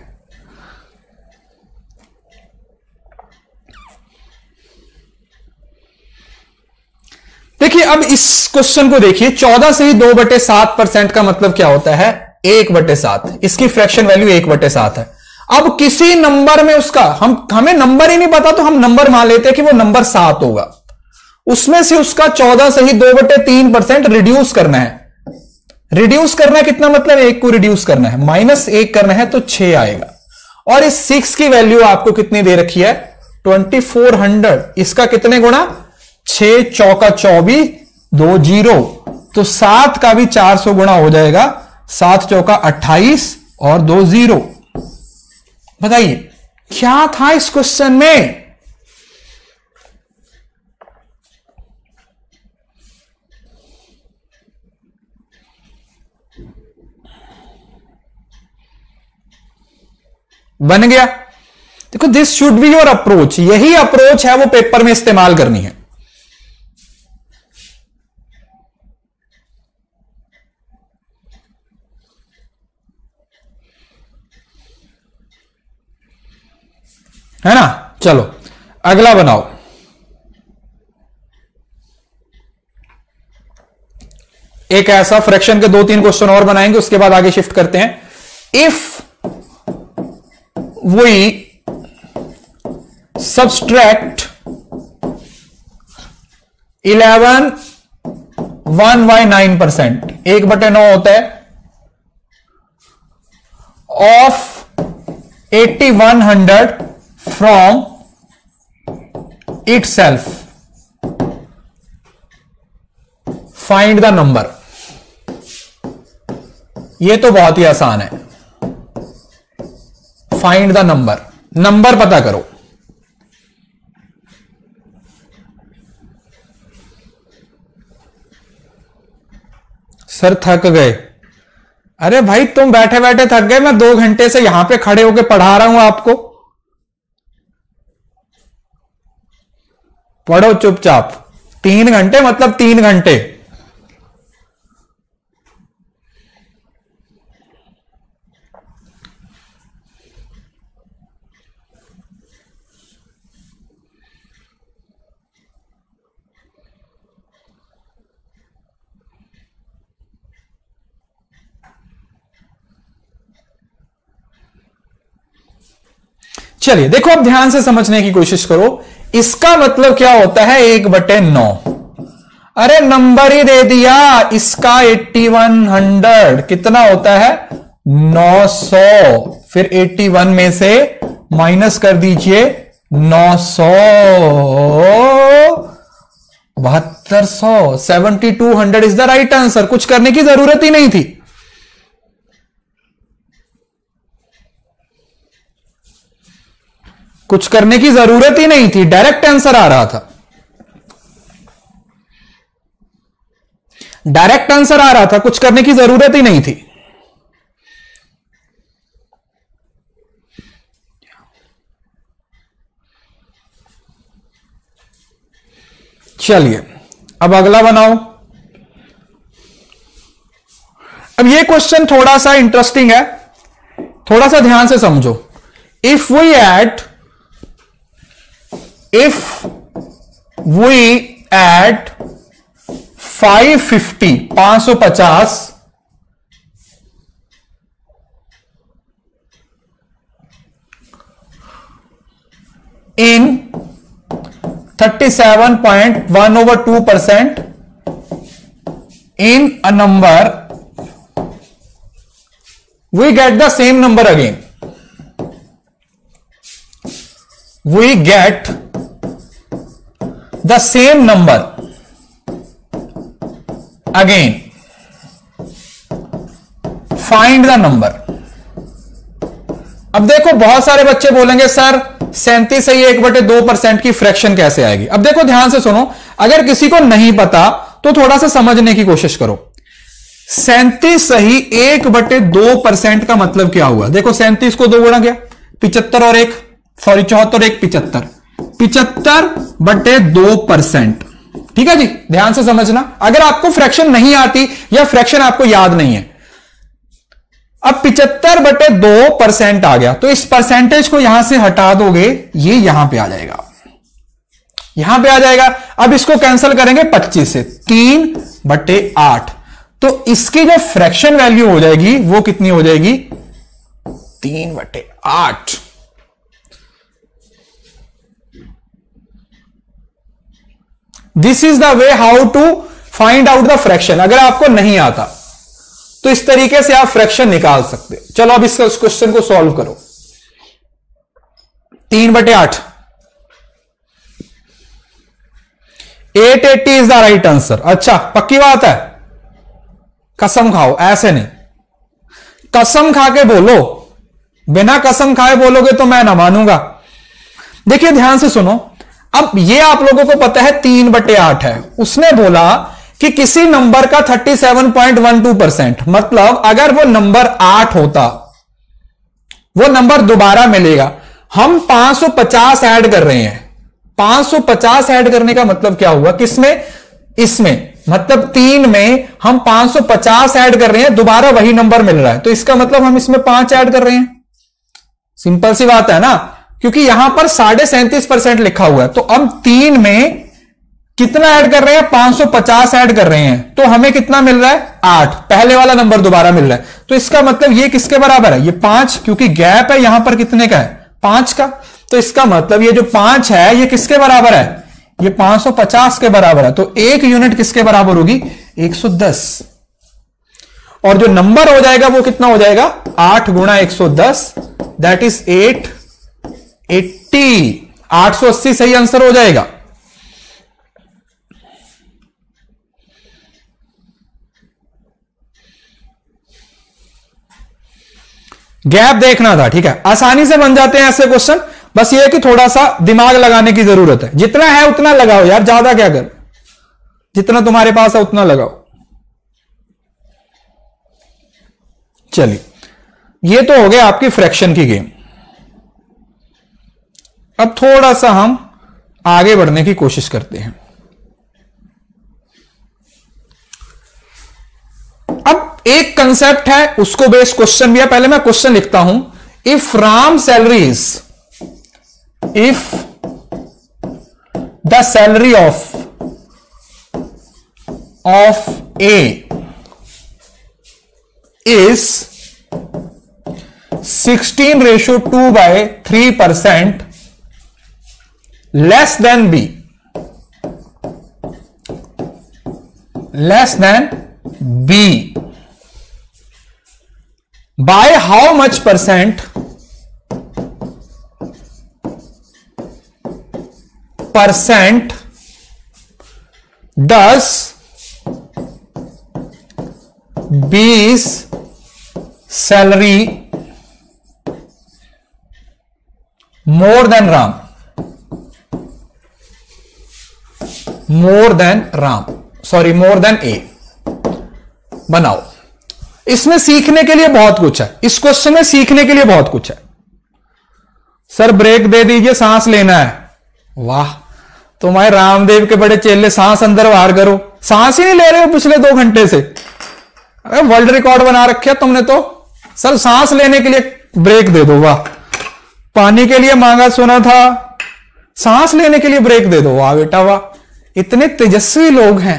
देखिए अब इस क्वेश्चन को देखिए, चौदह से ही दो बटे सात परसेंट का मतलब क्या होता है, एक बटे सात, इसकी फ्रैक्शन वैल्यू एक बटे सात है। अब किसी नंबर में उसका, हम हमें नंबर ही नहीं पता तो हम नंबर मान लेते हैं कि वो नंबर सात होगा, उसमें से उसका चौदह से ही दो बटे तीन परसेंट रिड्यूस करना है। रिड्यूस करना है कितना, मतलब एक को रिड्यूस करना है, माइनस एक करना है तो छह आएगा। और इस सिक्स की वैल्यू आपको कितनी दे रखी है, ट्वेंटी फोर हंड्रेड, इसका कितने गुणा, छह चौका चौबीस, दो जीरो, तो सात का भी चार सौ गुणा हो जाएगा, सात चौका अट्ठाईस और दो जीरो। बताइए क्या था इस क्वेश्चन में। बन गया। देखो this should be your approach, यही अप्रोच है वो पेपर में इस्तेमाल करनी है। है ना। चलो अगला बनाओ। एक ऐसा फ्रैक्शन के दो तीन क्वेश्चन और बनाएंगे, उसके बाद आगे शिफ्ट करते हैं। If we subtract eleven one by nine percent, एक बटे नौ होता है, of eighty one hundred from itself, find the number. यह तो बहुत ही आसान है, फाइंड द नंबर, नंबर पता करो। सर थक गए, अरे भाई तुम बैठे बैठे थक गए, मैं दो घंटे से यहां पे खड़े होकर पढ़ा रहा हूं आपको। पढ़ो चुपचाप, तीन घंटे मतलब तीन घंटे। चलिए देखो, अब ध्यान से समझने की कोशिश करो। इसका मतलब क्या होता है, एक बटे नौ। अरे नंबर ही दे दिया इसका इक्यासी सौ, कितना होता है नौ सौ। फिर इक्यासी में से माइनस कर दीजिए नौ सौ, बहत्तर सौ, seventy two hundred is the right answer. कुछ करने की जरूरत ही नहीं थी। कुछ करने की जरूरत ही नहीं थी, डायरेक्ट आंसर आ रहा था। डायरेक्ट आंसर आ रहा था, कुछ करने की जरूरत ही नहीं थी। चलिए अब अगला बनाओ। अब ये क्वेश्चन थोड़ा सा इंटरेस्टिंग है, थोड़ा सा ध्यान से समझो। If we add if we add five fifty, पांच सौ पचास in thirty seven point one over two percent in a number, we get the same number again. We get the same number again. Find the number. अब देखो बहुत सारे बच्चे बोलेंगे sir सैंतीस सही एक बटे दो परसेंट की फ्रैक्शन कैसे आएगी। अब देखो ध्यान से सुनो, अगर किसी को नहीं पता तो थोड़ा सा समझने की कोशिश करो। सैंतीस सही एक बटे दो परसेंट का मतलब क्या हुआ। देखो सैंतीस को दो गुणा गया, पिचहत्तर और एक सॉरी चौहत्तर एक पिचहत्तर, पिचहत्तर बटे दो परसेंट। ठीक है जी, ध्यान से समझना। अगर आपको फ्रैक्शन नहीं आती या फ्रैक्शन आपको याद नहीं है, अब पिचहत्तर बटे दो परसेंट आ गया तो इस परसेंटेज को यहां से हटा दोगे, ये यहां पे आ जाएगा, यहां पे आ जाएगा। अब इसको कैंसिल करेंगे पच्चीस से, तीन बटे आठ, तो इसकी जो फ्रैक्शन वैल्यू हो जाएगी वो कितनी हो जाएगी, तीन बटे आठ। This is the way how to find out the fraction. अगर आपको नहीं आता तो इस तरीके से आप फ्रैक्शन निकाल सकते। चलो अब इस क्वेश्चन को सॉल्व करो। तीन बटे आठ, eight eighty is the right answer. अच्छा पक्की बात है, कसम खाओ, ऐसे नहीं, कसम खा के बोलो। बिना कसम खाए बोलोगे तो मैं ना मानूंगा। देखिए ध्यान से सुनो, अब ये आप लोगों को पता है तीन बटे आठ है। उसने बोला कि किसी नंबर का सैंतीस पॉइंट वन टू परसेंट, मतलब अगर वो नंबर आठ होता, वो नंबर दोबारा मिलेगा। हम पांच सौ पचास ऐड कर रहे हैं, पांच सौ पचास ऐड करने का मतलब क्या हुआ, किसमें, इसमें, मतलब तीन में हम पांच सौ पचास ऐड कर रहे हैं, दोबारा वही नंबर मिल रहा है, तो इसका मतलब हम इसमें पांच ऐड कर रहे हैं। सिंपल सी बात है ना, क्योंकि यहां पर साढ़े सैंतीस परसेंट लिखा हुआ है, तो हम तीन में कितना ऐड कर रहे हैं, पांच सौ पचास ऐड कर रहे हैं, तो हमें कितना मिल रहा है, आठ। पहले वाला नंबर दोबारा मिल रहा है, तो इसका मतलब ये किसके बराबर है, ये पांच, क्योंकि गैप है यहां पर कितने का है, पांच का। तो इसका मतलब ये जो पांच है ये किसके बराबर है, ये पांच सौ पचास के बराबर है। तो एक यूनिट किसके बराबर होगी, एक सौ दस। और जो नंबर हो जाएगा वो कितना हो जाएगा, आठ गुणा एक सौ दस, दैट इज एट एट्टी, आठ सौ अस्सी सही आंसर हो जाएगा। गैप देखना था, ठीक है। आसानी से बन जाते हैं ऐसे क्वेश्चन, बस ये है कि थोड़ा सा दिमाग लगाने की जरूरत है। जितना है उतना लगाओ यार, ज्यादा क्या कर, जितना तुम्हारे पास है उतना लगाओ। चलिए ये तो हो गया आपकी फ्रैक्शन की गेम। अब थोड़ा सा हम आगे बढ़ने की कोशिश करते हैं। अब एक कंसेप्ट है, उसको बेस क्वेश्चन भी है। पहले मैं क्वेश्चन लिखता हूं। If Ram salaries, if the salary of of A is sixteen ratio two by three percent less than B, less than B by how much percent, percent दस बीस salary more than Ram, more than Ram sorry more than A बनाओ। इसमें सीखने के लिए बहुत कुछ है, इस क्वेश्चन में सीखने के लिए बहुत कुछ है। सर ब्रेक दे दीजिए, सांस लेना है। वाह, तुम्हारे रामदेव के बड़े चेले, सांस अंदर बाहर करो, सांस ही नहीं ले रहे हो पिछले दो घंटे से। अरे वर्ल्ड रिकॉर्ड बना रखे तुमने तो। सर सांस लेने के लिए ब्रेक दे दो। वाह, पानी के लिए मांगा सुना था, सांस लेने के लिए ब्रेक दे दो। वाह बेटा वाह, इतने तेजस्वी लोग हैं।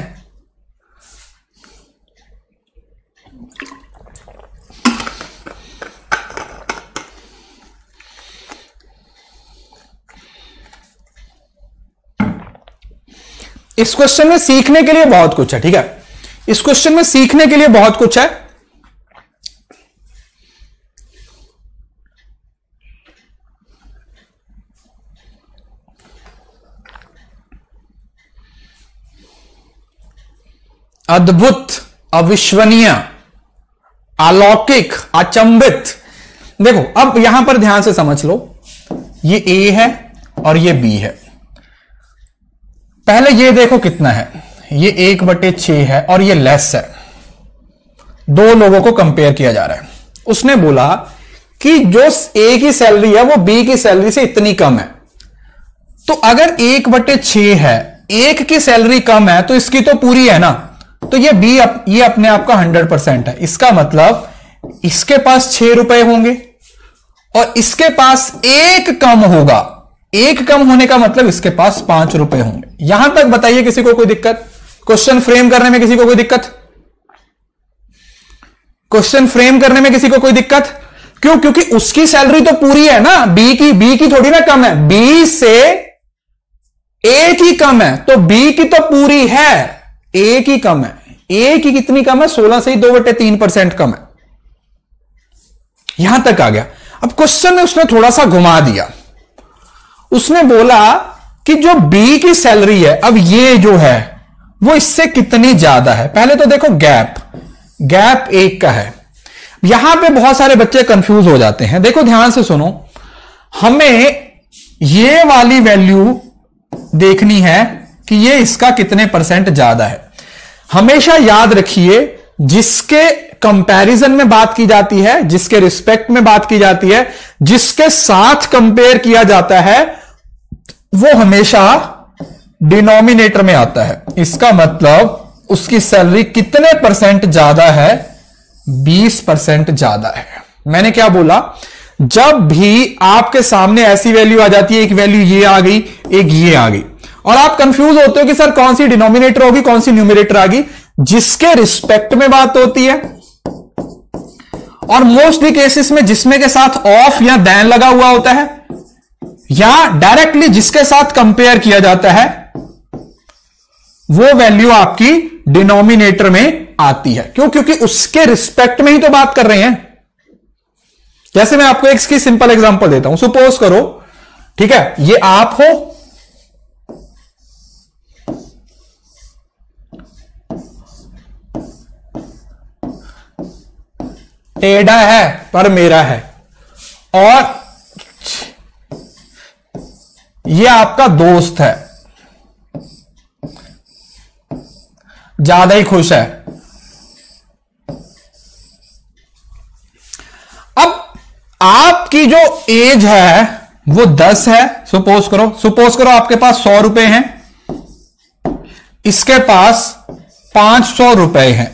इस क्वेश्चन में सीखने के लिए बहुत कुछ है। ठीक है, इस क्वेश्चन में सीखने के लिए बहुत कुछ है। अद्भुत, अविश्वनीय, अलौकिक, अचंभित। देखो अब यहां पर ध्यान से समझ लो, ये ए है और ये बी है। पहले ये देखो कितना है, ये एक बटे छह है और ये लेस है। दो लोगों को कंपेयर किया जा रहा है। उसने बोला कि जो ए की सैलरी है वो बी की सैलरी से इतनी कम है। तो अगर एक बटे छह है, एक की सैलरी कम है तो इसकी तो पूरी है ना। तो ये बी अप, ये अपने आप का हंड्रेड परसेंट है। इसका मतलब इसके पास छह रुपए होंगे और इसके पास एक कम होगा। एक कम होने का मतलब इसके पास पांच रुपए होंगे। यहां तक बताइए किसी को कोई दिक्कत? क्वेश्चन फ्रेम करने में किसी को कोई दिक्कत? क्वेश्चन फ्रेम करने में किसी को कोई दिक्कत? क्यों? क्योंकि उसकी सैलरी तो पूरी है ना, बी की बी की थोड़ी ना कम है। बी से ए की कम है तो बी की तो पूरी है, ए की कम है। ए की कितनी कम है? सोलह से ही दो बटे तीन परसेंट कम है। यहां तक आ गया। अब क्वेश्चन में उसने थोड़ा सा घुमा दिया। उसने बोला कि जो बी की सैलरी है, अब ये जो है वो इससे कितनी ज्यादा है। पहले तो देखो गैप, गैप एक का है। यहां पे बहुत सारे बच्चे कंफ्यूज हो जाते हैं। देखो ध्यान से सुनो, हमें ये वाली वैल्यू देखनी है कि ये इसका कितने परसेंट ज्यादा है। हमेशा याद रखिए, जिसके कंपैरिजन में बात की जाती है, जिसके रिस्पेक्ट में बात की जाती है, जिसके साथ कंपेयर किया जाता है, वो हमेशा डिनोमिनेटर में आता है। इसका मतलब उसकी सैलरी कितने परसेंट ज्यादा है? बीस परसेंट ज्यादा है। मैंने क्या बोला? जब भी आपके सामने ऐसी वैल्यू आ जाती है, एक वैल्यू ये आ गई, एक ये आ गई, और आप कंफ्यूज होते हो कि सर कौन सी डिनोमिनेटर होगी, कौन सी न्यूमरेटर आ गई। जिसके रिस्पेक्ट में बात होती है और मोस्टली केसेस में जिसमें के साथ ऑफ या दैन लगा हुआ होता है, या डायरेक्टली जिसके साथ कंपेयर किया जाता है, वो वैल्यू आपकी डिनोमिनेटर में आती है। क्यों? क्योंकि उसके रिस्पेक्ट में ही तो बात कर रहे हैं। जैसे मैं आपको एक इसकी सिंपल एग्जांपल देता हूं। सपोज करो, ठीक है, ये आप हो, टेढ़ा है पर मेरा है, और ये आपका दोस्त है, ज्यादा ही खुश है। अब आपकी जो एज है वो दस है, सपोज करो। सपोज करो आपके पास सौ रुपए हैं, इसके पास पांच सौ रुपए हैं,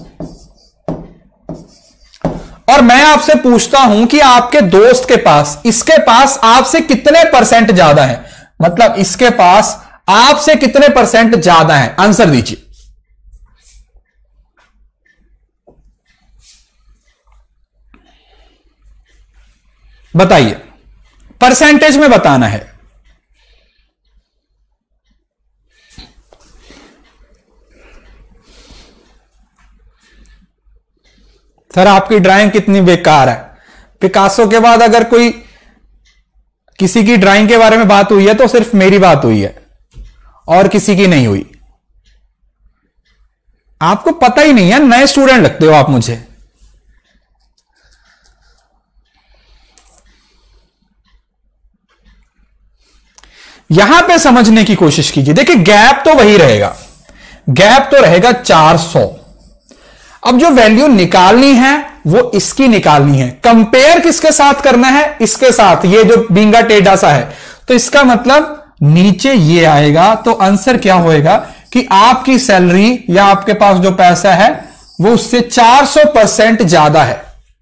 और मैं आपसे पूछता हूं कि आपके दोस्त के पास, इसके पास आपसे कितने परसेंट ज्यादा है। मतलब इसके पास आपसे कितने परसेंट ज्यादा है? आंसर दीजिए। बताइए, परसेंटेज में बताना है। सर आपकी ड्राइंग कितनी बेकार है। पिकासो के बाद अगर कोई किसी की ड्राइंग के बारे में बात हुई है तो सिर्फ मेरी बात हुई है और किसी की नहीं हुई। आपको पता ही नहीं है, नए स्टूडेंट लगते हो आप मुझे। यहां पे समझने की कोशिश कीजिए। देखिए गैप तो वही रहेगा, गैप तो रहेगा चार सौ। अब जो वैल्यू निकालनी है वो इसकी निकालनी है। कंपेयर किसके साथ करना है? इसके साथ। ये जो बिंगा टेढ़ा सा है तो इसका मतलब नीचे ये आएगा। तो आंसर क्या होएगा कि आपकी सैलरी या आपके पास जो पैसा है वो उससे चार सौ परसेंट ज्यादा है।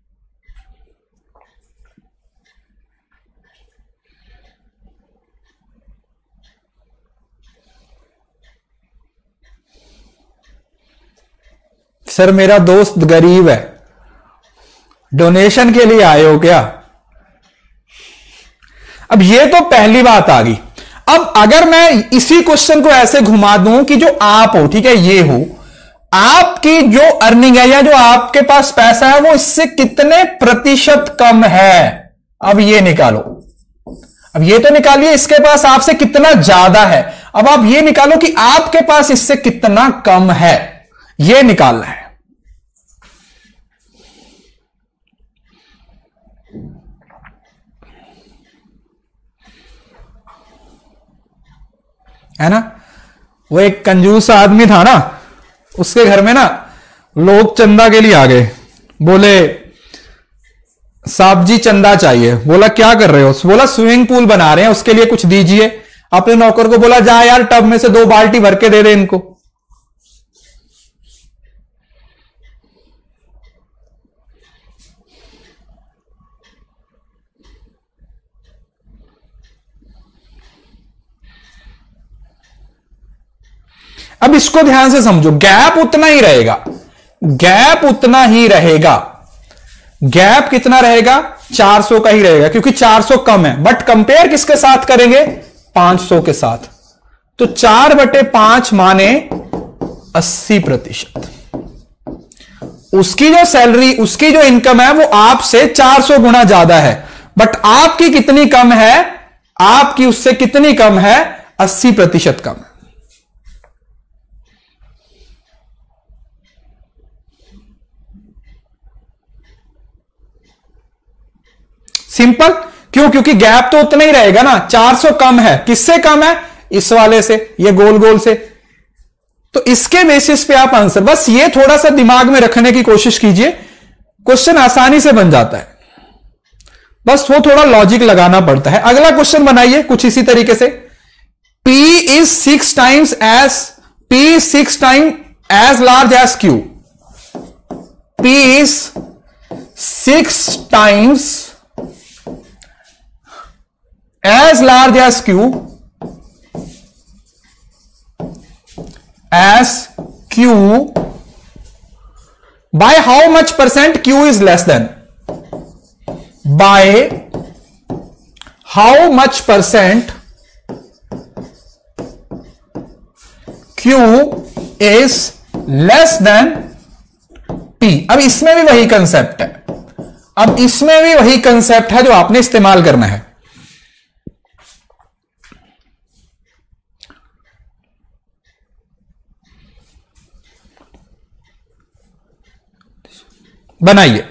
सर मेरा दोस्त गरीब है, डोनेशन के लिए आए हो क्या? अब ये तो पहली बात आ गई। अब अगर मैं इसी क्वेश्चन को ऐसे घुमा दूं कि जो आप हो, ठीक है, ये हो, आपकी जो अर्निंग है या जो आपके पास पैसा है वो इससे कितने प्रतिशत कम है, अब ये निकालो। अब ये तो निकालिए इसके पास आपसे कितना ज्यादा है। अब आप ये निकालो कि आपके पास इससे कितना कम है, ये निकालना है। है ना? वो एक कंजूस आदमी था ना, उसके घर में ना लोग चंदा के लिए आ गए। बोले साहब जी चंदा चाहिए। बोला क्या कर रहे हो? बोला स्विमिंग पूल बना रहे हैं, उसके लिए कुछ दीजिए। अपने नौकर को बोला जा यार टब में से दो बाल्टी भर के दे दे इनको। अब इसको ध्यान से समझो, गैप उतना ही रहेगा, गैप उतना ही रहेगा। गैप कितना रहेगा? चार सौ का ही रहेगा, क्योंकि चार सौ कम है। बट कंपेयर किसके साथ करेंगे? पांच सौ के साथ। तो चार बटे पांच माने अस्सी प्रतिशत। उसकी जो सैलरी, उसकी जो इनकम है वो आपसे चार सौ गुना ज्यादा है। बट आपकी कितनी कम है? आपकी उससे कितनी कम है? अस्सी प्रतिशत कम। सिंपल। क्यों? क्योंकि गैप तो उतना ही रहेगा ना, चार सौ कम है। किससे कम है? इस वाले से, ये गोल गोल से। तो इसके बेसिस पे आप आंसर, बस ये थोड़ा सा दिमाग में रखने की कोशिश कीजिए, क्वेश्चन आसानी से बन जाता है। बस वो थोड़ा लॉजिक लगाना पड़ता है। अगला क्वेश्चन बनाइए कुछ इसी तरीके से। P is six times as P six time as large as Q। P is six times as large as Q as Q by how much percent Q is less than? By how much percent Q is less than P? अब इसमें भी वही concept है, अब इसमें भी वही concept है जो आपने इस्तेमाल करना है। बनाइए।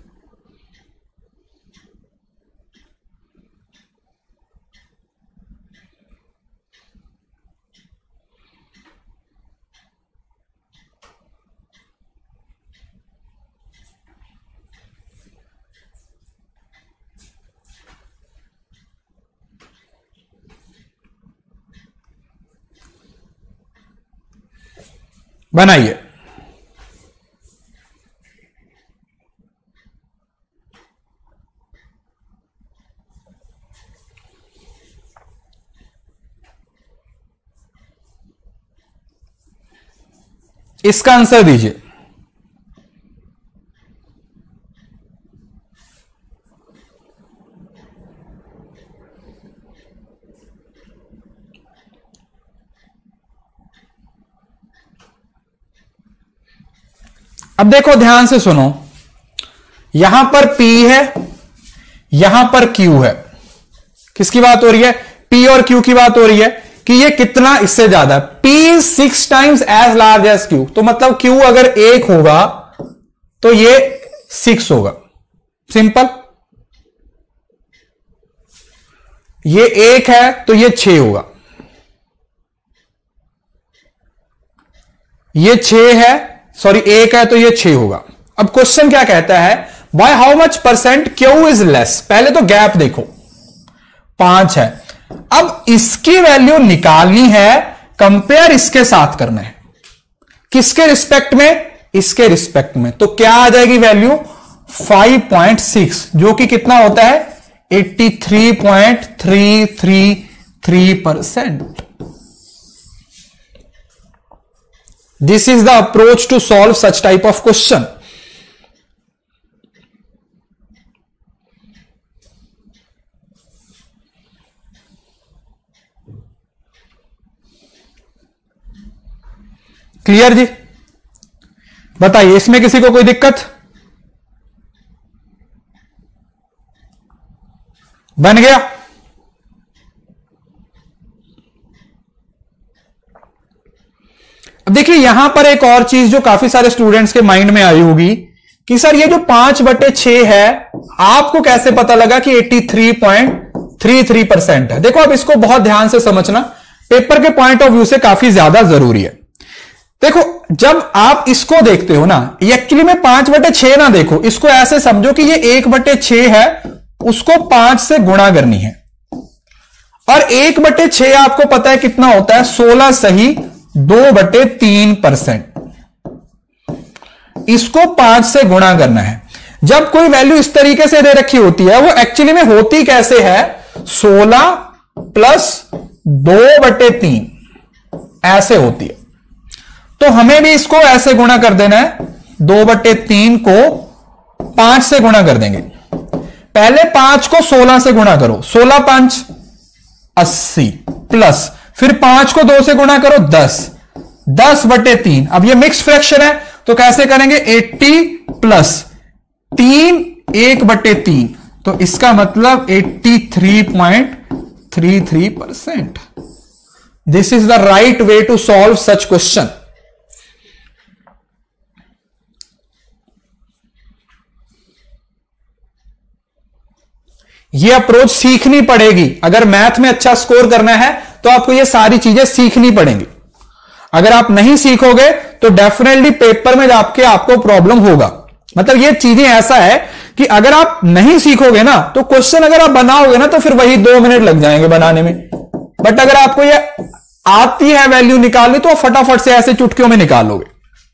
बनाइए। इसका आंसर दीजिए। अब देखो ध्यान से सुनो, यहां पर P है, यहां पर Q है। किसकी बात हो रही है? P और Q की बात हो रही है कि ये कितना इससे ज्यादा है। P six times as large as Q, तो मतलब Q अगर एक होगा तो ये सिक्स होगा। सिंपल। ये एक है तो ये छह होगा, ये छह है, सॉरी एक है तो ये छह होगा। अब क्वेश्चन क्या कहता है? By how much percent Q is less. पहले तो गैप देखो, पांच है। अब इसकी वैल्यू निकालनी है, कंपेयर इसके साथ करना है। किसके रिस्पेक्ट में? इसके रिस्पेक्ट में। तो क्या आ जाएगी वैल्यू? फाइव पॉइंट सिक्स, जो कि कितना होता है? Eighty three point three three three percent. This is the approach to solve such type of question. Clear जी? बताइए, इसमें किसी को कोई दिक्कत? बन गया? अब देखिए यहां पर एक और चीज जो काफी सारे स्टूडेंट्स के माइंड में आई होगी कि सर ये जो पांच बटे छह है, आपको कैसे पता लगा कि eighty three point three three percent है? देखो अब इसको बहुत ध्यान से समझना, पेपर के पॉइंट ऑफ व्यू से काफी ज्यादा जरूरी है। देखो जब आप इसको देखते हो ना, एक्चुअली में पांच बटे छह ना देखो, इसको ऐसे समझो कि ये एक बटे छह है, उसको पांच से गुणा करनी है। और एक बटे छह आपको पता है कितना होता है? सोलह सही दो बटे तीन परसेंट। इसको पांच से गुणा करना है। जब कोई वैल्यू इस तरीके से दे रखी होती है, वो एक्चुअली में होती कैसे है? सोलह प्लस दो बटे तीन ऐसे होती है। तो हमें भी इसको ऐसे गुणा कर देना है, दो बटे तीन को पांच से गुणा कर देंगे। पहले पांच को सोलह से गुणा करो, सोलह पांच अस्सी, प्लस फिर पांच को दो से गुणा करो, दस, दस बटे तीन। अब ये मिक्स फ्रैक्शन है तो कैसे करेंगे? अस्सी प्लस तीन, एक बटे तीन, तो इसका मतलब eighty three point three three percent. This is the right way to solve such question. ये अप्रोच सीखनी पड़ेगी। अगर मैथ में अच्छा स्कोर करना है तो आपको ये सारी चीजें सीखनी पड़ेंगी। अगर आप नहीं सीखोगे तो डेफिनेटली पेपर में जाके आपको प्रॉब्लम होगा। मतलब ये चीजें ऐसा है कि अगर आप नहीं सीखोगे ना, तो क्वेश्चन अगर आप बनाओगे ना तो फिर वही दो मिनट लग जाएंगे बनाने में। बट अगर आपको ये आती है वैल्यू निकालनी, तो फटाफट से ऐसे चुटकियों में निकाल लोगे।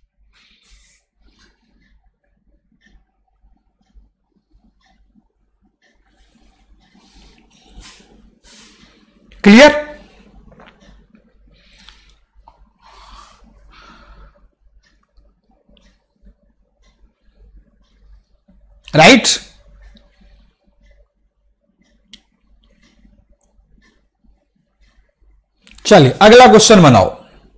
क्लियर? राइट? चलिए अगला क्वेश्चन बनाओ।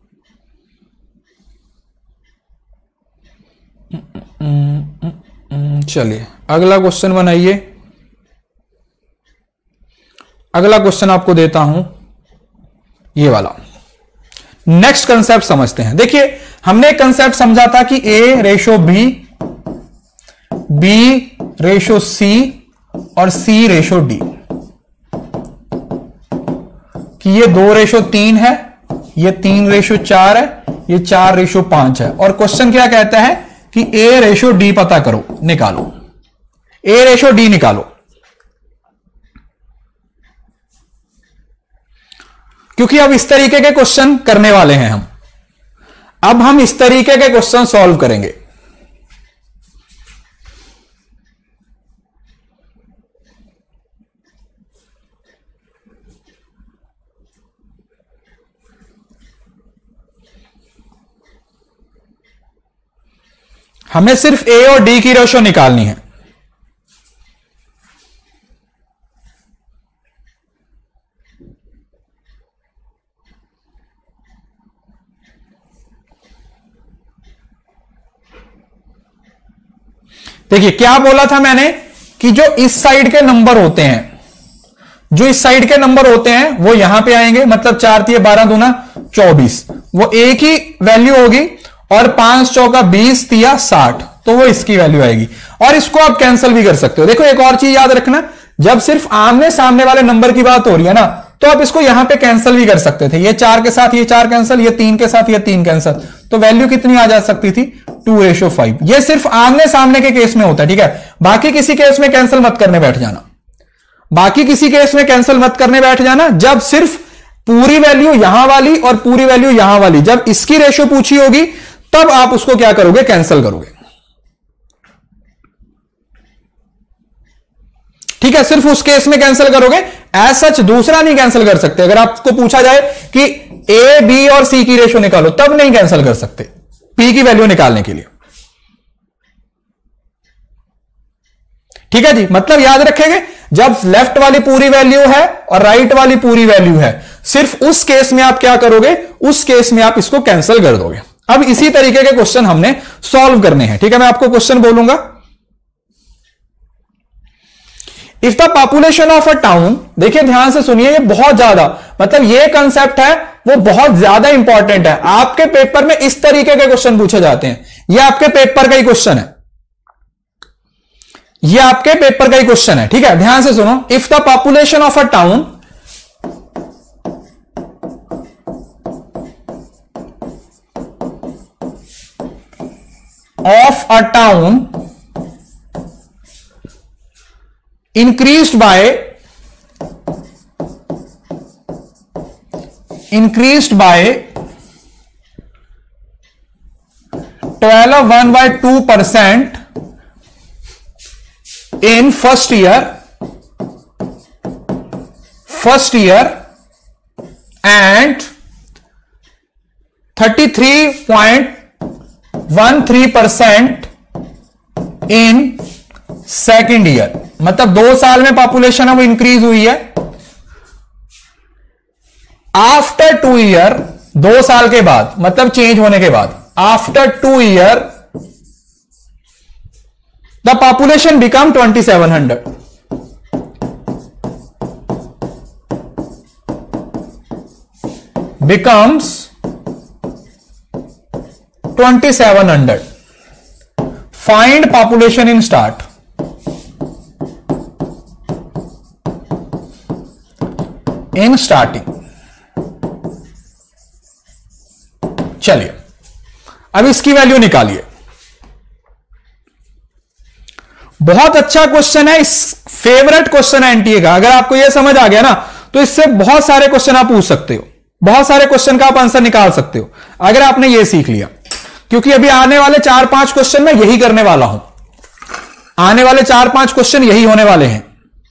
चलिए अगला क्वेश्चन बनाइए। अगला क्वेश्चन आपको देता हूं ये वाला। नेक्स्ट कंसेप्ट समझते हैं। देखिए हमने कंसेप्ट समझा था कि A ratio B, B ratio C और सी रेशो डी, कि ये दो रेशो तीन है, ये तीन रेशो चार है, ये चार रेशो पांच है। और क्वेश्चन क्या कहता है कि ए रेशो डी पता करो, निकालो। ए रेशो डी निकालो। क्योंकि अब इस तरीके के क्वेश्चन करने वाले हैं हम। अब हम इस तरीके के क्वेश्चन सॉल्व करेंगे। हमें सिर्फ ए और डी की रेशो निकालनी है। देखिए क्या बोला था मैंने कि जो इस साइड के नंबर होते हैं, जो इस साइड के नंबर होते हैं वो यहां पे आएंगे, मतलब चार तिये बारह दूना चौबीस, वो एक ही वैल्यू होगी, और पांच चौका बीस तिया साठ, तो वो इसकी वैल्यू आएगी। और इसको आप कैंसिल भी कर सकते हो। देखो एक और चीज याद रखना, जब सिर्फ आमने सामने वाले नंबर की बात हो रही है ना, तो आप इसको यहां पे कैंसिल भी कर सकते थे। ये चार के साथ ये चार कैंसिल, ये तीन के साथ ये तीन कैंसिल, तो वैल्यू कितनी आ जा सकती थी, टू रेशो फाइव। ये सिर्फ आमने सामने के केस में होता है, ठीक है। बाकी किसी केस में कैंसिल मत करने बैठ जाना, बाकी किसी केस में कैंसिल मत करने बैठ जाना। जब सिर्फ पूरी वैल्यू यहां वाली और पूरी वैल्यू यहां वाली, जब इसकी रेशो पूछी होगी, तब आप उसको क्या करोगे, कैंसिल करोगे, ठीक है। सिर्फ उस केस में कैंसिल करोगे, एज सच दूसरा नहीं कैंसिल कर सकते। अगर आपको पूछा जाए कि ए बी और सी की रेशो निकालो, तब नहीं कैंसिल कर सकते पी की वैल्यू निकालने के लिए, ठीक है जी। मतलब याद रखेंगे, जब लेफ्ट वाली पूरी वैल्यू है और राइट वाली पूरी वैल्यू है, सिर्फ उस केस में आप क्या करोगे, उस केस में आप इसको कैंसिल कर दोगे। अब इसी तरीके के क्वेश्चन हमने सॉल्व करने हैं, ठीक है। मैं आपको क्वेश्चन बोलूंगा। If the population of a town, देखिए ध्यान से सुनिए, ये बहुत ज्यादा, मतलब ये कंसेप्ट है वो बहुत ज्यादा इंपॉर्टेंट है। आपके पेपर में इस तरीके के क्वेश्चन पूछे जाते हैं, ये आपके पेपर का ही क्वेश्चन है, ये आपके पेपर का ही क्वेश्चन है, ठीक है। ध्यान से सुनो। If the population of a town of a town increased by increased by twelve one by two percent in first year first year and thirty-three point one three percent in second year, मतलब दो साल में population है वो increase हुई है। After two year, दो साल के बाद, मतलब चेंज होने के बाद, after two year the population become twenty seven hundred. Becomes twenty seven hundred. Find population in start. In starting. चलिए अब इसकी वैल्यू निकालिए। बहुत अच्छा क्वेश्चन है, इस फेवरेट क्वेश्चन है एनटीए का। अगर आपको यह समझ आ गया ना, तो इससे बहुत सारे क्वेश्चन आप पूछ सकते हो, बहुत सारे क्वेश्चन का आप आंसर निकाल सकते हो, अगर आपने यह सीख लिया। क्योंकि अभी आने वाले चार पांच क्वेश्चन मैं यही करने वाला हूं, आने वाले चार पांच क्वेश्चन यही होने वाले हैं।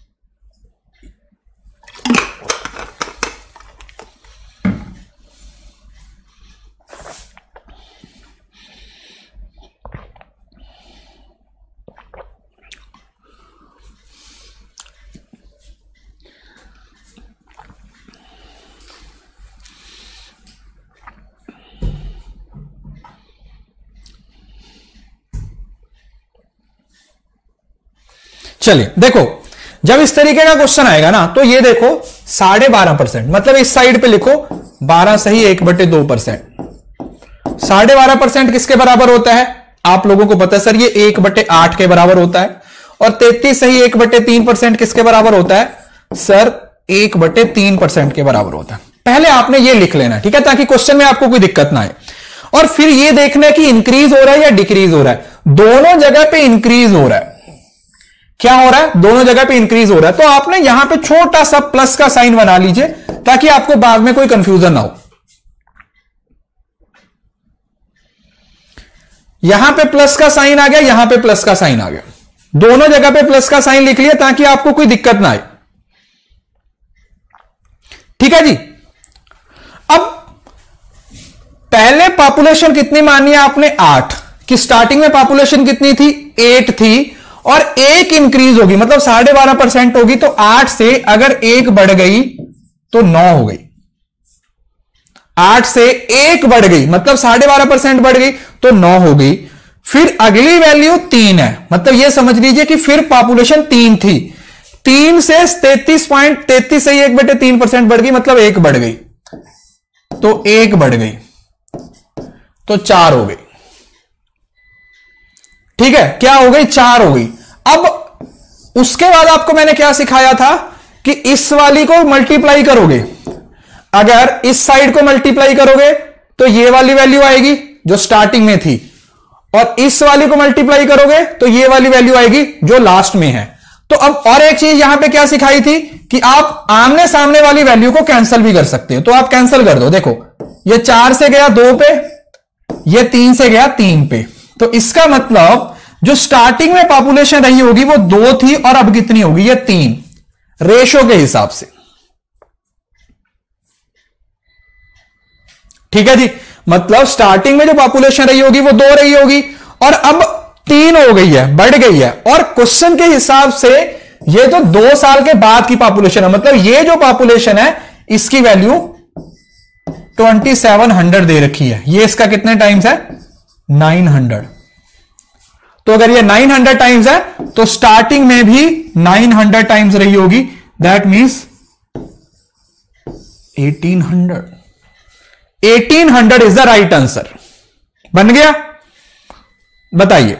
चलिए देखो, जब इस तरीके का क्वेश्चन आएगा ना, तो ये देखो साढ़े बारह परसेंट, मतलब इस साइड पे लिखो बारह सही एक बटे दो परसेंट। साढ़े बारह परसेंट किसके बराबर होता है, आप लोगों को पता है सर, ये एक बटे आठ के बराबर होता है। और तैतीस सही एक बटे तीन परसेंट किसके बराबर होता है, सर एक बटे तीन परसेंट के बराबर होता है। पहले आपने ये लिख लेना, ठीक है, ताकि क्वेश्चन में आपको कोई दिक्कत ना आए। और फिर ये देखना है कि इंक्रीज हो रहा है या डिक्रीज हो रहा है। दोनों जगह पे इंक्रीज हो रहा है। क्या हो रहा है, दोनों जगह पे इंक्रीज हो रहा है। तो आपने यहां पे छोटा सा प्लस का साइन बना लीजिए, ताकि आपको बाद में कोई कंफ्यूजन ना हो। यहां पे प्लस का साइन आ गया, यहां पे प्लस का साइन आ गया, दोनों जगह पे प्लस का साइन लिख लिया, ताकि आपको कोई दिक्कत ना आए। ठीक है जी। अब पहले पॉपुलेशन कितनी मानी है आपने, आठ, कि स्टार्टिंग में पॉपुलेशन कितनी थी, एट थी, और एक इंक्रीज होगी, मतलब साढ़े बारह परसेंट होगी। तो आठ से अगर एक बढ़ गई तो नौ हो गई। आठ से एक बढ़ गई, मतलब साढ़े बारह परसेंट बढ़ गई तो नौ हो गई। फिर अगली वैल्यू तीन है, मतलब यह समझ लीजिए कि फिर पॉपुलेशन तीन थी, तीन से तैतीस पॉइंट तैतीस से एक बटे तीन परसेंट बढ़ गई, मतलब एक बढ़ गई, तो एक बढ़ गई तो चार हो गई। ठीक है, क्या हो गई? चार हो गई। अब उसके बाद आपको मैंने क्या सिखाया था कि इस वाली को मल्टीप्लाई करोगे, अगर इस साइड को मल्टीप्लाई करोगे तो ये वाली वैल्यू आएगी जो स्टार्टिंग में थी, और इस वाली को मल्टीप्लाई करोगे तो ये वाली वैल्यू आएगी जो लास्ट में है। तो अब और एक चीज यहां पे क्या सिखाई थी कि आप आमने सामने वाली वैल्यू को कैंसिल भी कर सकते हो, तो आप कैंसिल कर दो। देखो ये चार से गया दो पे, ये तीन से गया तीन पे, तो इसका मतलब जो स्टार्टिंग में पॉपुलेशन रही होगी वो दो थी और अब कितनी होगी? ये तीन, रेशो के हिसाब से। ठीक है जी, मतलब स्टार्टिंग में जो पॉपुलेशन रही होगी वो दो रही होगी और अब तीन हो गई है, बढ़ गई है। और क्वेश्चन के हिसाब से ये जो दो साल के बाद की पॉपुलेशन है, मतलब ये जो पॉपुलेशन है इसकी वैल्यू सत्ताईस सौ दे रखी है, ये इसका कितने टाइम्स है? नौ सौ। तो अगर ये नौ सौ टाइम्स है तो स्टार्टिंग में भी नौ सौ टाइम्स रही होगी, दैट मींस अठारह सौ। अठारह सौ इज द राइट आंसर। बन गया? बताइए।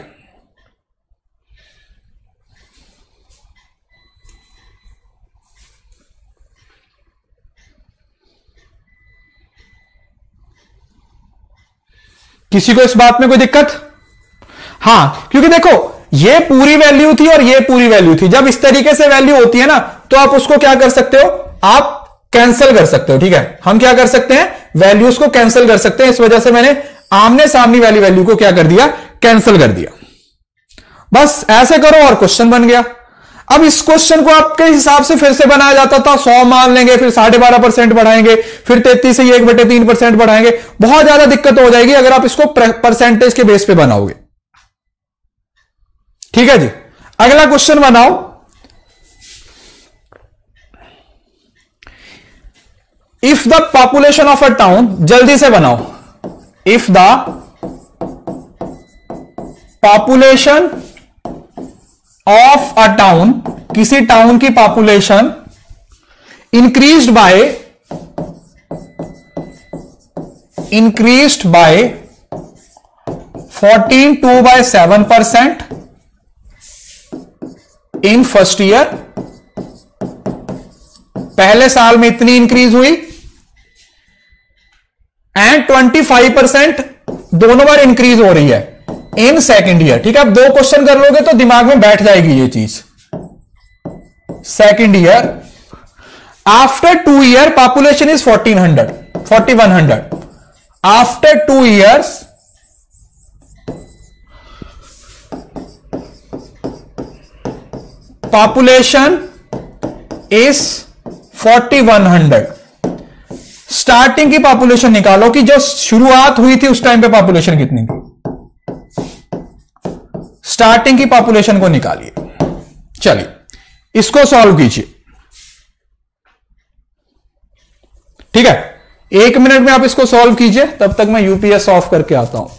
किसी को इस बात में कोई दिक्कत? हां, क्योंकि देखो ये पूरी वैल्यू थी और ये पूरी वैल्यू थी। जब इस तरीके से वैल्यू होती है ना तो आप उसको क्या कर सकते हो? आप कैंसिल कर सकते हो। ठीक है, हम क्या कर सकते हैं? वैल्यूज को कैंसिल कर सकते हैं। इस वजह से मैंने आमने सामने वाली वैल्यू को क्या कर दिया? कैंसिल कर दिया। बस ऐसे करो और क्वेश्चन बन गया। अब इस क्वेश्चन को आपके हिसाब से फिर से बनाया जाता था, सौ मान लेंगे, फिर साढ़े बारह परसेंट बढ़ाएंगे, फिर तैतीस से एक बटे तीन परसेंट बढ़ाएंगे। बहुत ज्यादा दिक्कत हो जाएगी अगर आप इसको परसेंटेज के बेस पे बनाओगे। ठीक है जी, अगला क्वेश्चन बनाओ। If the population of a town, जल्दी से बनाओ। If the population of a town, किसी टाउन की population increased by increased by fourteen two by seven percent in first year, पहले साल में इतनी इंक्रीज हुई, एंड ट्वेंटी फाइव परसेंट दोनों बार इंक्रीज हो रही है इन सेकेंड ईयर। ठीक है, अब दो क्वेश्चन कर लोगे तो दिमाग में बैठ जाएगी ये चीज। Second year, after two year population is fourteen hundred forty one hundred, after two years population is forty one hundred. Starting की पॉपुलेशन निकालो कि जो शुरुआत हुई थी उस टाइम पे पॉपुलेशन कितनी थी। स्टार्टिंग की पॉपुलेशन को निकालिए। चलिए इसको सॉल्व कीजिए। ठीक है, एक मिनट में आप इसको सॉल्व कीजिए, तब तक मैं यूपीएस ऑफ करके आता हूं।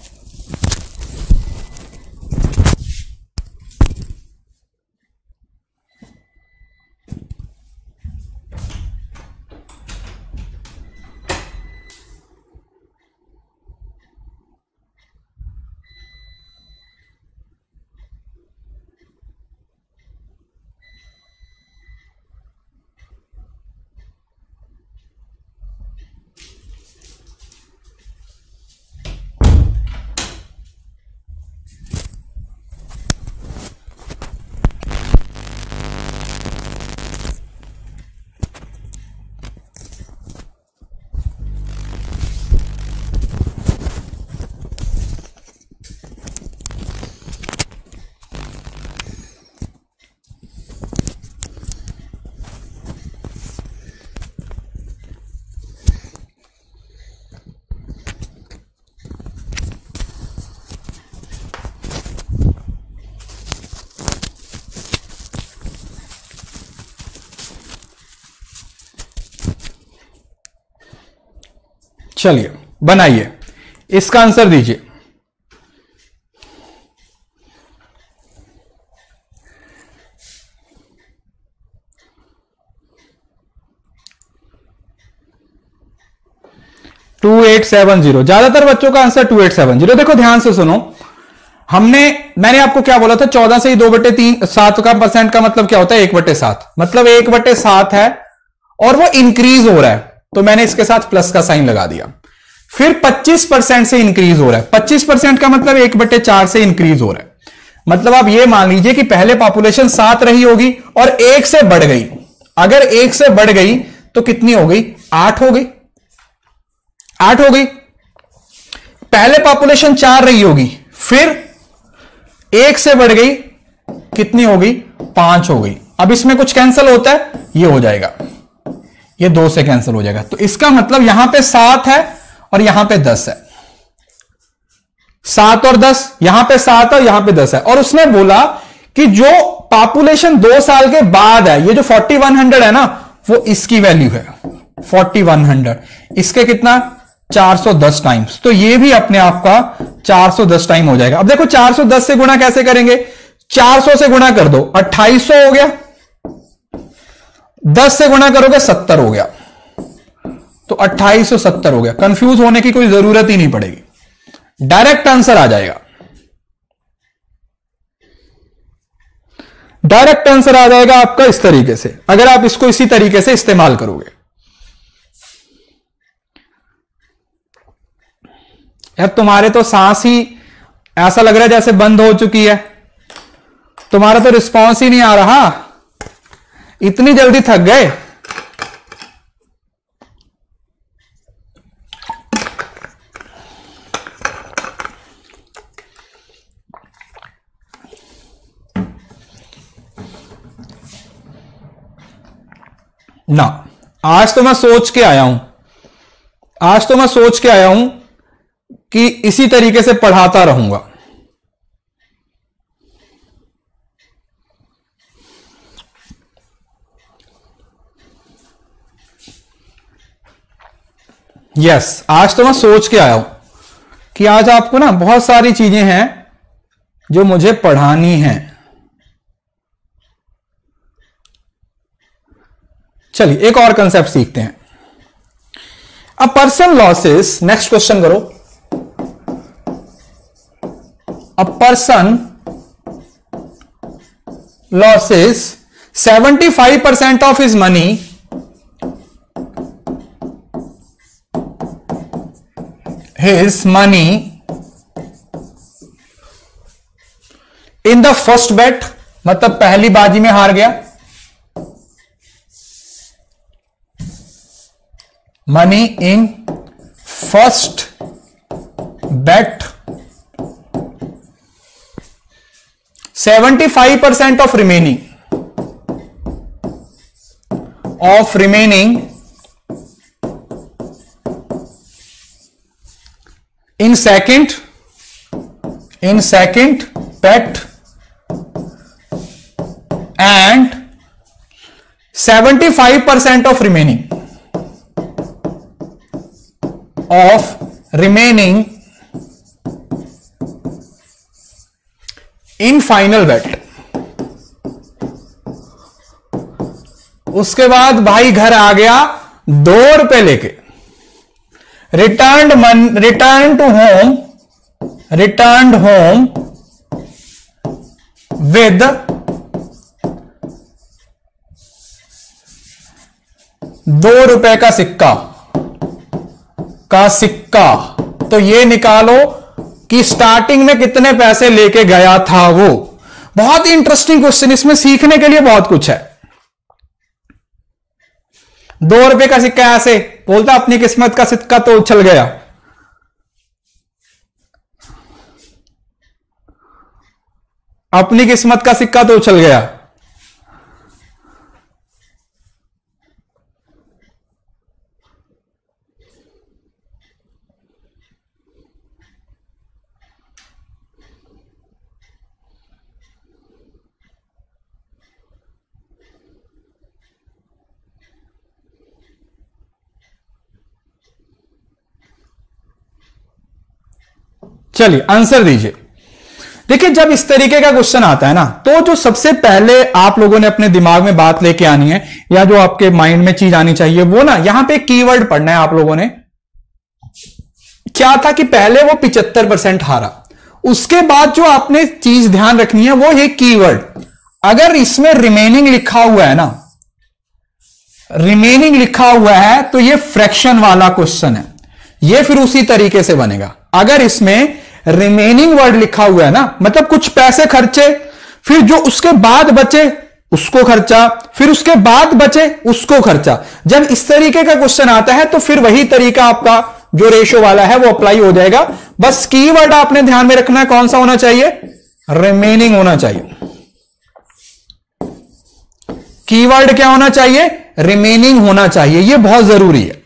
चलिए बनाइए, इसका आंसर दीजिए। टू एट सेवन जीरो, ज्यादातर बच्चों का answer two eight seven zero. देखो ध्यान से सुनो, हमने मैंने आपको क्या बोला था, चौदह से ही दो बटे तीन सात का परसेंट का मतलब क्या होता है, एक बटे सात, मतलब एक बटे सात है और वो इंक्रीज हो रहा है, तो मैंने इसके साथ प्लस का साइन लगा दिया। फिर पच्चीस परसेंट से इंक्रीज हो रहा है, पच्चीस परसेंट का मतलब एक बटे चार से इंक्रीज हो रहा है, मतलब आप ये मान लीजिए कि पहले पॉपुलेशन सात रही होगी और एक से बढ़ गई, अगर एक से बढ़ गई तो कितनी हो गई, आठ हो गई, आठ हो गई। पहले पॉपुलेशन चार रही होगी, फिर एक से बढ़ गई, कितनी हो गई, पांच हो गई। अब इसमें कुछ कैंसिल होता है, ये हो जाएगा, ये दो से कैंसिल हो जाएगा, तो इसका मतलब यहां पे सात है और यहां पे दस है, सात और दस, यहां पे सात और यहां पे दस है। और उसने बोला कि जो पॉपुलेशन दो साल के बाद है, ये जो फोर्टी वन हंड्रेड है ना, वो इसकी वैल्यू है फोर्टी वन हंड्रेड, इसके कितना, चार सौ दस टाइम्स, तो ये भी अपने आप का चार सौ दस टाइम हो जाएगा। अब देखो चार सौ दस से गुणा कैसे करेंगे, चार सौ से गुणा कर दो, अट्ठाईस सौ हो गया, दस से गुणा करोगे सत्तर हो गया, तो अट्ठाईस सौ सत्तर हो गया। कंफ्यूज होने की कोई जरूरत ही नहीं पड़ेगी, डायरेक्ट आंसर आ जाएगा, डायरेक्ट आंसर आ जाएगा आपका इस तरीके से, अगर आप इसको इसी तरीके से इस्तेमाल करोगे। यार तुम्हारे तो सांस ही ऐसा लग रहा है जैसे बंद हो चुकी है, तुम्हारा तो रिस्पॉन्स ही नहीं आ रहा, इतनी जल्दी थक गए। ना, आज तो मैं सोच के आया हूं, आज तो मैं सोच के आया हूं कि इसी तरीके से पढ़ाता रहूंगा। यस yes, आज तो मैं सोच के आया हूं कि आज आपको ना बहुत सारी चीजें हैं जो मुझे पढ़ानी हैं। चलिए एक और कंसेप्ट सीखते हैं। A person losses, next question करो। A person losses seventy five percent of his money his money in the first bet, मतलब पहली बाजी में हार गया, money in first bet, seventy five percent of remaining of remaining in second in second bet and seventy five percent of remaining of remaining in final bet। उसके बाद भाई घर आ गया दो रुपए लेके, return man return to home return home with दो रुपए का सिक्का का सिक्का। तो ये निकालो कि स्टार्टिंग में कितने पैसे लेके गया था वो। बहुत ही इंटरेस्टिंग क्वेश्चन, इसमें सीखने के लिए बहुत कुछ है। दो रुपए का सिक्का ऐसे बोलता, अपनी किस्मत का सिक्का तो उछल गया। अपनी किस्मत का सिक्का तो उछल गया। चलिए आंसर दीजिए। देखिए जब इस तरीके का क्वेश्चन आता है ना, तो जो सबसे पहले आप लोगों ने अपने दिमाग में बात लेके आनी है, या जो आपके माइंड में चीज आनी चाहिए, वो ना यहां पे कीवर्ड पढ़ना है आप लोगों ने। क्या था कि पहले वो पिचहत्तर परसेंट हारा, उसके बाद जो आपने चीज ध्यान रखनी है वो है कीवर्ड। अगर इसमें रिमेनिंग लिखा हुआ है ना, रिमेनिंग लिखा हुआ है तो ये फ्रैक्शन वाला क्वेश्चन है, ये फिर उसी तरीके से बनेगा। अगर इसमें रिमेनिंग वर्ड लिखा हुआ है ना, मतलब कुछ पैसे खर्चे, फिर जो उसके बाद बचे उसको खर्चा, फिर उसके बाद बचे उसको खर्चा। जब इस तरीके का क्वेश्चन आता है तो फिर वही तरीका आपका जो रेशो वाला है वो अप्लाई हो जाएगा। बस कीवर्ड आपने ध्यान में रखना है, कौन सा होना चाहिए, रिमेनिंग होना चाहिए। कीवर्ड क्या होना चाहिए, रिमेनिंग होना चाहिए, यह बहुत जरूरी है।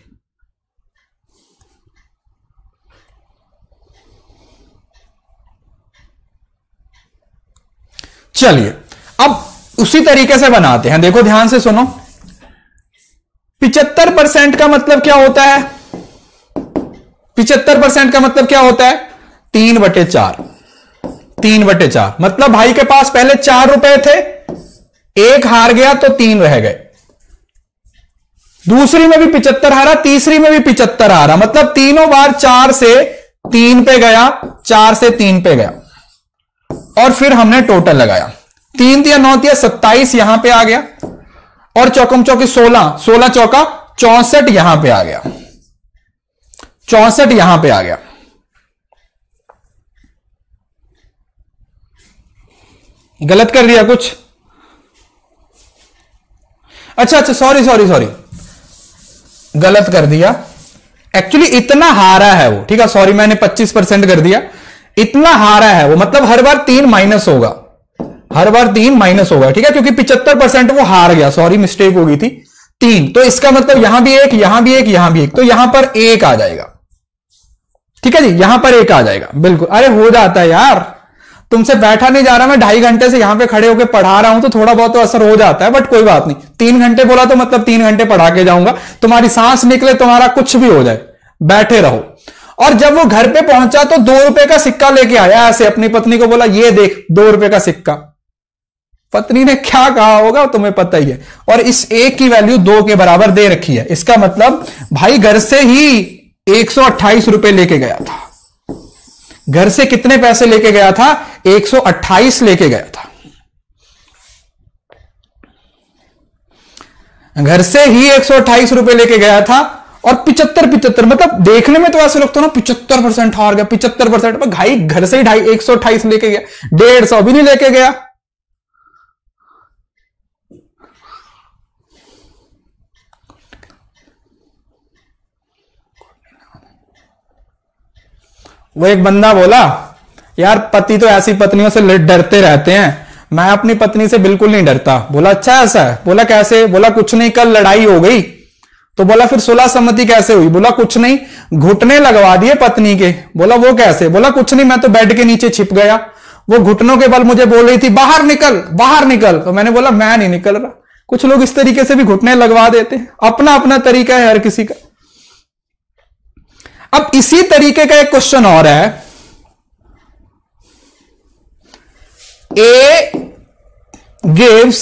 चलिए अब उसी तरीके से बनाते हैं, देखो ध्यान से सुनो। पिचहत्तर परसेंट का मतलब क्या होता है, पिचहत्तर परसेंट का मतलब क्या होता है, तीन बटे चार, तीन बटे चार। मतलब भाई के पास पहले चार रुपए थे, एक हार गया तो तीन रह गए, दूसरी में भी पिचहत्तर हारा, तीसरी में भी पिचहत्तर हारा, मतलब तीनों बार चार से तीन पे गया, चार से तीन पे गया, और फिर हमने टोटल लगाया, तीन तिया नौ तिया सत्ताईस यहां पे आ गया, और चौकम चौकी सोलह, सोलह चौका चौसठ यहां पे आ गया, चौसठ यहां पे आ गया। गलत कर दिया कुछ, अच्छा अच्छा सॉरी सॉरी सॉरी गलत कर दिया, एक्चुअली इतना हारा है वो, ठीक है सॉरी मैंने पच्चीस परसेंट कर दिया, इतना हारा है वो, मतलब हर बार तीन माइनस होगा, हर बार तीन माइनस होगा, ठीक है, क्योंकि पिचहत्तर परसेंट वो हार गया, सॉरी मिस्टेक हो गई थी, तीन, तो इसका मतलब यहां भी एक, यहां भी एक, यहां भी एक, तो यहां पर एक आ जाएगा, ठीक है जी, यहां पर एक आ जाएगा, बिल्कुल। अरे हो जाता है यार, तुमसे बैठा नहीं जा रहा, मैं ढाई घंटे से यहां पे खड़े होकर पढ़ा रहा हूं, तो थोड़ा बहुत तो असर हो जाता है, बट कोई बात नहीं, तीन घंटे बोला तो मतलब तीन घंटे पढ़ा के जाऊंगा, तुम्हारी सांस निकले, तुम्हारा कुछ भी हो जाए, बैठे रहो। और जब वो घर पे पहुंचा तो दो रुपए का सिक्का लेके आया, ऐसे अपनी पत्नी को बोला ये देख दो रुपए का सिक्का, पत्नी ने क्या कहा होगा तुम्हें पता ही है, और इस एक की वैल्यू दो के बराबर दे रखी है, इसका मतलब भाई घर से ही एक सौ अट्ठाईस रुपए लेके गया था, घर से कितने पैसे लेके गया था, एक सौ अट्ठाईस लेके गया था, घर से ही एक सौ अट्ठाईस रुपए लेके गया था, और पिचहत्तर पिचहत्तर मतलब देखने में तो ऐसे लगता है ना पिचहत्तर परसेंट हार गया, पिचहत्तर परसेंट भाई घर से ही ढाई एक सौ अट्ठाईस लेके गया, डेढ़ सौ भी नहीं लेके गया। वो एक बंदा बोला यार पति तो ऐसी पत्नियों से डरते रहते हैं, मैं अपनी पत्नी से बिल्कुल नहीं डरता। बोला अच्छा ऐसा है, बोला कैसे, बोला कुछ नहीं कल लड़ाई हो गई, तो बोला फिर सुलह सम्मति कैसे हुई, बोला कुछ नहीं घुटने लगवा दिए पत्नी के। बोला वो कैसे, बोला कुछ नहीं मैं तो बेड के नीचे छिप गया, वो घुटनों के बल मुझे बोल रही थी बाहर निकल बाहर निकल, तो मैंने बोला मैं नहीं निकल रहा। कुछ लोग इस तरीके से भी घुटने लगवा देते हैं, अपना अपना तरीका है हर किसी का। अब इसी तरीके का एक क्वेश्चन और है, A gives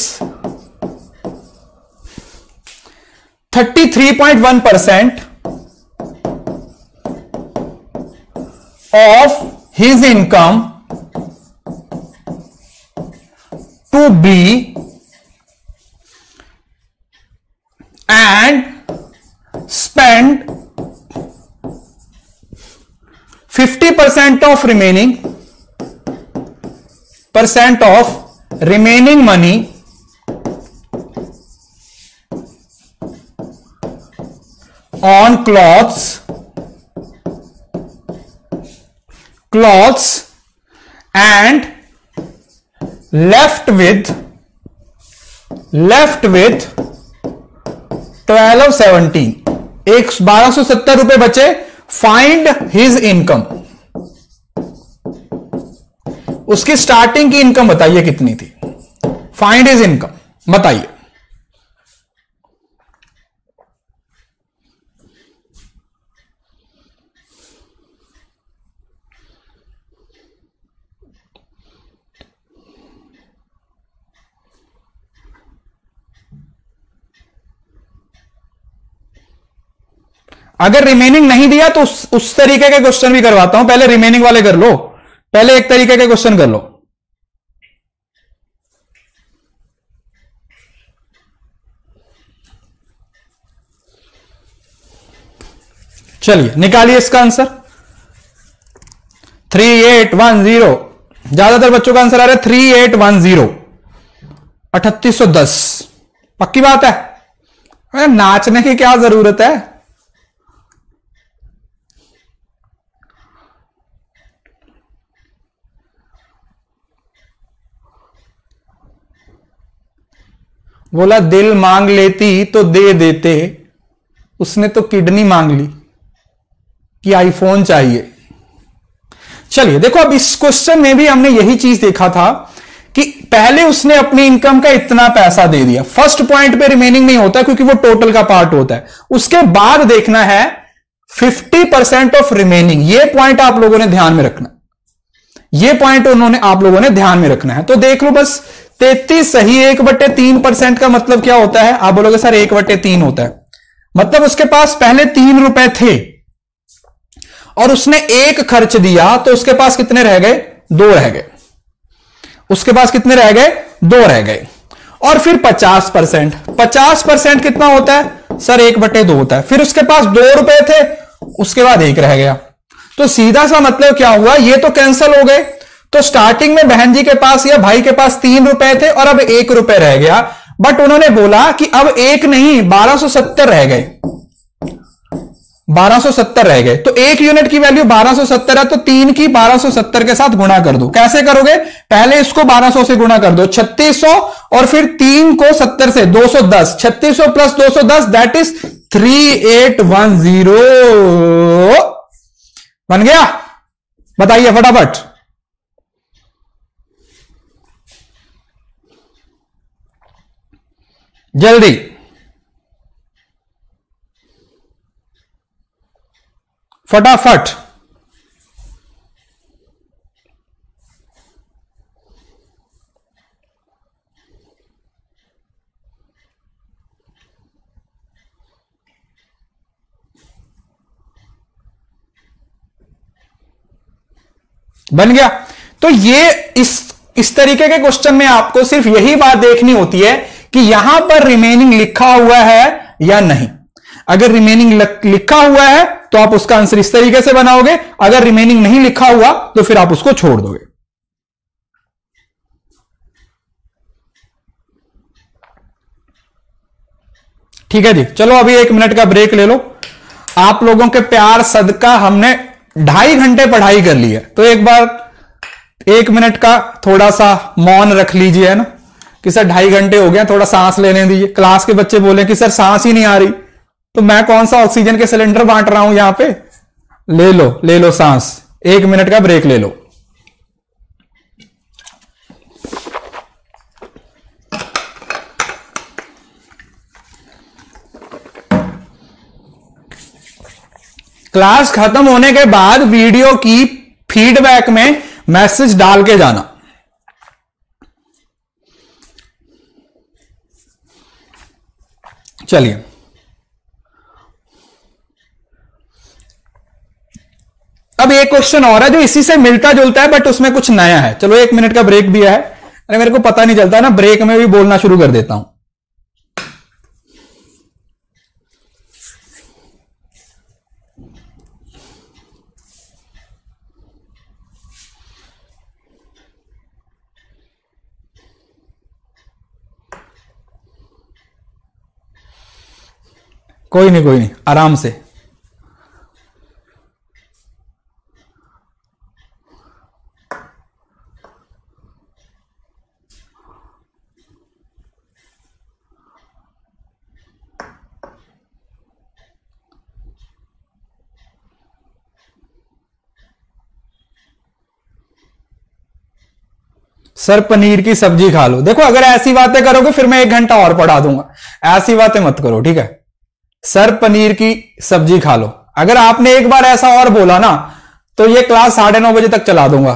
thirty three point one percent of his income to B and spend fifty percent of remaining percent of remaining money on clothes clothes and left with left with twelve seventeen, एक बारह सौ सत्तर रुपए बचे। Find his income, उसकी starting की income बताइए कितनी थी, फाइंड हिज इनकम बताइए। अगर रिमेनिंग नहीं दिया तो उस, उस तरीके के क्वेश्चन भी करवाता हूं। पहले रिमेनिंग वाले कर लो, पहले एक तरीके के क्वेश्चन कर लो। चलिए निकालिए इसका answer. Three eight one zero, ज्यादातर बच्चों का आंसर आ रहा है थ्री एट वन जीरो, अठतीस सौ दस। पक्की बात है? अरे नाचने की क्या जरूरत है। बोला दिल मांग लेती तो दे देते, उसने तो किडनी मांग ली कि आईफोन चाहिए। चलिए देखो, अब इस क्वेश्चन में भी हमने यही चीज देखा था कि पहले उसने अपनी इनकम का इतना पैसा दे दिया। फर्स्ट पॉइंट पे रिमेनिंग नहीं होता क्योंकि वो टोटल का पार्ट होता है। उसके बाद देखना है फिफ्टी परसेंट ऑफ रिमेनिंग। ये पॉइंट आप लोगों ने ध्यान में रखना, ये पॉइंट उन्होंने आप लोगों ने ध्यान में रखना है। तो देख लो बस, तैतीस सही, एक बट्टे तीन परसेंट का मतलब क्या होता है? आप बोलोगे सर एक बट्टे तीन होता है, मतलब उसके पास पहले तीन रुपए थे और उसने एक खर्च दिया, तो उसके पास कितने रह गए? दो रह गए। उसके पास कितने रह गए? दो रह गए। और फिर पचास परसेंट, पचास परसेंट कितना होता है सर? एक बटे दो होता है। फिर उसके पास दो रुपए थे, उसके बाद एक रह गया। तो सीधा सा मतलब क्या हुआ? ये तो कैंसिल हो गए। तो स्टार्टिंग में बहन जी के पास या भाई के पास तीन रुपए थे और अब एक रुपए रह गया। बट उन्होंने बोला कि अब एक नहीं, बारह सौ सत्तर रह गए, बारह सौ सत्तर रह गए। तो एक यूनिट की वैल्यू बारह सौ सत्तर है, तो तीन की बारह सौ सत्तर के साथ गुणा कर दो। कैसे करोगे? पहले इसको बारह सौ से गुणा कर दो, छत्तीस सौ, और फिर तीन को सत्तर से, दो सौ दस, छत्तीस सौ प्लस दो सौ दस, that is three eight one zero. बन गया? बताइए फटाफट। जल्दी। फटाफट। बन गया? तो ये इस इस तरीके के क्वेश्चन में आपको सिर्फ यही बात देखनी होती है कि यहां पर रिमेनिंग लिखा हुआ है या नहीं। अगर रिमेनिंग लिखा हुआ है तो आप उसका आंसर इस तरीके से बनाओगे, अगर रिमेनिंग नहीं लिखा हुआ तो फिर आप उसको छोड़ दोगे। ठीक है जी, चलो अभी एक मिनट का ब्रेक ले लो। आप लोगों के प्यार सदका हमने ढाई घंटे पढ़ाई कर ली है, तो एक बार एक मिनट का थोड़ा सा मौन रख लीजिए, है ना, कि सर ढाई घंटे हो गए, थोड़ा सांस लेने दीजिए। क्लास के बच्चे बोले कि सर सांस ही नहीं आ रही, तो मैं कौन सा ऑक्सीजन के सिलेंडर बांट रहा हूं यहां पे। ले लो ले लो सांस, एक मिनट का ब्रेक ले लो। क्लास खत्म होने के बाद वीडियो की फीडबैक में मैसेज डाल के जाना। चलिए, अब एक क्वेश्चन और है जो इसी से मिलता जुलता है बट उसमें कुछ नया है। चलो एक मिनट का ब्रेक भी है, अरे मेरे को पता नहीं चलता ना, ब्रेक में भी बोलना शुरू कर देता हूं। कोई नहीं कोई नहीं, आराम से। सर पनीर की सब्जी खा लो। देखो अगर ऐसी बातें करोगे फिर मैं एक घंटा और पढ़ा दूंगा, ऐसी बातें मत करो, ठीक है। सर पनीर की सब्जी खा लो, अगर आपने एक बार ऐसा और बोला ना तो ये क्लास साढ़े नौ बजे तक चला दूंगा।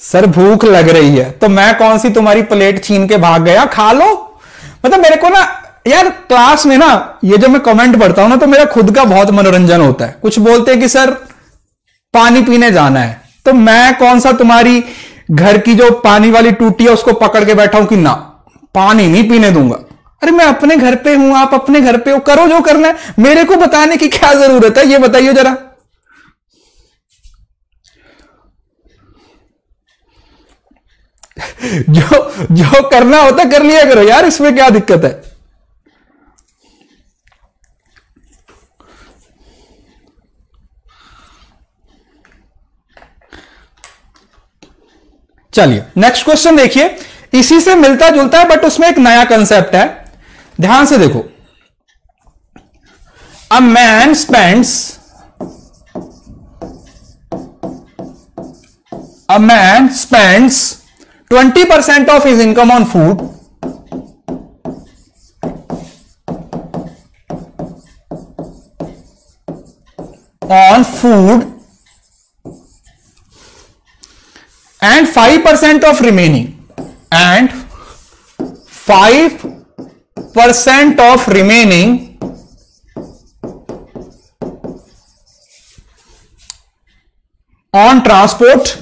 सर भूख लग रही है, तो मैं कौन सी तुम्हारी प्लेट छीन के भाग गया, खा लो। मतलब मेरे को ना यार क्लास में ना ये जब मैं कमेंट पढ़ता हूं ना तो मेरा खुद का बहुत मनोरंजन होता है। कुछ बोलते हैं कि सर पानी पीने जाना है, तो मैं कौन सा तुम्हारी घर की जो पानी वाली टूटी है उसको पकड़ के बैठा हूं कि ना पानी नहीं पीने दूंगा। अरे मैं अपने घर पे हूं, आप अपने घर पे हो, करो जो करना है, मेरे को बताने की क्या जरूरत है, ये बताइए जरा। जो जो करना होता कर लिया करो यार, इसमें क्या दिक्कत है। चलिए नेक्स्ट क्वेश्चन देखिए, इसी से मिलता जुलता है बट उसमें एक नया कंसेप्ट है, ध्यान से देखो। A man spends a man spends twenty percent of his income on food on food and five percent of remaining and five percent of remaining on transport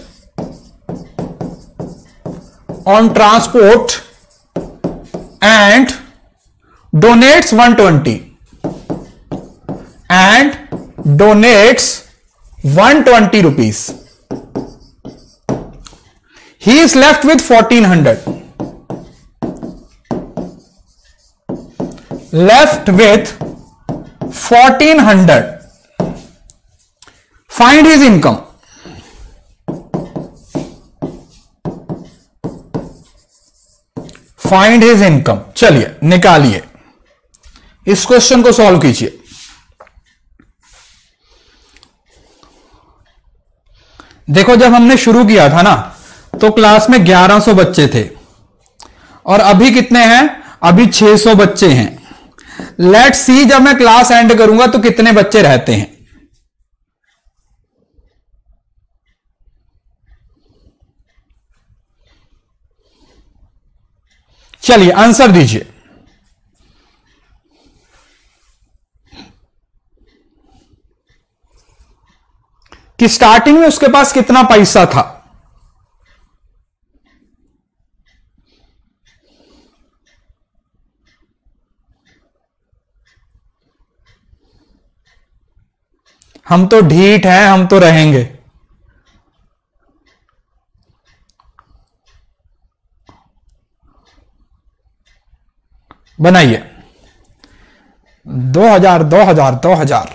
on transport and donates one hundred twenty and donates one hundred twenty rupees. He is left with fourteen hundred. Left with fourteen hundred. Find his income. Find his income. चलिए निकालिए, इस question को solve कीजिए। देखो जब हमने शुरू किया था ना तो क्लास में ग्यारह सौ बच्चे थे और अभी कितने हैं, अभी छह सौ बच्चे हैं। लेट्स सी जब मैं क्लास एंड करूंगा तो कितने बच्चे रहते हैं। चलिए आंसर दीजिए। कि स्टार्टिंग में उसके पास कितना पैसा था। हम तो ढीठ हैं, हम तो रहेंगे। बनाइए। दो हजार दो हजार दो हजार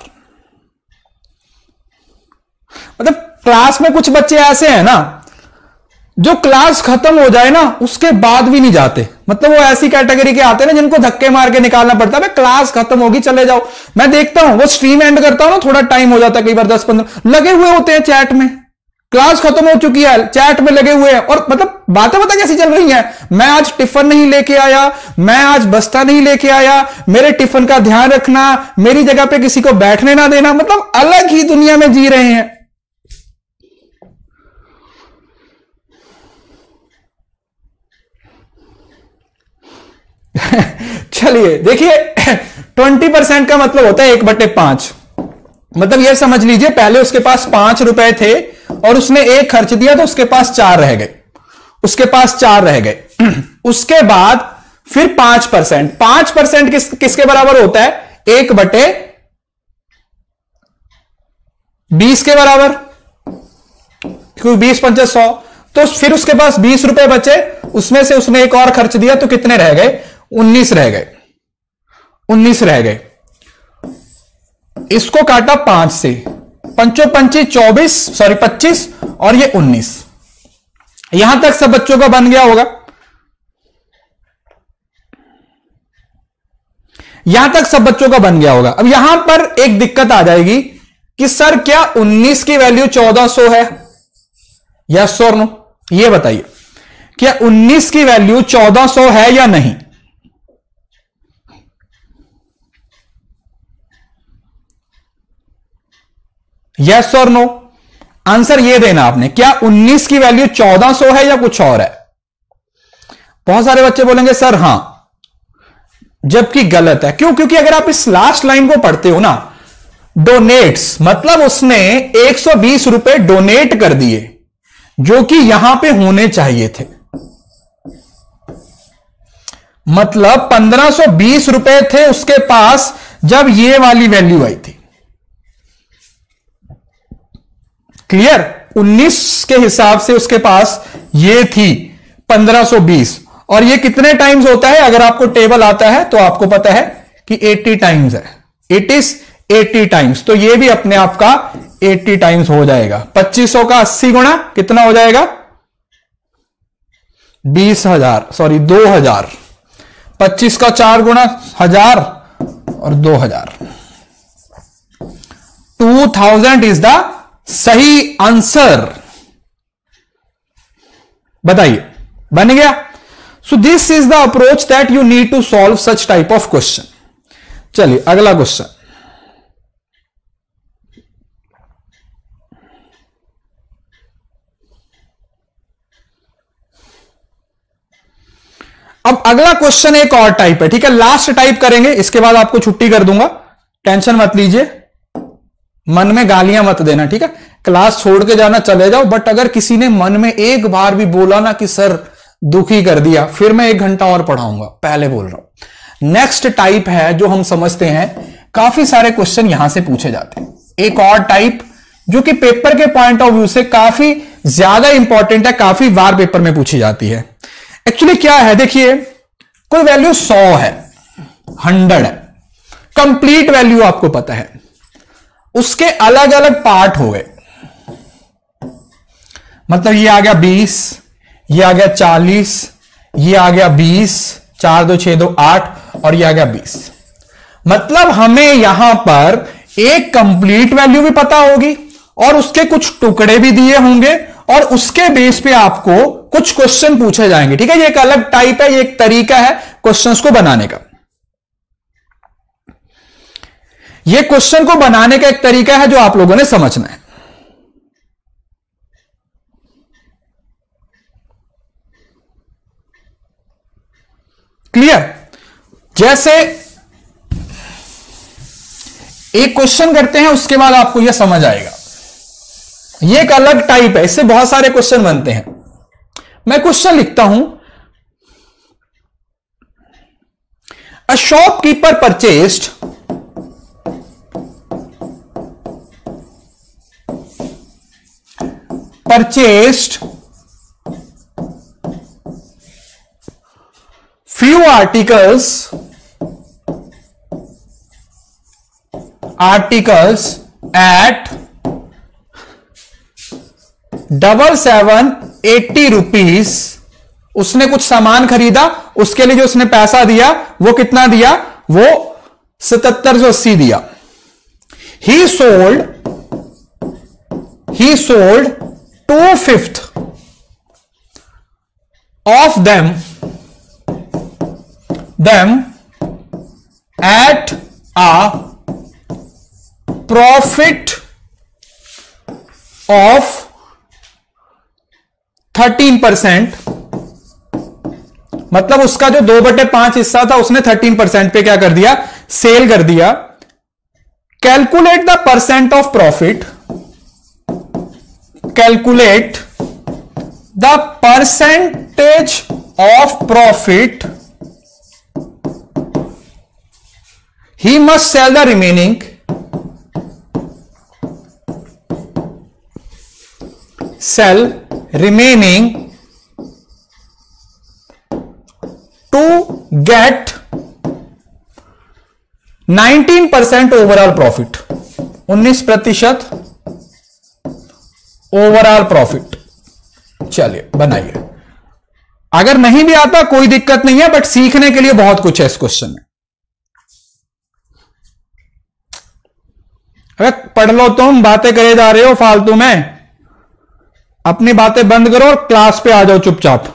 मतलब क्लास में कुछ बच्चे ऐसे हैं ना जो क्लास खत्म हो जाए ना उसके बाद भी नहीं जाते। मतलब वो ऐसी कैटेगरी के आते हैं ना जिनको धक्के मार के निकालना पड़ता है, क्लास खत्म होगी चले जाओ। मैं देखता हूं वो स्ट्रीम एंड करता हूं ना, थोड़ा टाइम हो जाता है, कई बार दस पंद्रह लगे हुए होते हैं चैट में, क्लास खत्म हो चुकी है चैट में लगे हुए हैं और मतलब बातें पता कैसी चल रही हैं। मैं आज टिफिन नहीं लेके आया, मैं आज बस्ता नहीं लेके आया, मेरे टिफिन का ध्यान रखना, मेरी जगह पे किसी को बैठने ना देना, मतलब अलग ही दुनिया में जी रहे हैं। चलिए देखिए, ट्वेंटी परसेंट का मतलब होता है एक बटे पांच। मतलब यह समझ लीजिए पहले उसके पास पांच रुपए थे और उसने एक खर्च दिया तो उसके पास चार रह गए, उसके पास चार रह गए। उसके बाद फिर पांच परसेंट पांच परसेंट किस किसके बराबर होता है, एक बटे बीस के बराबर, क्योंकि बीस पंचे सौ। तो फिर उसके पास बीस रुपए बचे, उसमें से उसने एक और खर्च दिया तो कितने रह गए, उन्नीस रह गए, उन्नीस रह गए। इसको काटा पांच से, पंचो पंची चौबीस, सॉरी पच्चीस और ये उन्नीस। यहां तक सब बच्चों का बन गया होगा, यहां तक सब बच्चों का बन गया होगा। अब यहां पर एक दिक्कत आ जाएगी कि सर क्या उन्नीस की वैल्यू चौदह सौ है, यस और नो, ये बताइए क्या उन्नीस की वैल्यू चौदह सौ है या नहीं। यस और नो। आंसर ये देना आपने, क्या उन्नीस की वैल्यू चौदह सौ है या कुछ और है? बहुत सारे बच्चे बोलेंगे सर हां, जबकि गलत है। क्यों? क्योंकि अगर आप इस लास्ट लाइन को पढ़ते हो ना, डोनेट्स, मतलब उसने एक सौ बीस रुपए डोनेट कर दिए जो कि यहां पे होने चाहिए थे, मतलब पंद्रह सौ बीस रुपए थे उसके पास जब ये वाली वैल्यू आई थी। क्लियर? उन्नीस के हिसाब से उसके पास ये थी पंद्रह सौ बीस, और ये कितने टाइम्स होता है? अगर आपको टेबल आता है तो आपको पता है कि अस्सी टाइम्स है। इट इज अस्सी टाइम्स, तो ये भी अपने आप का अस्सी टाइम्स हो जाएगा। पच्चीस सौ का अस्सी गुणा कितना हो जाएगा? बीस हजार, सॉरी दो हजार। पच्चीस का चार गुणा हजार और दो हजार। टू थाउजेंड इज द सही आंसर। बताइए, बन गया? So this is the approach that you need to solve such type of question. चलिए अगला क्वेश्चन। अब अगला क्वेश्चन एक और टाइप है, ठीक है? लास्ट टाइप करेंगे, इसके बाद आपको छुट्टी कर दूंगा, टेंशन मत लीजिए, मन में गालियां मत देना, ठीक है? क्लास छोड़ के जाना चले जाओ, बट अगर किसी ने मन में एक बार भी बोला ना कि सर दुखी कर दिया, फिर मैं एक घंटा और पढ़ाऊंगा, पहले बोल रहा हूं। नेक्स्ट टाइप है जो हम समझते हैं, काफी सारे क्वेश्चन यहां से पूछे जाते हैं। एक और टाइप जो कि पेपर के पॉइंट ऑफ व्यू से काफी ज्यादा इंपॉर्टेंट है, काफी बार पेपर में पूछी जाती है। एक्चुअली क्या है, देखिए, कोई वैल्यू सौ है, हंड्रेड है, कंप्लीट वैल्यू आपको पता है, उसके अलग अलग पार्ट हो गए, मतलब ये आ गया बीस, ये आ गया चालीस, ये आ गया बीस, चार दो छह दो आठ, और ये आ गया बीस। मतलब हमें यहां पर एक कंप्लीट वैल्यू भी पता होगी और उसके कुछ टुकड़े भी दिए होंगे, और उसके बेस पे आपको कुछ क्वेश्चन पूछे जाएंगे, ठीक है? ये एक अलग टाइप है, ये एक तरीका है क्वेश्चंस को बनाने का। ये क्वेश्चन को बनाने का एक तरीका है जो आप लोगों ने समझना है। क्लियर? जैसे एक क्वेश्चन करते हैं, उसके बाद आपको यह समझ आएगा। ये एक अलग टाइप है, इससे बहुत सारे क्वेश्चन बनते हैं। मैं क्वेश्चन लिखता हूं, a shopkeeper purchased purchased few articles articles at double seven eighty rupees. उसने कुछ सामान खरीदा, उसके लिए जो उसने पैसा दिया वो कितना दिया? वो सतहत्तर सौ अस्सी दिया। He sold he sold two fifth of them them at a profit of thirteen percent. मतलब उसका जो दो बटे पांच हिस्सा था उसने थर्टीन परसेंट पे क्या कर दिया? सेल कर दिया। Calculate the percent of profit calculate the percentage of profit he must sell the remaining sell remaining to get nineteen percent overall profit, उन्नीस प्रतिशत ओवरऑल प्रॉफिट। चलिए बनाइए। अगर नहीं भी आता कोई दिक्कत नहीं है, बट सीखने के लिए बहुत कुछ है इस क्वेश्चन में। अरे पढ़ लो, तुम बातें करे जा रहे हो फालतू में, अपनी बातें बंद करो और क्लास पे आ जाओ चुपचाप।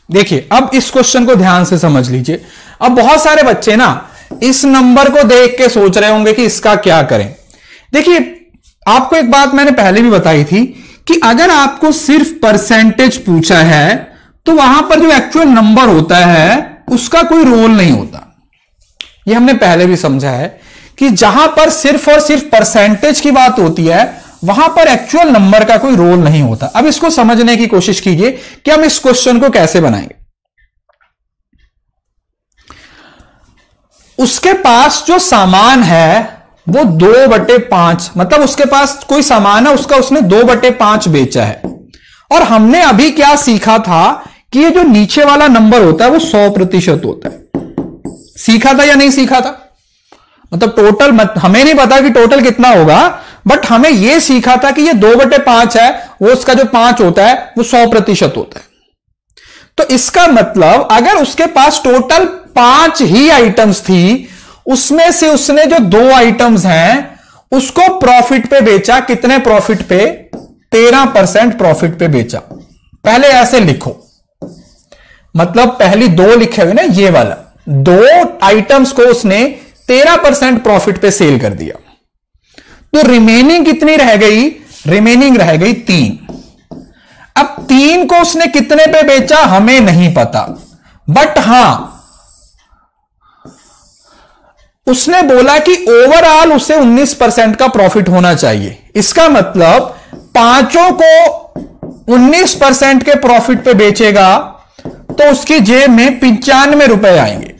देखिए अब इस क्वेश्चन को ध्यान से समझ लीजिए। अब बहुत सारे बच्चे ना इस नंबर को देख के सोच रहे होंगे कि इसका क्या करें। देखिए आपको एक बात मैंने पहले भी बताई थी कि अगर आपको सिर्फ परसेंटेज पूछा है तो वहां पर जो एक्चुअल नंबर होता है उसका कोई रोल नहीं होता। यह हमने पहले भी समझा है कि जहां पर सिर्फ और सिर्फ परसेंटेज की बात होती है वहां पर एक्चुअल नंबर का कोई रोल नहीं होता। अब इसको समझने की कोशिश कीजिए कि हम इस क्वेश्चन को कैसे बनाएंगे। उसके पास जो सामान है वो दो बटे पांच, मतलब उसके पास कोई सामान है उसका उसने दो बटे पांच बेचा है। और हमने अभी क्या सीखा था कि ये जो नीचे वाला नंबर होता है वो सौ प्रतिशत होता है। सीखा था या नहीं सीखा था? मतलब टोटल मत, हमें नहीं पता कि टोटल कितना होगा, बट हमें यह सीखा था कि ये दो बटे पांच है, वो उसका जो पांच होता है वो सौ प्रतिशत होता है। तो इसका मतलब अगर उसके पास टोटल पांच ही आइटम्स थी, उसमें से उसने जो दो आइटम्स हैं उसको प्रॉफिट पे बेचा। कितने प्रॉफिट पे? तेरह परसेंट प्रॉफिट पे बेचा। पहले ऐसे लिखो, मतलब पहली दो लिखे हुए ना, ये वाला दो आइटम्स को उसने तेरह परसेंट प्रॉफिट पे सेल कर दिया। तो रिमेनिंग कितनी रह गई? रिमेनिंग रह गई तीन। अब तीन को उसने कितने पे बेचा हमें नहीं पता, बट हां उसने बोला कि ओवरऑल उसे उन्नीस परसेंट का प्रॉफिट होना चाहिए। इसका मतलब पांचों को उन्नीस परसेंट के प्रॉफिट पे बेचेगा तो उसकी जेब में पंचानवे रुपए आएंगे।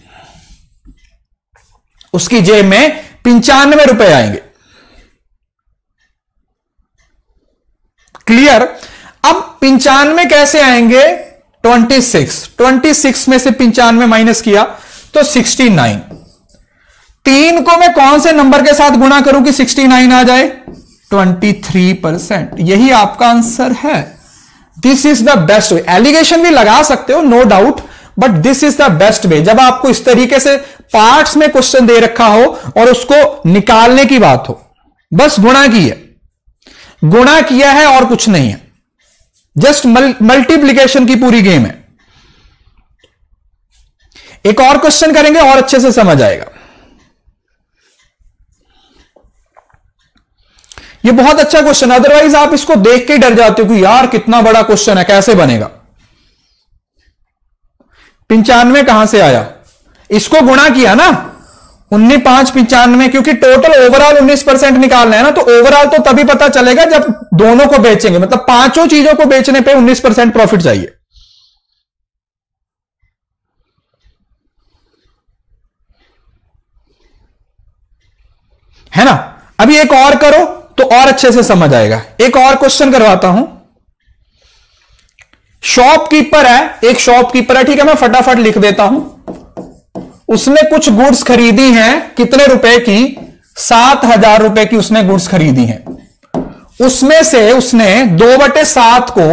उसकी जेब में पंचानवे रुपए आएंगे। क्लियर? अब पंचानवे कैसे आएंगे? छब्बीस छब्बीस में से पंचानवे माइनस किया तो उनहत्तर। तीन को मैं कौन से नंबर के साथ गुणा करूं कि उनहत्तर आ जाए? तेईस परसेंट। यही आपका आंसर है। This is the best way. Alligation भी लगा सकते हो, no doubt, but this is the best way. जब आपको इस तरीके से पार्ट्स में क्वेश्चन दे रखा हो और उसको निकालने की बात हो, बस गुणा की है, गुणा किया है और कुछ नहीं है, जस्ट मल्टीप्लीकेशन की पूरी गेम है। एक और क्वेश्चन करेंगे और अच्छे से समझ आएगा। ये बहुत अच्छा क्वेश्चन, अदरवाइज आप इसको देख के डर जाते हो कि यार कितना बड़ा क्वेश्चन है, कैसे बनेगा। पंचानवे कहां से आया? इसको गुणा किया ना, उन्नीस पांच पंचानवे, क्योंकि टोटल ओवरऑल उन्नीस परसेंट निकालना है ना, तो ओवरऑल तो तभी पता चलेगा जब दोनों को बेचेंगे। मतलब पांचों चीजों को बेचने पे उन्नीस परसेंट प्रॉफिट चाहिए। है ना? अभी एक और करो तो और अच्छे से समझ आएगा। एक और क्वेश्चन करवाता हूं। शॉपकीपर है, एक शॉपकीपर है, ठीक है, मैं फटाफट लिख देता हूं। उसने कुछ गुड्स खरीदी हैं, कितने रुपए की? सात हजार रुपए की उसने गुड्स खरीदी हैं। उसमें से उसने दो बटे सात को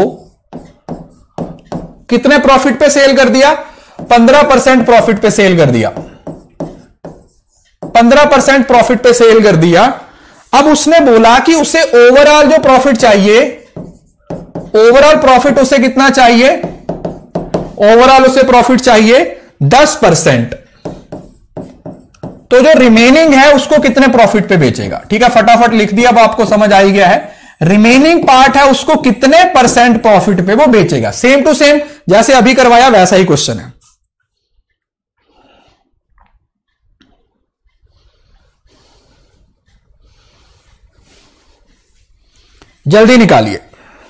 कितने प्रॉफिट पे सेल कर दिया? पंद्रह परसेंट प्रॉफिट पे सेल कर दिया। पंद्रह परसेंट प्रॉफिट पे सेल कर दिया। अब उसने बोला कि उसे ओवरऑल जो प्रॉफिट चाहिए, ओवरऑल प्रॉफिट उसे कितना चाहिए? ओवरऑल उसे प्रॉफिट चाहिए दस परसेंट। तो जो रिमेनिंग है उसको कितने प्रॉफिट पे बेचेगा? ठीक है, फटाफट लिख दिया, अब आपको समझ आ ही गया है। रिमेनिंग पार्ट है उसको कितने परसेंट प्रॉफिट पे वो बेचेगा। सेम टू सेम जैसे अभी करवाया वैसा ही क्वेश्चन है। जल्दी निकालिए।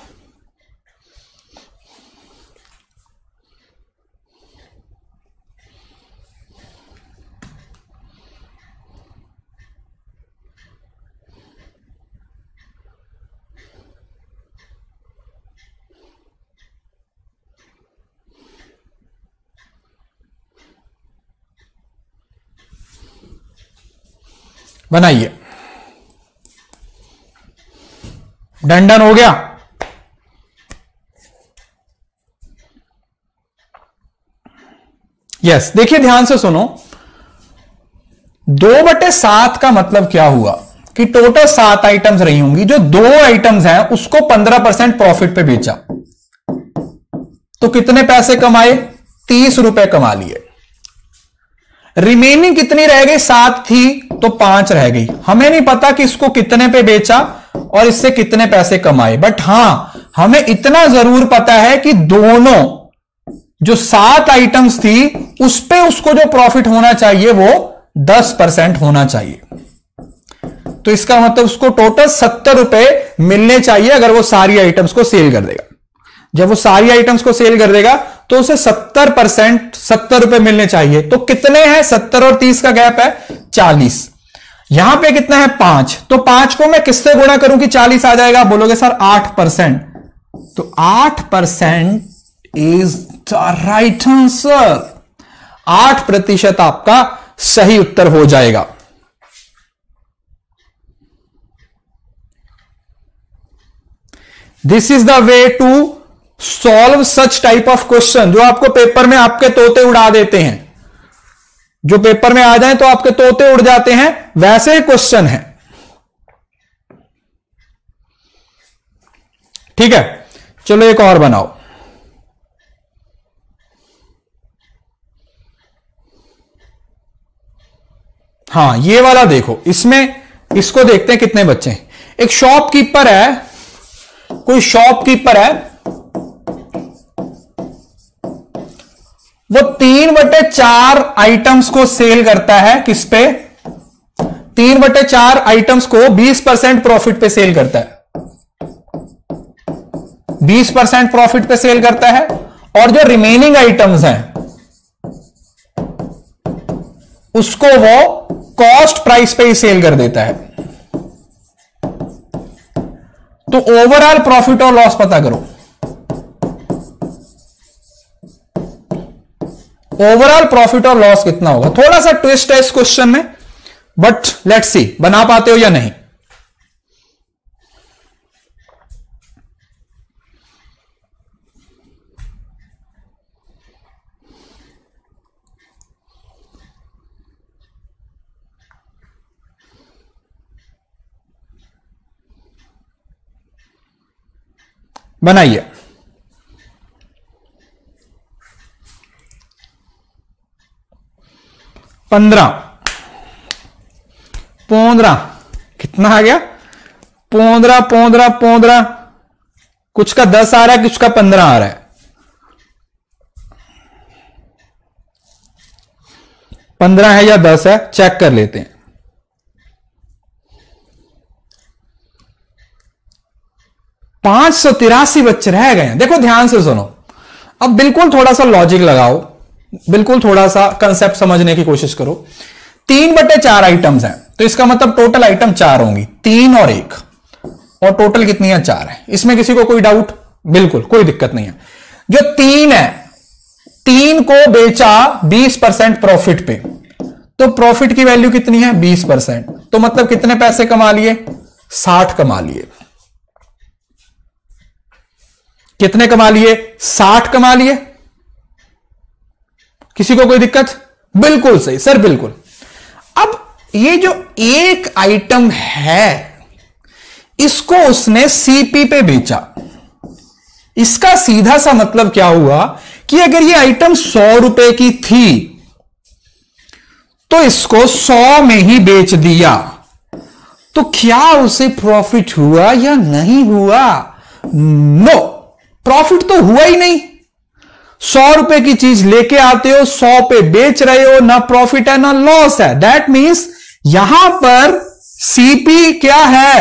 बनाइए। डन हो गया? यस, देखिए ध्यान से सुनो। दो बटे सात का मतलब क्या हुआ कि टोटल सात आइटम्स रही होंगी, जो दो आइटम्स हैं उसको पंद्रह परसेंट प्रॉफिट पे बेचा, तो कितने पैसे कमाए? तीस रुपए कमा लिए। रिमेनिंग कितनी रह गई? सात थी तो पांच रह गई। हमें नहीं पता कि इसको कितने पे बेचा और इससे कितने पैसे कमाए, बट हां हमें इतना जरूर पता है कि दोनों जो सात आइटम्स थी उस पे उसको जो प्रॉफिट होना चाहिए वो दस परसेंट होना चाहिए। तो इसका मतलब उसको टोटल सत्तर रुपए मिलने चाहिए अगर वो सारी आइटम्स को सेल कर देगा। जब वो सारी आइटम्स को सेल कर देगा तो उसे सत्तर परसेंट सत्तर रुपए मिलने चाहिए। तो कितने हैं? सत्तर और तीस का गैप है चालीस। यहां पे कितना है? पांच। तो पांच को मैं किससे गुणा करूं कि चालीस आ जाएगा? बोलोगे सर आठ परसेंट। तो आठ percent is the right answer. आठ प्रतिशत आपका सही उत्तर हो जाएगा। This is the way to solve such type of question जो आपको पेपर में आपके तोते उड़ा देते हैं। जो पेपर में आ जाए तो आपके तोते उड़ जाते हैं, वैसे ही क्वेश्चन है। ठीक है, चलो एक और बनाओ। हाँ ये वाला देखो, इसमें इसको देखते हैं कितने बच्चे हैं। एक शॉपकीपर है, कोई शॉपकीपर है, वो तीन बटे चार आइटम्स को सेल करता है। किस पे? तीन बटे चार आइटम्स को बीस परसेंट प्रॉफिट पे सेल करता है। बीस परसेंट प्रॉफिट पे सेल करता है और जो रिमेनिंग आइटम्स हैं उसको वो कॉस्ट प्राइस पे ही सेल कर देता है। तो ओवरऑल प्रॉफिट और लॉस पता करो। ओवरऑल प्रॉफिट और लॉस कितना होगा? थोड़ा सा ट्विस्ट है इस क्वेश्चन में, बट लेट्स सी बना पाते हो या नहीं। बनाइए। पंद्रह पंद्रह कितना आ गया? पंद्रह पंद्रह पंद्रह कुछ का दस आ रहा है, कुछ का पंद्रह आ रहा है। पंद्रह है या दस है चेक कर लेते हैं। पांच सौ तिरासी बच्चे रह गए हैं। देखो ध्यान से सुनो, अब बिल्कुल थोड़ा सा लॉजिक लगाओ, बिल्कुल थोड़ा सा कंसेप्ट समझने की कोशिश करो। तीन बटे चार आइटम्स हैं तो इसका मतलब टोटल आइटम चार होंगी, तीन और एक, और टोटल कितनी है? चार है। इसमें किसी को कोई डाउट? बिल्कुल कोई दिक्कत नहीं है। जो तीन है, तीन को बेचा बीस परसेंट प्रॉफिट पे, तो प्रॉफिट की वैल्यू कितनी है? बीस परसेंट। तो मतलब कितने पैसे कमा लिए? साठ कमा लिए। कितने कमा लिए? साठ कमा लिए। किसी को कोई दिक्कत? बिल्कुल सही सर, बिल्कुल। अब ये जो एक आइटम है इसको उसने सीपी पे बेचा। इसका सीधा सा मतलब क्या हुआ कि अगर ये आइटम सौ रुपए की थी तो इसको सौ में ही बेच दिया, तो क्या उसे प्रॉफिट हुआ या नहीं हुआ? नो, प्रॉफिट तो हुआ ही नहीं। सौ रुपए की चीज लेके आते हो, सौ पे बेच रहे हो, ना प्रॉफिट है ना लॉस है। दैट मींस यहां पर सीपी क्या है?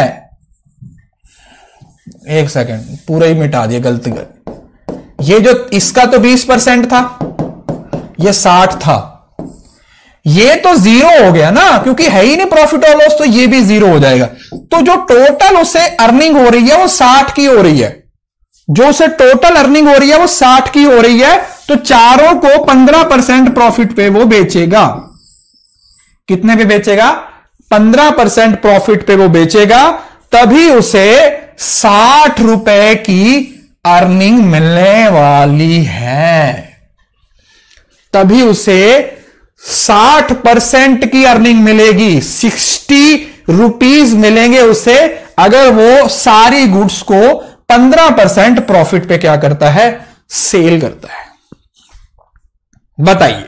एक सेकंड, पूरा ही मिटा दिया, गलती कर। ये जो इसका तो बीस परसेंट था, ये साठ था, ये तो जीरो हो गया ना, क्योंकि है ही नहीं प्रॉफिट और लॉस, तो ये भी जीरो हो जाएगा। तो जो टोटल उसे अर्निंग हो रही है वो साठ की हो रही है। जो उसे टोटल अर्निंग हो रही है वो साठ की हो रही है। तो चारों को पंद्रह परसेंट प्रॉफिट पे वो बेचेगा। कितने पे बेचेगा? पंद्रह परसेंट प्रॉफिट पे वो बेचेगा, तभी उसे साठ रुपए की अर्निंग मिलने वाली है। तभी उसे साठ परसेंट की अर्निंग मिलेगी, सिक्सटी रुपीज मिलेंगे उसे, अगर वो सारी गुड्स को पंद्रह परसेंट प्रॉफिट पे क्या करता है? सेल करता है। बताइए।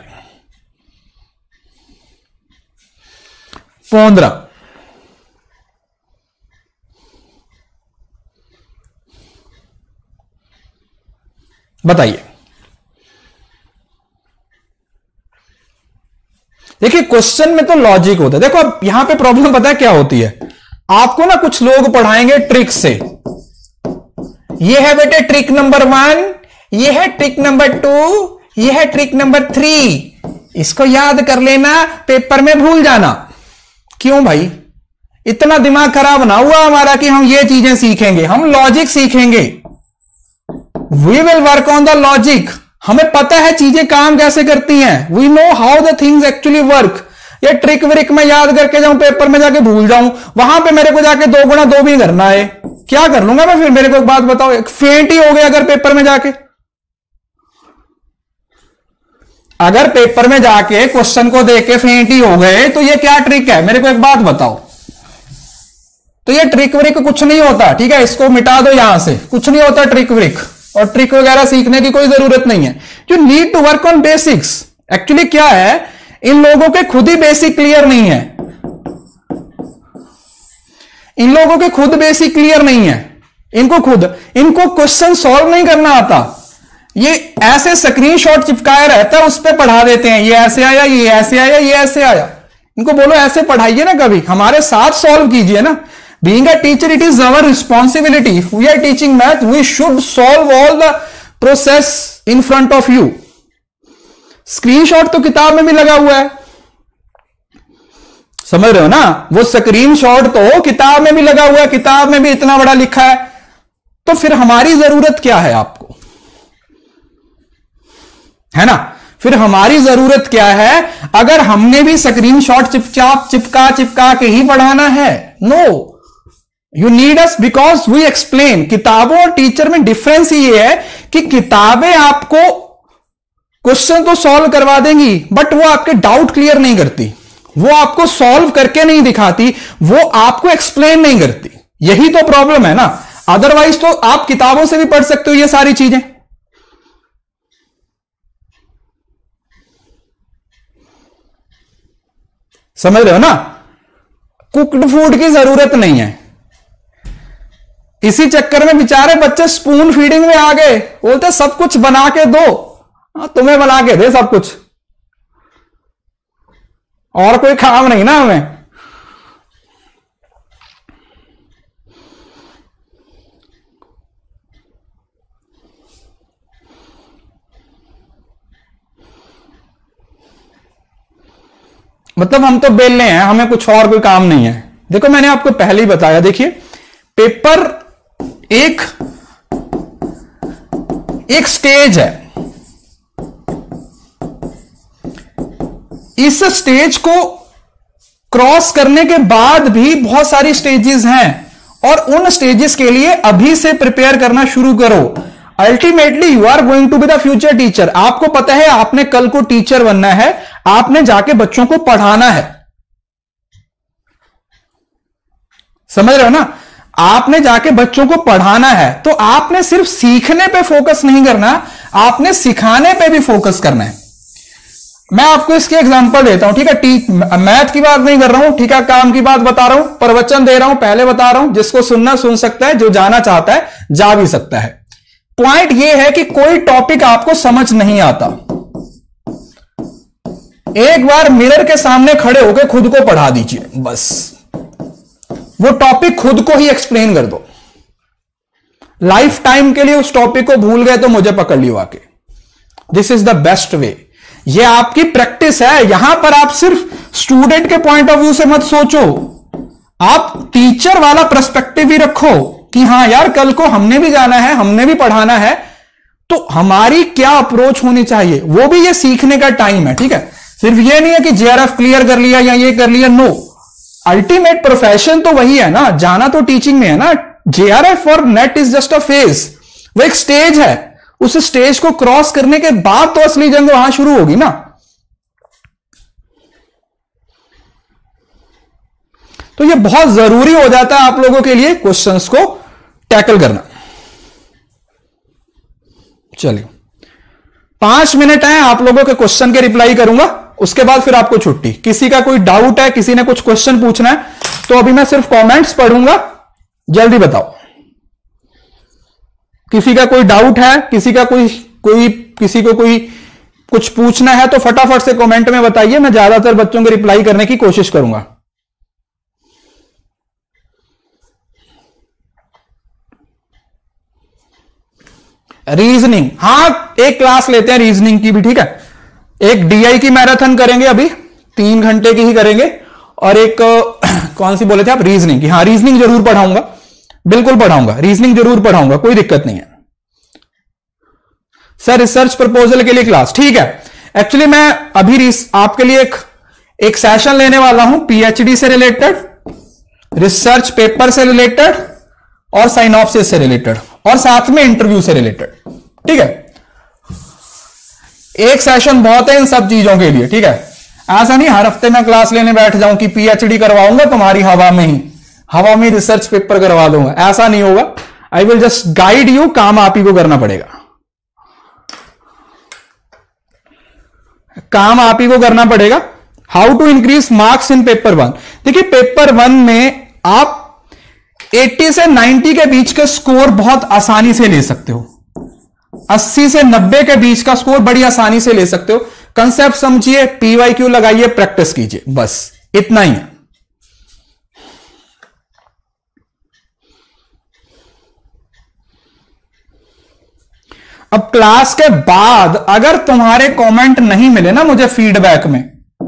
पंद्रह, बताइए। देखिए क्वेश्चन में तो लॉजिक होता है। देखो अब यहां पे प्रॉब्लम पता है क्या होती है, आपको ना कुछ लोग पढ़ाएंगे ट्रिक से। ये है बेटे ट्रिक नंबर वन, ये है ट्रिक नंबर टू, ये है ट्रिक नंबर थ्री, इसको याद कर लेना, पेपर में भूल जाना। क्यों भाई, इतना दिमाग खराब ना हुआ हमारा कि हम ये चीजें सीखेंगे। हम लॉजिक सीखेंगे। We will work on the logic. हमें पता है चीजें काम कैसे करती हैं। We know how the things actually work. ये ट्रिक व्रिक में याद करके जाऊं, पेपर में जाके भूल जाऊं, वहां पे मेरे को जाके दो गुना दो भी करना है, क्या कर लूंगा मैं फिर? मेरे को एक बात बताओ, एक फेंट ही हो गया अगर पेपर में जाके। अगर पेपर में जाके क्वेश्चन को देख के फेंट ही हो गए तो ये क्या ट्रिक है? मेरे को एक बात बताओ। तो ये ट्रिक व्रिक कुछ नहीं होता, ठीक है, इसको मिटा दो यहां से। कुछ नहीं होता ट्रिक व्रिक, और ट्रिक वगैरह सीखने की कोई जरूरत नहीं है। You need to work on basics. Actually क्या है, इन लोगों के खुद ही बेसिक क्लियर नहीं है। इन लोगों के खुद बेसिक क्लियर नहीं है। इनको खुद इनको क्वेश्चन सॉल्व नहीं करना आता। ये ऐसे स्क्रीनशॉट चिपकाया रहता है, उस पर पढ़ा देते हैं, ये ऐसे आया, ये ऐसे आया, ये ऐसे आया। इनको बोलो ऐसे पढ़ाइए ना, कभी हमारे साथ सॉल्व कीजिए ना। Being a teacher, it is our responsibility. If we are teaching math, we should solve all the process in front of you. Screenshot तो किताब में भी लगा हुआ है, समझ रहे हो ना? वो स्क्रीनशॉट तो किताब में भी लगा हुआ है, किताब में भी इतना बड़ा लिखा है। तो फिर हमारी जरूरत क्या है आपको, है ना? फिर हमारी जरूरत क्या है अगर हमने भी स्क्रीनशॉट चिपचाप चिपका चिपका के ही पढ़ाना है? No, you need us because we explain. किताबों और टीचर में डिफरेंस ये है कि किताबें आपको क्वेश्चन तो सॉल्व करवा देंगी, बट वो आपके डाउट क्लियर नहीं करती, वो आपको सॉल्व करके नहीं दिखाती, वो आपको एक्सप्लेन नहीं करती। यही तो प्रॉब्लम है ना। अदरवाइज तो आप किताबों से भी पढ़ सकते हो ये सारी चीजें। समझ रहे हो ना? कुक्ड फूड की जरूरत नहीं है। इसी चक्कर में बेचारे बच्चे स्पून फीडिंग में आ गए, बोलते सब कुछ बना के दो। हाँ, तुम्हें बना के दे सब कुछ, और कोई काम नहीं ना हमें। मतलब हम तो बेले हैं, हमें कुछ और कोई काम नहीं है। देखो मैंने आपको पहले ही बताया, देखिए पेपर एक एक स्टेज है। इस स्टेज को क्रॉस करने के बाद भी बहुत सारी स्टेजेस हैं, और उन स्टेजेस के लिए अभी से प्रिपेयर करना शुरू करो। Ultimately you are going to be the future teacher. आपको पता है आपने कल को टीचर बनना है, आपने जाके बच्चों को पढ़ाना है। समझ रहे हो ना? आपने जाके बच्चों को पढ़ाना है, तो आपने सिर्फ सीखने पे फोकस नहीं करना, आपने सिखाने पे भी फोकस करना है। मैं आपको इसके एग्जांपल देता हूं, ठीक है? टी मैथ की बात नहीं कर रहा हूं, ठीक है? काम की बात बता रहा हूं, प्रवचन दे रहा हूं, पहले बता रहा हूं। जिसको सुनना सुन सकता है, जो जाना चाहता है जा भी सकता है। पॉइंट यह है कि कोई टॉपिक आपको समझ नहीं आता, एक बार मिरर के सामने खड़े होकर खुद को पढ़ा दीजिए, बस वो टॉपिक खुद को ही एक्सप्लेन कर दो। लाइफ टाइम के लिए उस टॉपिक को भूल गए तो मुझे पकड़ लियो आके। This is the best way. ये आपकी प्रैक्टिस है। यहां पर आप सिर्फ स्टूडेंट के पॉइंट ऑफ व्यू से मत सोचो, आप टीचर वाला पर्सपेक्टिव भी रखो कि हां यार कल को हमने भी जाना है, हमने भी पढ़ाना है, तो हमारी क्या अप्रोच होनी चाहिए। वो भी ये सीखने का टाइम है, ठीक है? सिर्फ ये नहीं है कि जेआरएफ क्लियर कर लिया या ये कर लिया, नो। अल्टीमेट प्रोफेशन तो वही है ना, जाना तो टीचिंग में है ना। जेआरएफ और NET is just a phase, वो एक स्टेज है। उस स्टेज को क्रॉस करने के बाद तो असली जंग वहां शुरू होगी ना। तो ये बहुत जरूरी हो जाता है आप लोगों के लिए क्वेश्चंस को टैकल करना। चलिए पांच मिनट है, आप लोगों के क्वेश्चन के रिप्लाई करूंगा, उसके बाद फिर आपको छुट्टी। किसी का कोई डाउट है, किसी ने कुछ क्वेश्चन पूछना है, तो अभी मैं सिर्फ कमेंट्स पढ़ूंगा, जल्दी बताओ। किसी का कोई डाउट है, किसी का कोई कोई किसी को कोई कुछ पूछना है, तो फटाफट से कमेंट में बताइए, मैं ज्यादातर बच्चों के रिप्लाई करने की कोशिश करूंगा। रीजनिंग, हां एक क्लास लेते हैं रीजनिंग की भी, ठीक है। एक डीआई की मैराथन करेंगे, अभी तीन घंटे की ही करेंगे, और एक कौन सी बोले थे आप, रीजनिंग की। हाँ रीजनिंग जरूर पढ़ाऊंगा, बिल्कुल पढ़ाऊंगा, रीजनिंग जरूर पढ़ाऊंगा, कोई दिक्कत नहीं है सर। रिसर्च प्रपोजल के लिए क्लास, ठीक है। एक्चुअली मैं अभी आपके लिए एक एक सेशन लेने वाला हूं पीएचडी से रिलेटेड, रिसर्च पेपर से रिलेटेड, और साइनॉप्सिस से रिलेटेड, और साथ में इंटरव्यू से रिलेटेड, ठीक है। एक सेशन बहुत है इन सब चीजों के लिए, ठीक है। ऐसा नहीं हर हफ्ते मैं क्लास लेने बैठ जाऊं कि पीएचडी करवाऊंगा तुम्हारी हवा में ही, हवा में रिसर्च पेपर करवा दूंगा, ऐसा नहीं होगा। I will just guide you, काम आप ही को करना पड़ेगा, काम आप ही को करना पड़ेगा। How to increase marks in paper one. देखिए पेपर वन में आप अस्सी से नब्बे के बीच के स्कोर बहुत आसानी से ले सकते हो, अस्सी से नब्बे के बीच का स्कोर बड़ी आसानी से ले सकते हो। कंसेप्ट समझिए, पीवाईक्यू लगाइए, प्रैक्टिस कीजिए, बस इतना ही है। अब क्लास के बाद अगर तुम्हारे कमेंट नहीं मिले ना मुझे फीडबैक में,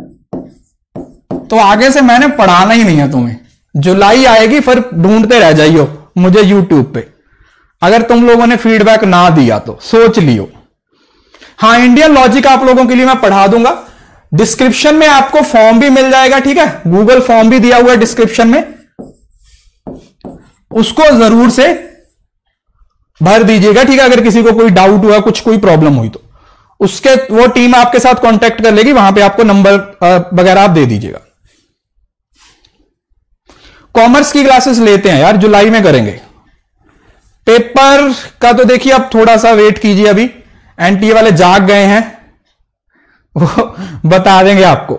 तो आगे से मैंने पढ़ाना ही नहीं है तुम्हें। जुलाई आएगी फिर ढूंढते रह जाइयो मुझे यूट्यूब पे, अगर तुम लोगों ने फीडबैक ना दिया तो सोच लियो। हाँ इंडियन लॉजिक आप लोगों के लिए मैं पढ़ा दूंगा, डिस्क्रिप्शन में आपको फॉर्म भी मिल जाएगा, ठीक है। गूगल फॉर्म भी दिया हुआ है डिस्क्रिप्शन में, उसको जरूर से भर दीजिएगा, ठीक है। अगर किसी को कोई डाउट हुआ, कुछ कोई प्रॉब्लम हुई तो उसके वो टीम आपके साथ कांटेक्ट कर लेगी, वहां पे आपको नंबर वगैरह आप दे दीजिएगा। कॉमर्स की क्लासेस लेते हैं यार, जुलाई में करेंगे। पेपर का तो देखिए अब थोड़ा सा वेट कीजिए, अभी एनटीए वाले जाग गए हैं, वो बता देंगे आपको।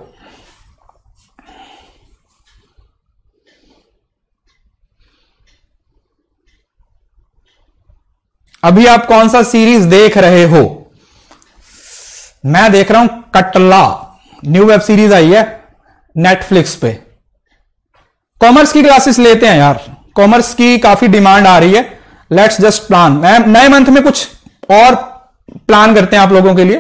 अभी आप कौन सा सीरीज देख रहे हो? मैं देख रहा हूं कटला, न्यू वेब सीरीज आई है नेटफ्लिक्स पे। कॉमर्स की क्लासेस लेते हैं यार, कॉमर्स की काफी डिमांड आ रही है। लेट्स जस्ट प्लान, नए मंथ में कुछ और प्लान करते हैं आप लोगों के लिए।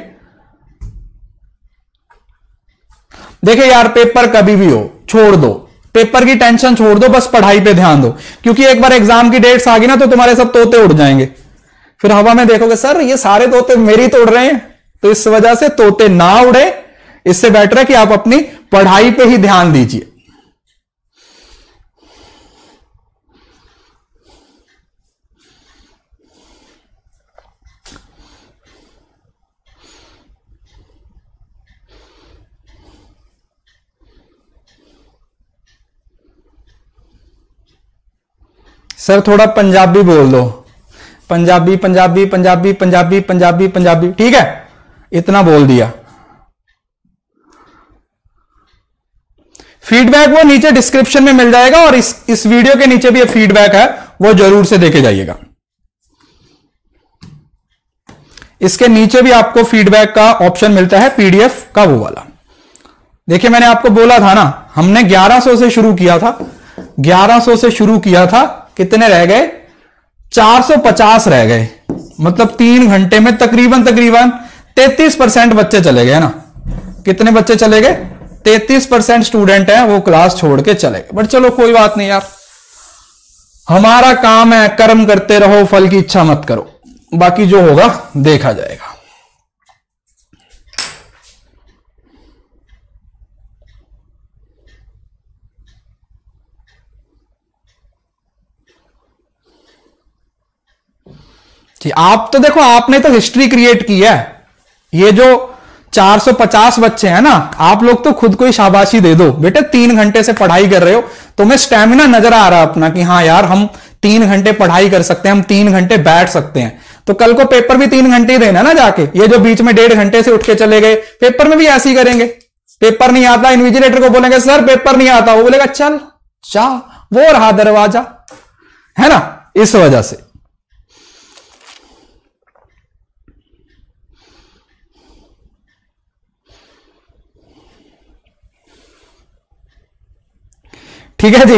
देखिए यार पेपर कभी भी हो छोड़ दो, पेपर की टेंशन छोड़ दो, बस पढ़ाई पे ध्यान दो, क्योंकि एक बार एग्जाम की डेट्स आ गई ना तो तुम्हारे सब तोते उड़ जाएंगे, फिर हवा में देखोगे सर ये सारे तोते मेरी तो उड़ रहे हैं। तो इस वजह से तोते ना उड़े, इससे बेटर है कि आप अपनी पढ़ाई पे ही ध्यान दीजिए। सर थोड़ा पंजाबी बोल दो, पंजाबी पंजाबी पंजाबी पंजाबी पंजाबी पंजाबी, ठीक है इतना बोल दिया। फीडबैक वो नीचे डिस्क्रिप्शन में मिल जाएगा, और इस इस वीडियो के नीचे भी फीडबैक है, वो जरूर से देखे जाइएगा। इसके नीचे भी आपको फीडबैक का ऑप्शन मिलता है, पीडीएफ का वो वाला। देखिए मैंने आपको बोला था ना, हमने ग्यारह सौ से शुरू किया था, ग्यारह सौ से शुरू किया था, कितने रह गए? चार सौ पचास रह गए, मतलब तीन घंटे में तकरीबन तकरीबन तैतीस परसेंट बच्चे चले गए ना। कितने बच्चे चले गए? तैतीस परसेंट स्टूडेंट हैं वो क्लास छोड़ के चले गए। बट चलो कोई बात नहीं यार, हमारा काम है कर्म करते रहो, फल की इच्छा मत करो, बाकी जो होगा देखा जाएगा। आप तो देखो, आपने तो हिस्ट्री क्रिएट की है। ये जो चार सौ पचास बच्चे हैं ना, आप लोग तो खुद को ही शाबाशी दे दो, बेटे तीन घंटे से पढ़ाई कर रहे हो, तुम्हें स्टैमिना नजर आ रहा है अपना कि हाँ यार हम तीन घंटे पढ़ाई कर सकते हैं, हम तीन घंटे बैठ सकते हैं। तो कल को पेपर भी तीन घंटे ही देना ना जाके, ये जो बीच में डेढ़ घंटे से उठ के चले गए, पेपर में भी ऐसे ही करेंगे। पेपर नहीं आता, इन्विजिलेटर को बोलेंगे सर पेपर नहीं आता, वो बोलेगा चल जा, वो रहा दरवाजा, है ना, इस वजह से। ठीक है जी,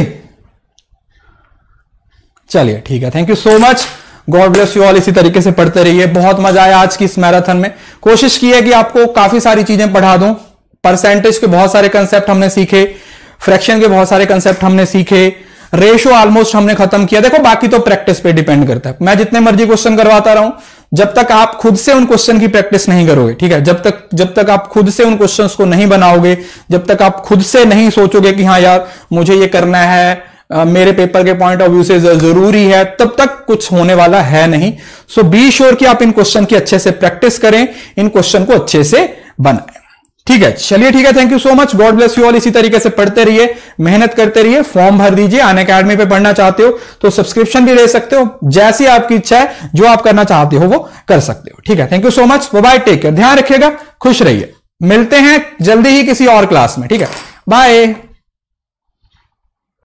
चलिए ठीक है, thank you so much, god bless you all. इसी तरीके से पढ़ते रहिए, बहुत मजा आया आज की इस मैराथन में। कोशिश की है कि आपको काफी सारी चीजें पढ़ा दूं, परसेंटेज के बहुत सारे कंसेप्ट हमने सीखे, फ्रैक्शन के बहुत सारे कंसेप्ट हमने सीखे, रेशो ऑलमोस्ट हमने खत्म किया। देखो बाकी तो प्रैक्टिस पे डिपेंड करता है, मैं जितने मर्जी क्वेश्चन करवाता रहूं, जब तक आप खुद से उन क्वेश्चन की प्रैक्टिस नहीं करोगे, ठीक है, जब तक जब तक आप खुद से उन क्वेश्चंस को नहीं बनाओगे, जब तक आप खुद से नहीं सोचोगे कि हाँ यार मुझे ये करना है, आ, मेरे पेपर के पॉइंट ऑफ व्यू से जरूरी है, तब तक कुछ होने वाला है नहीं। सो बी श्योर कि आप इन क्वेश्चन की अच्छे से प्रैक्टिस करें, इन क्वेश्चन को अच्छे से बनाएं। ठीक है, चलिए ठीक है, thank you so much, god bless you all. इसी तरीके से पढ़ते रहिए, मेहनत करते रहिए, फॉर्म भर दीजिए। अनअकैडमी पे पढ़ना चाहते हो तो सब्सक्रिप्शन भी ले सकते हो, जैसी आपकी इच्छा है, जो आप करना चाहते हो वो कर सकते हो। ठीक है, thank you so much, bye, take care, ध्यान रखिएगा, खुश रहिए, मिलते हैं जल्दी ही किसी और क्लास में। ठीक है, बाय।